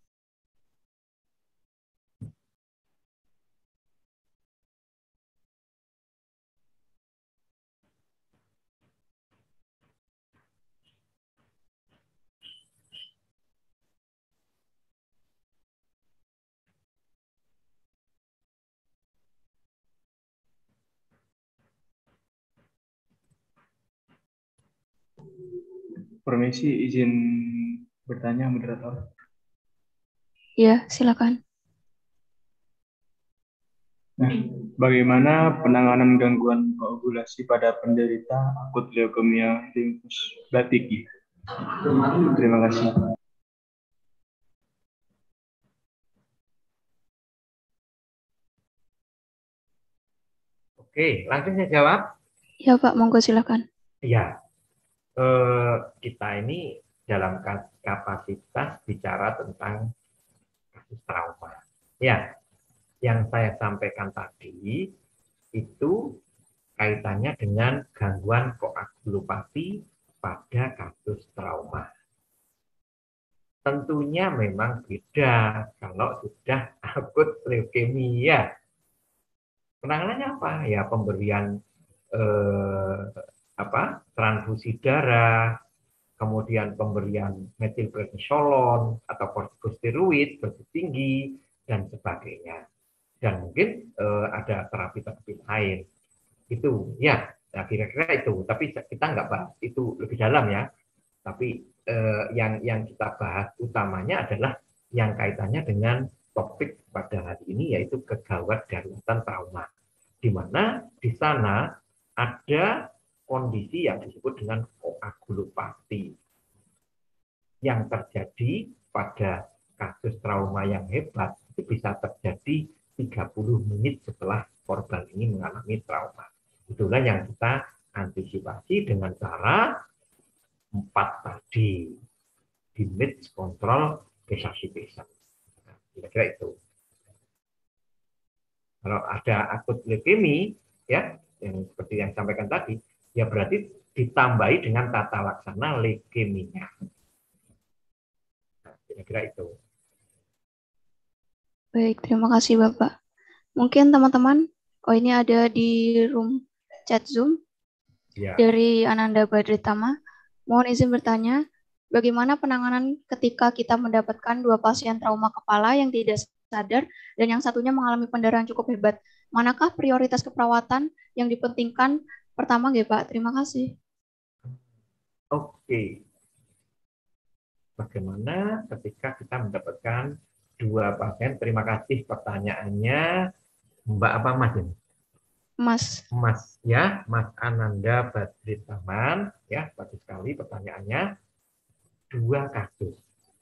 Permisi, izin bertanya, moderator. Ya, silakan. Nah, bagaimana penanganan gangguan koagulasi pada penderita akut leukemia limfosidiki? Terima kasih. Oke, langsung saya jawab. Ya Pak, monggo silakan. Ya, kita ini dalam kapasitas bicara tentang kasus trauma. Ya, yang saya sampaikan tadi itu kaitannya dengan gangguan koagulopati pada kasus trauma. Tentunya memang beda kalau sudah akut leukemia. Penanganannya apa? Ya pemberian transfusi darah, kemudian pemberian metilprednisolon atau kortikosteroid dosis tinggi dan sebagainya. Dan mungkin ada terapi-terapi lain. Itu ya, nah kira-kira itu. Tapi kita nggak bahas itu lebih dalam ya. Tapi yang kita bahas utamanya adalah yang kaitannya dengan topik pada hari ini, yaitu kegawat daruratan trauma, di mana di sana ada kondisi yang disebut dengan koagulopati yang terjadi pada kasus trauma yang hebat. Itu bisa terjadi 30 menit setelah korban ini mengalami trauma. Itulah yang kita antisipasi dengan cara 4 tadi, damage control, resuscitation. Nah, kira-kira itu. Kalau ada akut leukemi, ya, yang seperti yang sampaikan tadi, ya berarti ditambahi dengan tata laksana leukeminya. Nah, kira-kira itu. Baik, terima kasih Bapak. Mungkin teman-teman, ini ada di room chat Zoom ya. Dari Ananda Badritama. Mohon izin bertanya, bagaimana penanganan ketika kita mendapatkan 2 pasien trauma kepala yang tidak sadar dan yang satunya mengalami pendarahan cukup hebat? Manakah prioritas keperawatan yang dipentingkan pertama, Pak? Terima kasih. Oke. Bagaimana ketika kita mendapatkan 2 pasien? Terima kasih pertanyaannya, Mbak apa Mas ini? Mas ya, Mas Ananda Badritaman ya, bagus sekali pertanyaannya. 2 kasus.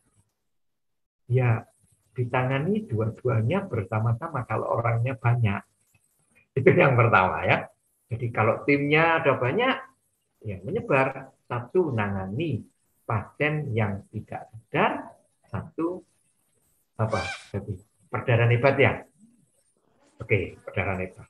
Ya, ditangani dua-duanya bersama-sama kalau orangnya banyak. Itu yang pertama ya. Jadi kalau timnya ada banyak, ya menyebar. 1 nangani pasien yang tidak sadar, 1 apa? Jadi perdarahan hebat ya. Oke, perdarahan hebat.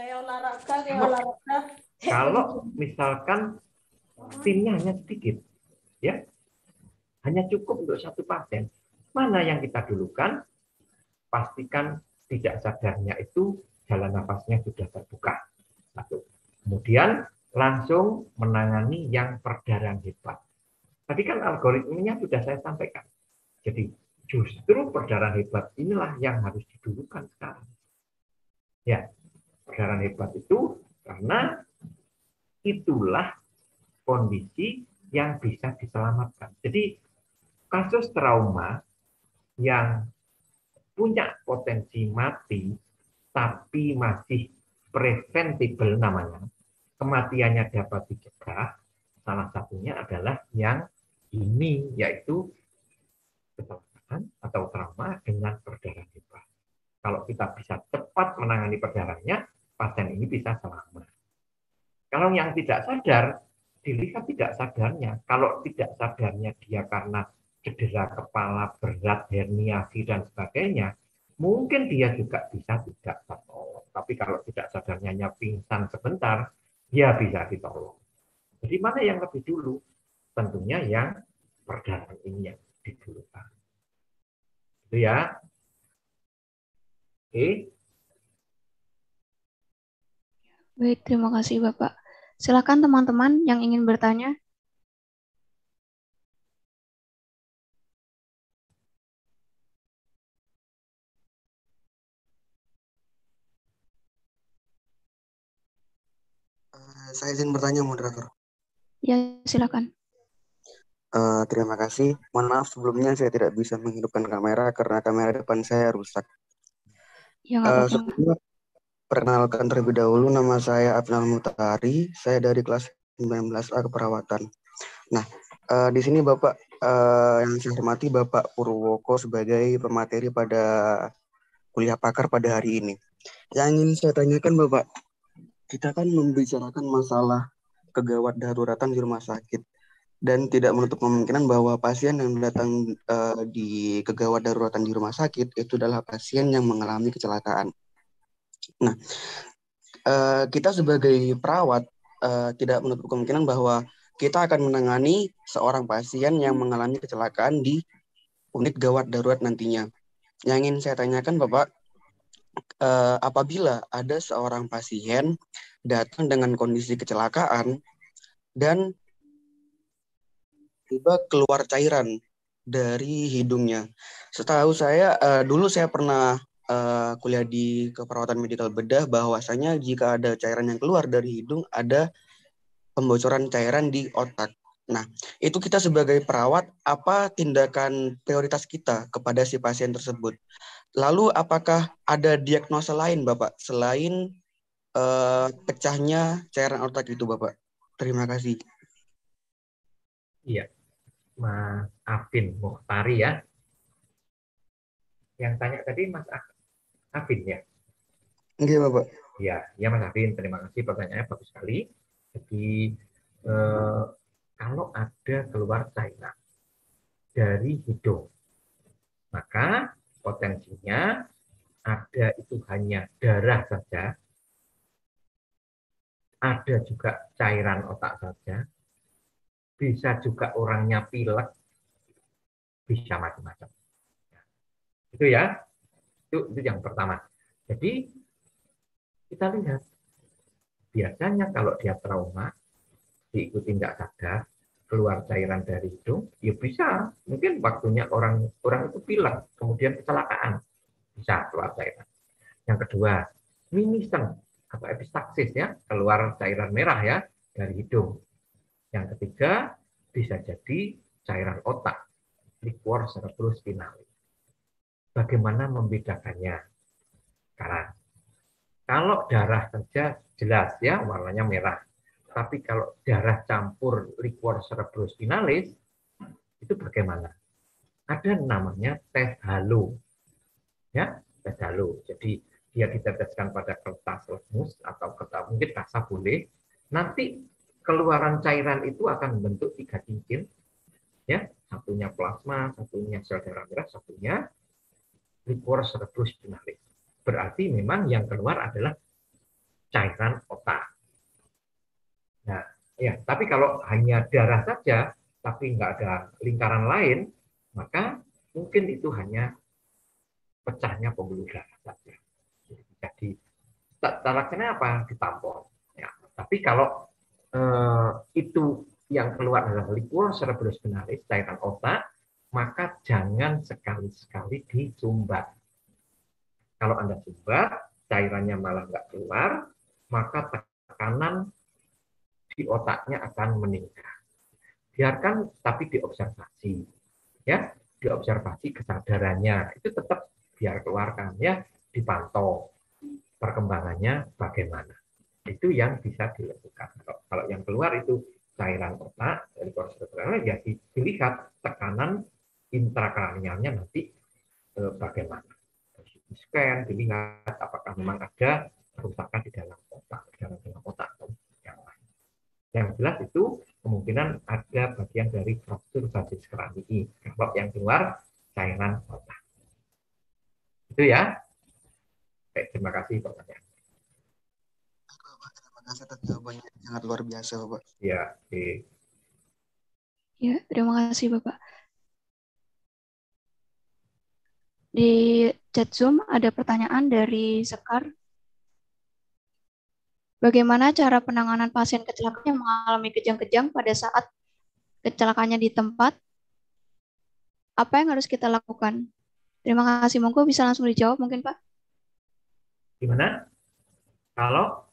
Kalau misalkan timnya hanya sedikit, ya, hanya cukup untuk 1 pasien, mana yang kita dulukan? Pastikan tidak sadarnya itu jalan nafasnya sudah terbuka. 1. Kemudian langsung menangani yang perdarahan hebat. Tadi kan algoritmenya sudah saya sampaikan. Jadi justru perdarahan hebat inilah yang harus didulukan sekarang. Ya, perdarahan hebat itu karena itulah kondisi yang bisa diselamatkan. Jadi kasus trauma yang punya potensi mati tapi masih preventable namanya, kematiannya dapat dicegah, salah satunya adalah yang ini, yaitu kecelakaan atau trauma dengan perdarahan hebat. Kalau kita bisa cepat menangani perdarahannya, pasien ini bisa selamat. Kalau yang tidak sadar, dilihat tidak sadarnya. Kalau tidak sadarnya dia karena cedera kepala berat, herniasi, dan sebagainya, mungkin dia juga bisa tidak tertolong. Tapi kalau tidak sadarnya hanya pingsan sebentar, ya bisa ditolong. Jadi mana yang lebih dulu? Tentunya yang perdarahan ini yang didulukan. Itu ya. Oke. Baik, terima kasih Bapak. Silakan teman-teman yang ingin bertanya. Saya izin bertanya, moderator. Ya, silakan. Terima kasih. Mohon maaf sebelumnya saya tidak bisa menghidupkan kamera karena kamera depan saya rusak. Ya, nggak apa-apa. Sebelumnya, perkenalkan terlebih dahulu, nama saya Afnal Mutahari. Saya dari kelas 19A keperawatan. Nah, di sini Bapak yang saya hormati Bapak Purwoko sebagai pemateri pada kuliah pakar pada hari ini. Yang ingin saya tanyakan Bapak, kita kan membicarakan masalah kegawat daruratan di rumah sakit dan tidak menutup kemungkinan bahwa pasien yang datang di kegawat daruratan di rumah sakit itu adalah pasien yang mengalami kecelakaan. Nah, kita sebagai perawat tidak menutup kemungkinan bahwa kita akan menangani seorang pasien yang mengalami kecelakaan di unit gawat darurat nantinya. Yang ingin saya tanyakan Bapak, apabila ada seorang pasien datang dengan kondisi kecelakaan dan tiba keluar cairan dari hidungnya. Setahu saya, dulu saya pernah kuliah di keperawatan medikal bedah, bahwasanya jika ada cairan yang keluar dari hidung, ada pembocoran cairan di otak. Nah, itu kita sebagai perawat, apa tindakan prioritas kita kepada si pasien tersebut? Lalu apakah ada diagnosa lain, Bapak, selain pecahnya cairan otak itu, Bapak? Terima kasih. Iya, Mas Afin Mukhtari ya. Yang tanya tadi Mas Afin ya? Oke, Bapak. Ya Mas Afin, terima kasih pertanyaannya bagus sekali. Jadi kalau ada keluar cairan dari hidung, maka potensinya ada itu hanya darah saja, ada juga cairan otak saja, bisa juga orangnya pilek, bisa macam-macam. Itu ya, itu yang pertama. Jadi kita lihat, biasanya kalau dia trauma, diikuti nggak sadar, keluar cairan dari hidung, ya bisa. Mungkin waktunya orang itu pilek, kemudian kecelakaan, bisa keluar cairan. Yang kedua, mimisen atau epistaksis ya, keluar cairan merah ya dari hidung. Yang ketiga, bisa jadi cairan otak, liquor cerebrospinalis. Bagaimana membedakannya? Sekarang, kalau darah saja jelas ya, warnanya merah. Tapi kalau darah campur liquor cerebrospinalis, itu bagaimana? Ada namanya tes halo. Ya, tes halo. Jadi dia diteteskan pada kertas lemus atau kertas mungkin kasa boleh. Nanti keluaran cairan itu akan membentuk 3 cincin. Ya, satunya plasma, satunya sel darah merah, satunya liquor cerebrospinalis. Berarti memang yang keluar adalah cairan otak. Nah, ya, tapi kalau hanya darah saja, tapi nggak ada lingkaran lain, maka mungkin itu hanya pecahnya pembuluh darah saja. Jadi, caranya apa? Ditampung. Ya, tapi kalau itu yang keluar adalah liquor cerebrospinalis, cairan otak, maka jangan sekali-sekali disumbat. Kalau Anda sumbat, cairannya malah nggak keluar, maka tekanan di otaknya akan meningkat. Biarkan tapi diobservasi. Ya, diobservasi kesadarannya. Itu tetap biar keluarkan ya, dipantau perkembangannya bagaimana. Itu yang bisa dilakukan. Kalau yang keluar itu cairan otak dari korsekranialnya ya dilihat tekanan intrakranialnya nanti bagaimana. Scan, dilihat apakah memang ada kerusakan di dalam otak, atau yang lain. Yang jelas itu kemungkinan ada bagian dari fraktur basis kranii kalau yang keluar cairan otak. Itu ya. Baik, terima kasih pertanyaan. Terima kasih atas jawabannya, sangat luar biasa, Bapak. Ya, oke. Ya, terima kasih Bapak. Di chat Zoom ada pertanyaan dari Sekar. Bagaimana cara penanganan pasien kecelakaan yang mengalami kejang-kejang pada saat kecelakaannya di tempat? Apa yang harus kita lakukan? Terima kasih. Monggo bisa langsung dijawab mungkin Pak. Gimana? Kalau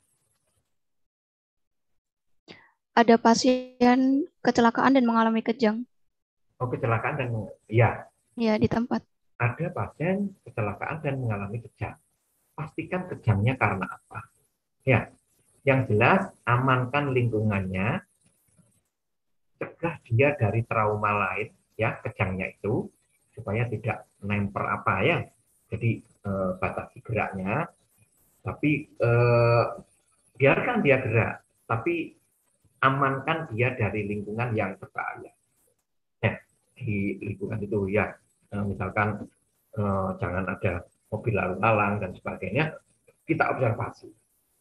ada pasien kecelakaan dan mengalami kejang. Oh, kecelakaan dan ya. Ya, di tempat. Ada pasien kecelakaan dan mengalami kejang. Pastikan kejangnya karena apa? Ya, yang jelas amankan lingkungannya, cegah dia dari trauma lain, ya kejangnya itu supaya tidak nemper apa ya. Jadi batasi geraknya, tapi biarkan dia gerak, tapi amankan dia dari lingkungan yang berbahaya. Ya, di lingkungan itu ya. Misalkan jangan ada mobil lalu lalang dan sebagainya, kita observasi.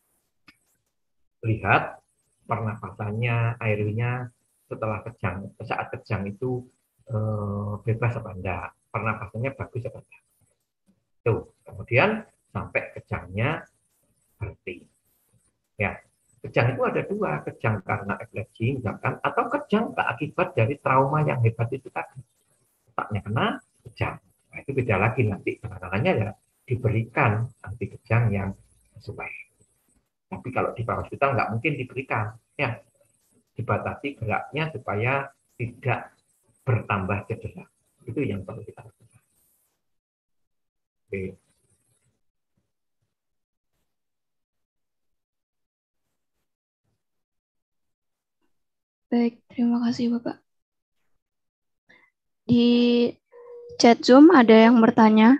Lihat pernapasannya, airnya setelah kejang, saat kejang itu bebas apa enggak, pernapasannya bagus apa enggak. Tuh. Kemudian sampai kejangnya berhenti. Ya, kejang itu ada dua, kejang karena epilepsi misalkan, atau kejang akibat dari trauma yang hebat itu tadi. Otaknya kena kejang. Nah, itu beda lagi nanti penanganannya ya diberikan anti kejang yang sesuai. Tapi kalau di paracetamol nggak mungkin diberikan, ya dibatasi geraknya supaya tidak bertambah cedera. Itu yang perlu kita lakukan. Oke. Baik, terima kasih Bapak. Di chat Zoom ada yang bertanya.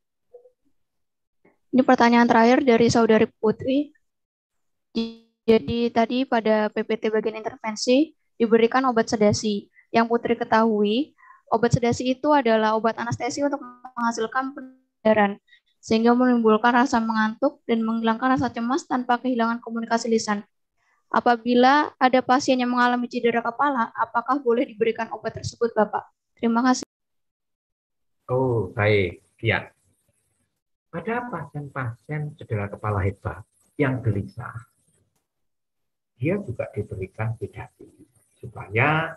Ini pertanyaan terakhir dari Saudari Putri. Jadi tadi pada PPT bagian intervensi diberikan obat sedasi. Yang Putri ketahui, obat sedasi itu adalah obat anestesi untuk menghasilkan penyadaran, sehingga menimbulkan rasa mengantuk dan menghilangkan rasa cemas tanpa kehilangan komunikasi lisan. Apabila ada pasien yang mengalami cedera kepala, apakah boleh diberikan obat tersebut, Bapak? Terima kasih. Oh, baik. Ya. Pada pasien-pasien cedera kepala hebat yang gelisah, dia juga diberikan sedasi supaya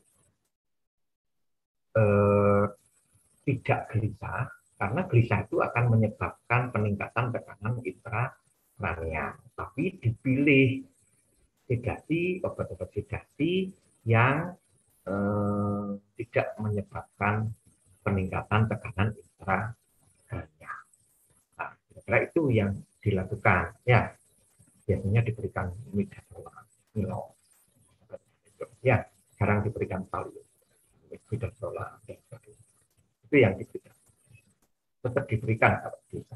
tidak gelisah, karena gelisah itu akan menyebabkan peningkatan tekanan intrakranial. Tapi dipilih sedasi, obat-obat sedasi yang tidak menyebabkan peningkatan tekanan intrakranial. Nah, kira-kira itu yang dilakukan. Ya, biasanya diberikan midazolam, Milo. Ya, sekarang diberikan valium, midazolam, dan sebagainya. Itu yang diberikan. Tetap diberikan kalau bisa.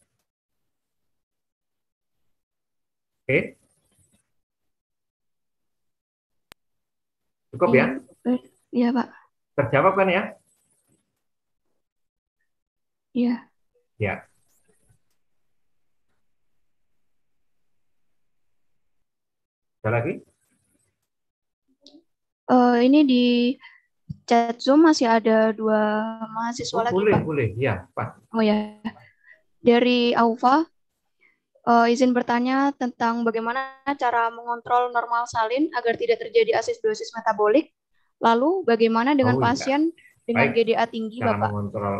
Oke. Cukup ya? Iya, Pak. Terjawab kan ya? Iya. Ya. Ada lagi? Ini di chat Zoom masih ada 2 mahasiswa lagi, boleh, Pak. Boleh, ya, Pak. Oh ya. Dari Aufa, izin bertanya tentang bagaimana cara mengontrol normal salin agar tidak terjadi asidosis metabolik. Lalu bagaimana dengan pasien dengan Baik. GDA tinggi, Cara Bapak? mengontrol.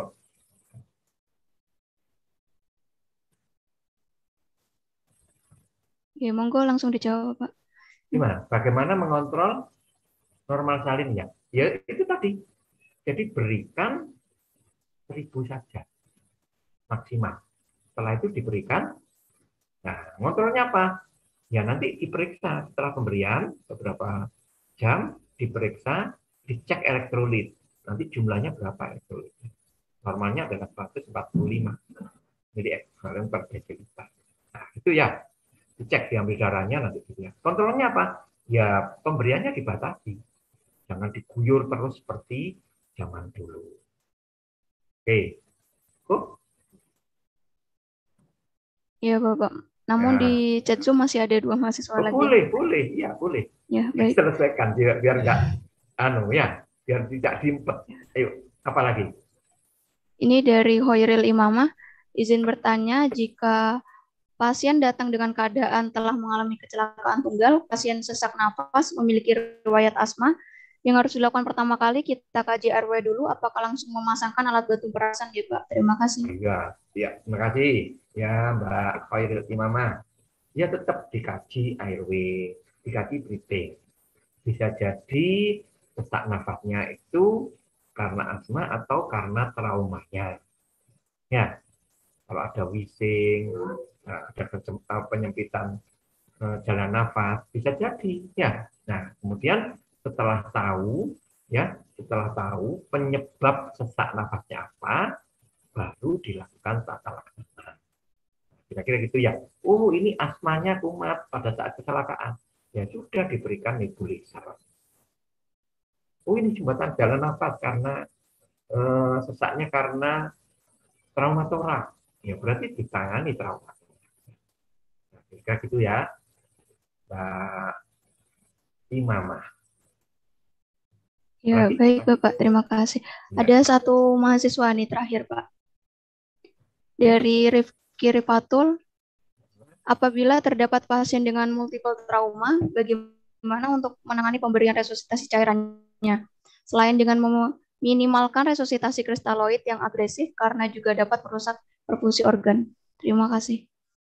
Ya, monggo langsung dijawab, Pak. Gimana? Bagaimana mengontrol normal salinnya? Ya, itu tadi. Jadi berikan 1000 saja maksimal. Setelah itu diberikan. Nah, ngontrolnya apa? Ya nanti diperiksa setelah pemberian beberapa jam, diperiksa, dicek elektrolit. Nanti jumlahnya berapa elektrolit? Normalnya adalah 145 mili ekuivalen per desiliter. Nah, itu ya dicek, diambil darahnya nanti dilihat. Kontrolnya apa? Ya pemberiannya dibatasi. Jangan diguyur terus seperti zaman dulu. Oke. Kok? Iya, Bapak. Namun Ya. di chat Zoom masih ada 2 mahasiswa lagi. Boleh. Ya, boleh. Ya, baik. Selesaikan biar enggak biar tidak diempet. Ayo, apa lagi? Ini dari Hoiril Imamah, izin bertanya, jika pasien datang dengan keadaan telah mengalami kecelakaan tunggal, pasien sesak nafas, memiliki riwayat asma, yang harus dilakukan pertama kali kita kaji RW dulu, apakah langsung memasangkan alat bantu pernapasan, ya Pak? Terima kasih. Ya, terima kasih ya Mbak Hoiril Imamah. Ya tetap dikaji airway, dikaji breathing. Bisa jadi sesak nafasnya itu karena asma atau karena traumanya. Ya, kalau ada wheezing, ada penyempitan jalan nafas, bisa jadi. Ya, nah kemudian setelah tahu penyebab sesak nafasnya apa, baru dilakukan tata laksana. Kira-kira gitu ya. Oh, ini asmanya kumat pada saat kecelakaan. Ya sudah diberikan nebulizer. Oh, ini jembatan jalan nafas karena sesaknya karena trauma toraks. Ya berarti ditangani trauma. Nah, kira gitu ya, Mbak Imamah. Ya, baik Bapak, terima kasih. Ya. Ada satu mahasiswa nih terakhir, Pak. Dari Rifki Kiripatul, apabila terdapat pasien dengan multiple trauma, bagaimana untuk menangani pemberian resusitasi cairannya? Selain dengan meminimalkan resusitasi kristaloid yang agresif karena juga dapat merusak perfusi organ. Terima kasih.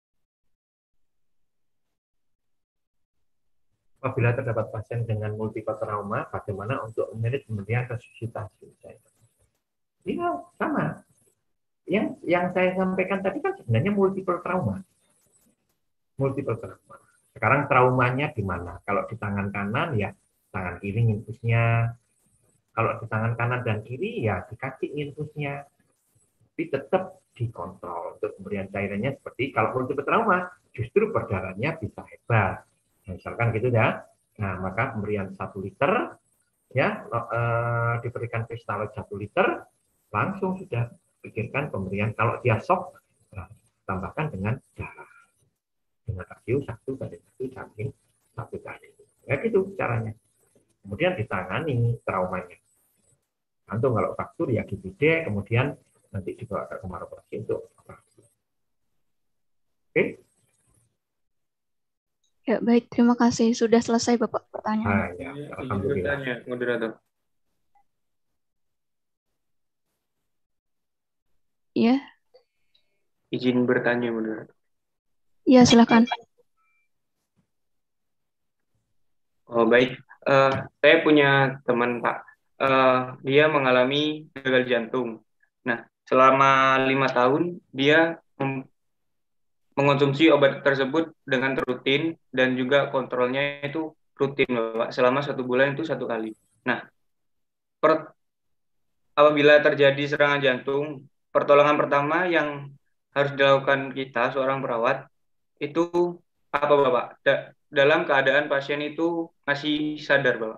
Apabila terdapat pasien dengan multiple trauma, bagaimana untuk memanage pemberian resusitasi cairan? Iya, sama. Yang saya sampaikan tadi kan sebenarnya multiple trauma. Multiple trauma. Sekarang traumanya di mana? Kalau di tangan kanan ya tangan kiri infusnya. Kalau di tangan kanan dan kiri ya di kaki infusnya. Tapi tetap dikontrol untuk pemberian cairannya seperti kalau multiple trauma justru perdarahannya bisa hebat. Misalkan gitu ya. Nah, maka pemberian 1 liter ya diberikan kristaloid 1 liter langsung sudah pikirkan pemberian. Kalau dia shock nah, tambahkan dengan darah. Dengan rasio 1:1 samping 1 kali. Ya gitu caranya. Kemudian ditangani traumanya. Antum kalau fraktur ya GBD, kemudian nanti dibawa ke kamar operasi untuk operasi. Oke? Ya, baik, terima kasih. Sudah selesai Bapak pertanyaan. Ya, alhamdulillah. Moderator. Iya. Izin bertanya, moderator. Iya, silakan. Oh, baik. Saya punya teman, Pak. Dia mengalami gagal jantung. Nah, selama 5 tahun, dia mengonsumsi obat tersebut dengan rutin dan juga kontrolnya itu rutin, Bapak. Selama 1 bulan itu 1 kali. Nah, apabila terjadi serangan jantung, pertolongan pertama yang harus dilakukan kita, seorang perawat, itu apa, Bapak? Dalam keadaan pasien itu masih sadar, Bapak.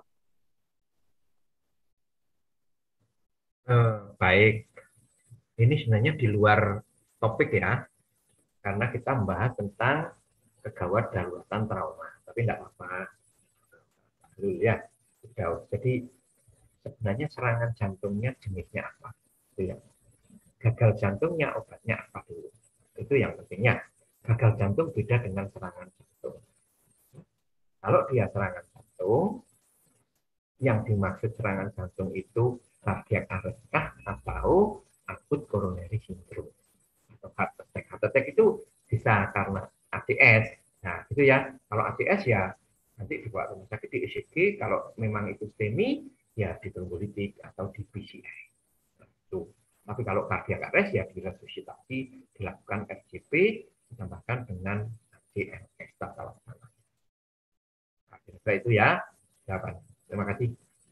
Baik. Ini sebenarnya di luar topik ya. Karena kita membahas tentang kegawat daruratan trauma. Tapi tidak apa-apa. Dulu ya. Jadi sebenarnya serangan jantungnya jenisnya apa? Itu ya. Gagal jantungnya obatnya apa dulu? Itu yang pentingnya. Gagal jantung beda dengan serangan jantung. Kalau dia serangan jantung, yang dimaksud serangan jantung itu cardiac arrest atau akut coronary syndrome atau heart attack. Heart attack itu bisa karena ACS. Nah, itu ya. Kalau ACS ya nanti dibawa ke rumah sakit di ECG. Kalau memang itu STEMI, ya di trombolitik atau di PCI. Nah, itu. Tapi kalau cardiac arrest ya diresusitasi, dilakukan RCP, ditambahkan dengan CMS tata laksana. Nah, itu ya jawaban. Terima kasih.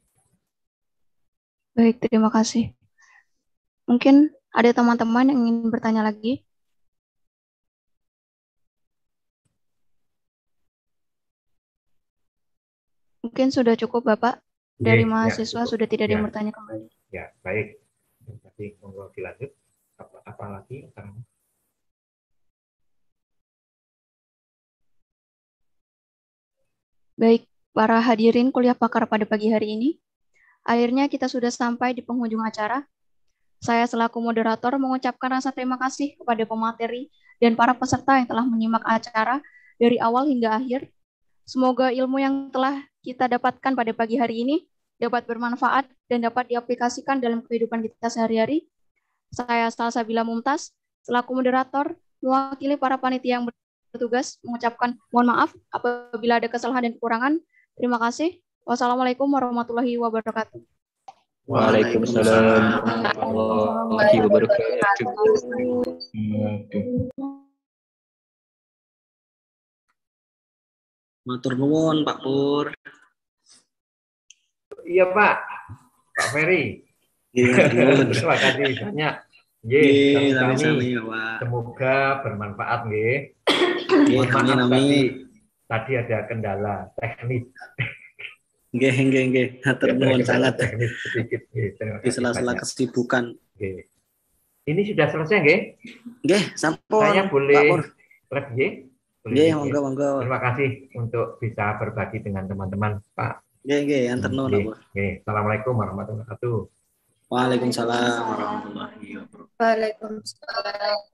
Baik, terima kasih. Mungkin ada teman-teman yang ingin bertanya lagi. Mungkin sudah cukup, Bapak. Dari mahasiswa sudah tidak ada yang bertanya kembali. Ya, baik. Terima kasih. Monggo dilanjut. Apa lagi sekarang? Baik, para hadirin kuliah pakar pada pagi hari ini. Akhirnya kita sudah sampai di penghujung acara. Saya selaku moderator mengucapkan rasa terima kasih kepada pemateri dan para peserta yang telah menyimak acara dari awal hingga akhir. Semoga ilmu yang telah kita dapatkan pada pagi hari ini dapat bermanfaat dan dapat diaplikasikan dalam kehidupan kita sehari-hari. Saya Salsabila Mumtaz, selaku moderator, mewakili para panitia yang bertugas, mengucapkan mohon maaf apabila ada kesalahan dan kekurangan. Terima kasih. Wassalamualaikum warahmatullahi wabarakatuh. Waalaikumsalam warahmatullahi wabarakatuh. Matur nuwun Pak Pur. Iya Pak, Pak Ferry. Terima kasih banyak. Sami-sami. Semoga bermanfaat nggih. Mohon maaf tadi ada kendala teknis. Nggih. Hatur nuwun sangat. Teknis sedikit nggih. Di sela-sela kesibukan. Nggih. Ini sudah selesai nggih? Nggih, sampun. Saya boleh live nggih? Nggih, monggo. Terima kasih untuk bisa berbagi dengan teman-teman, Pak. Nggih, hatur nuwun, Pak. Assalamualaikum warahmatullahi wabarakatuh. Waalaikumsalam warahmatullahi wabarakatuh. Waalaikumsalam.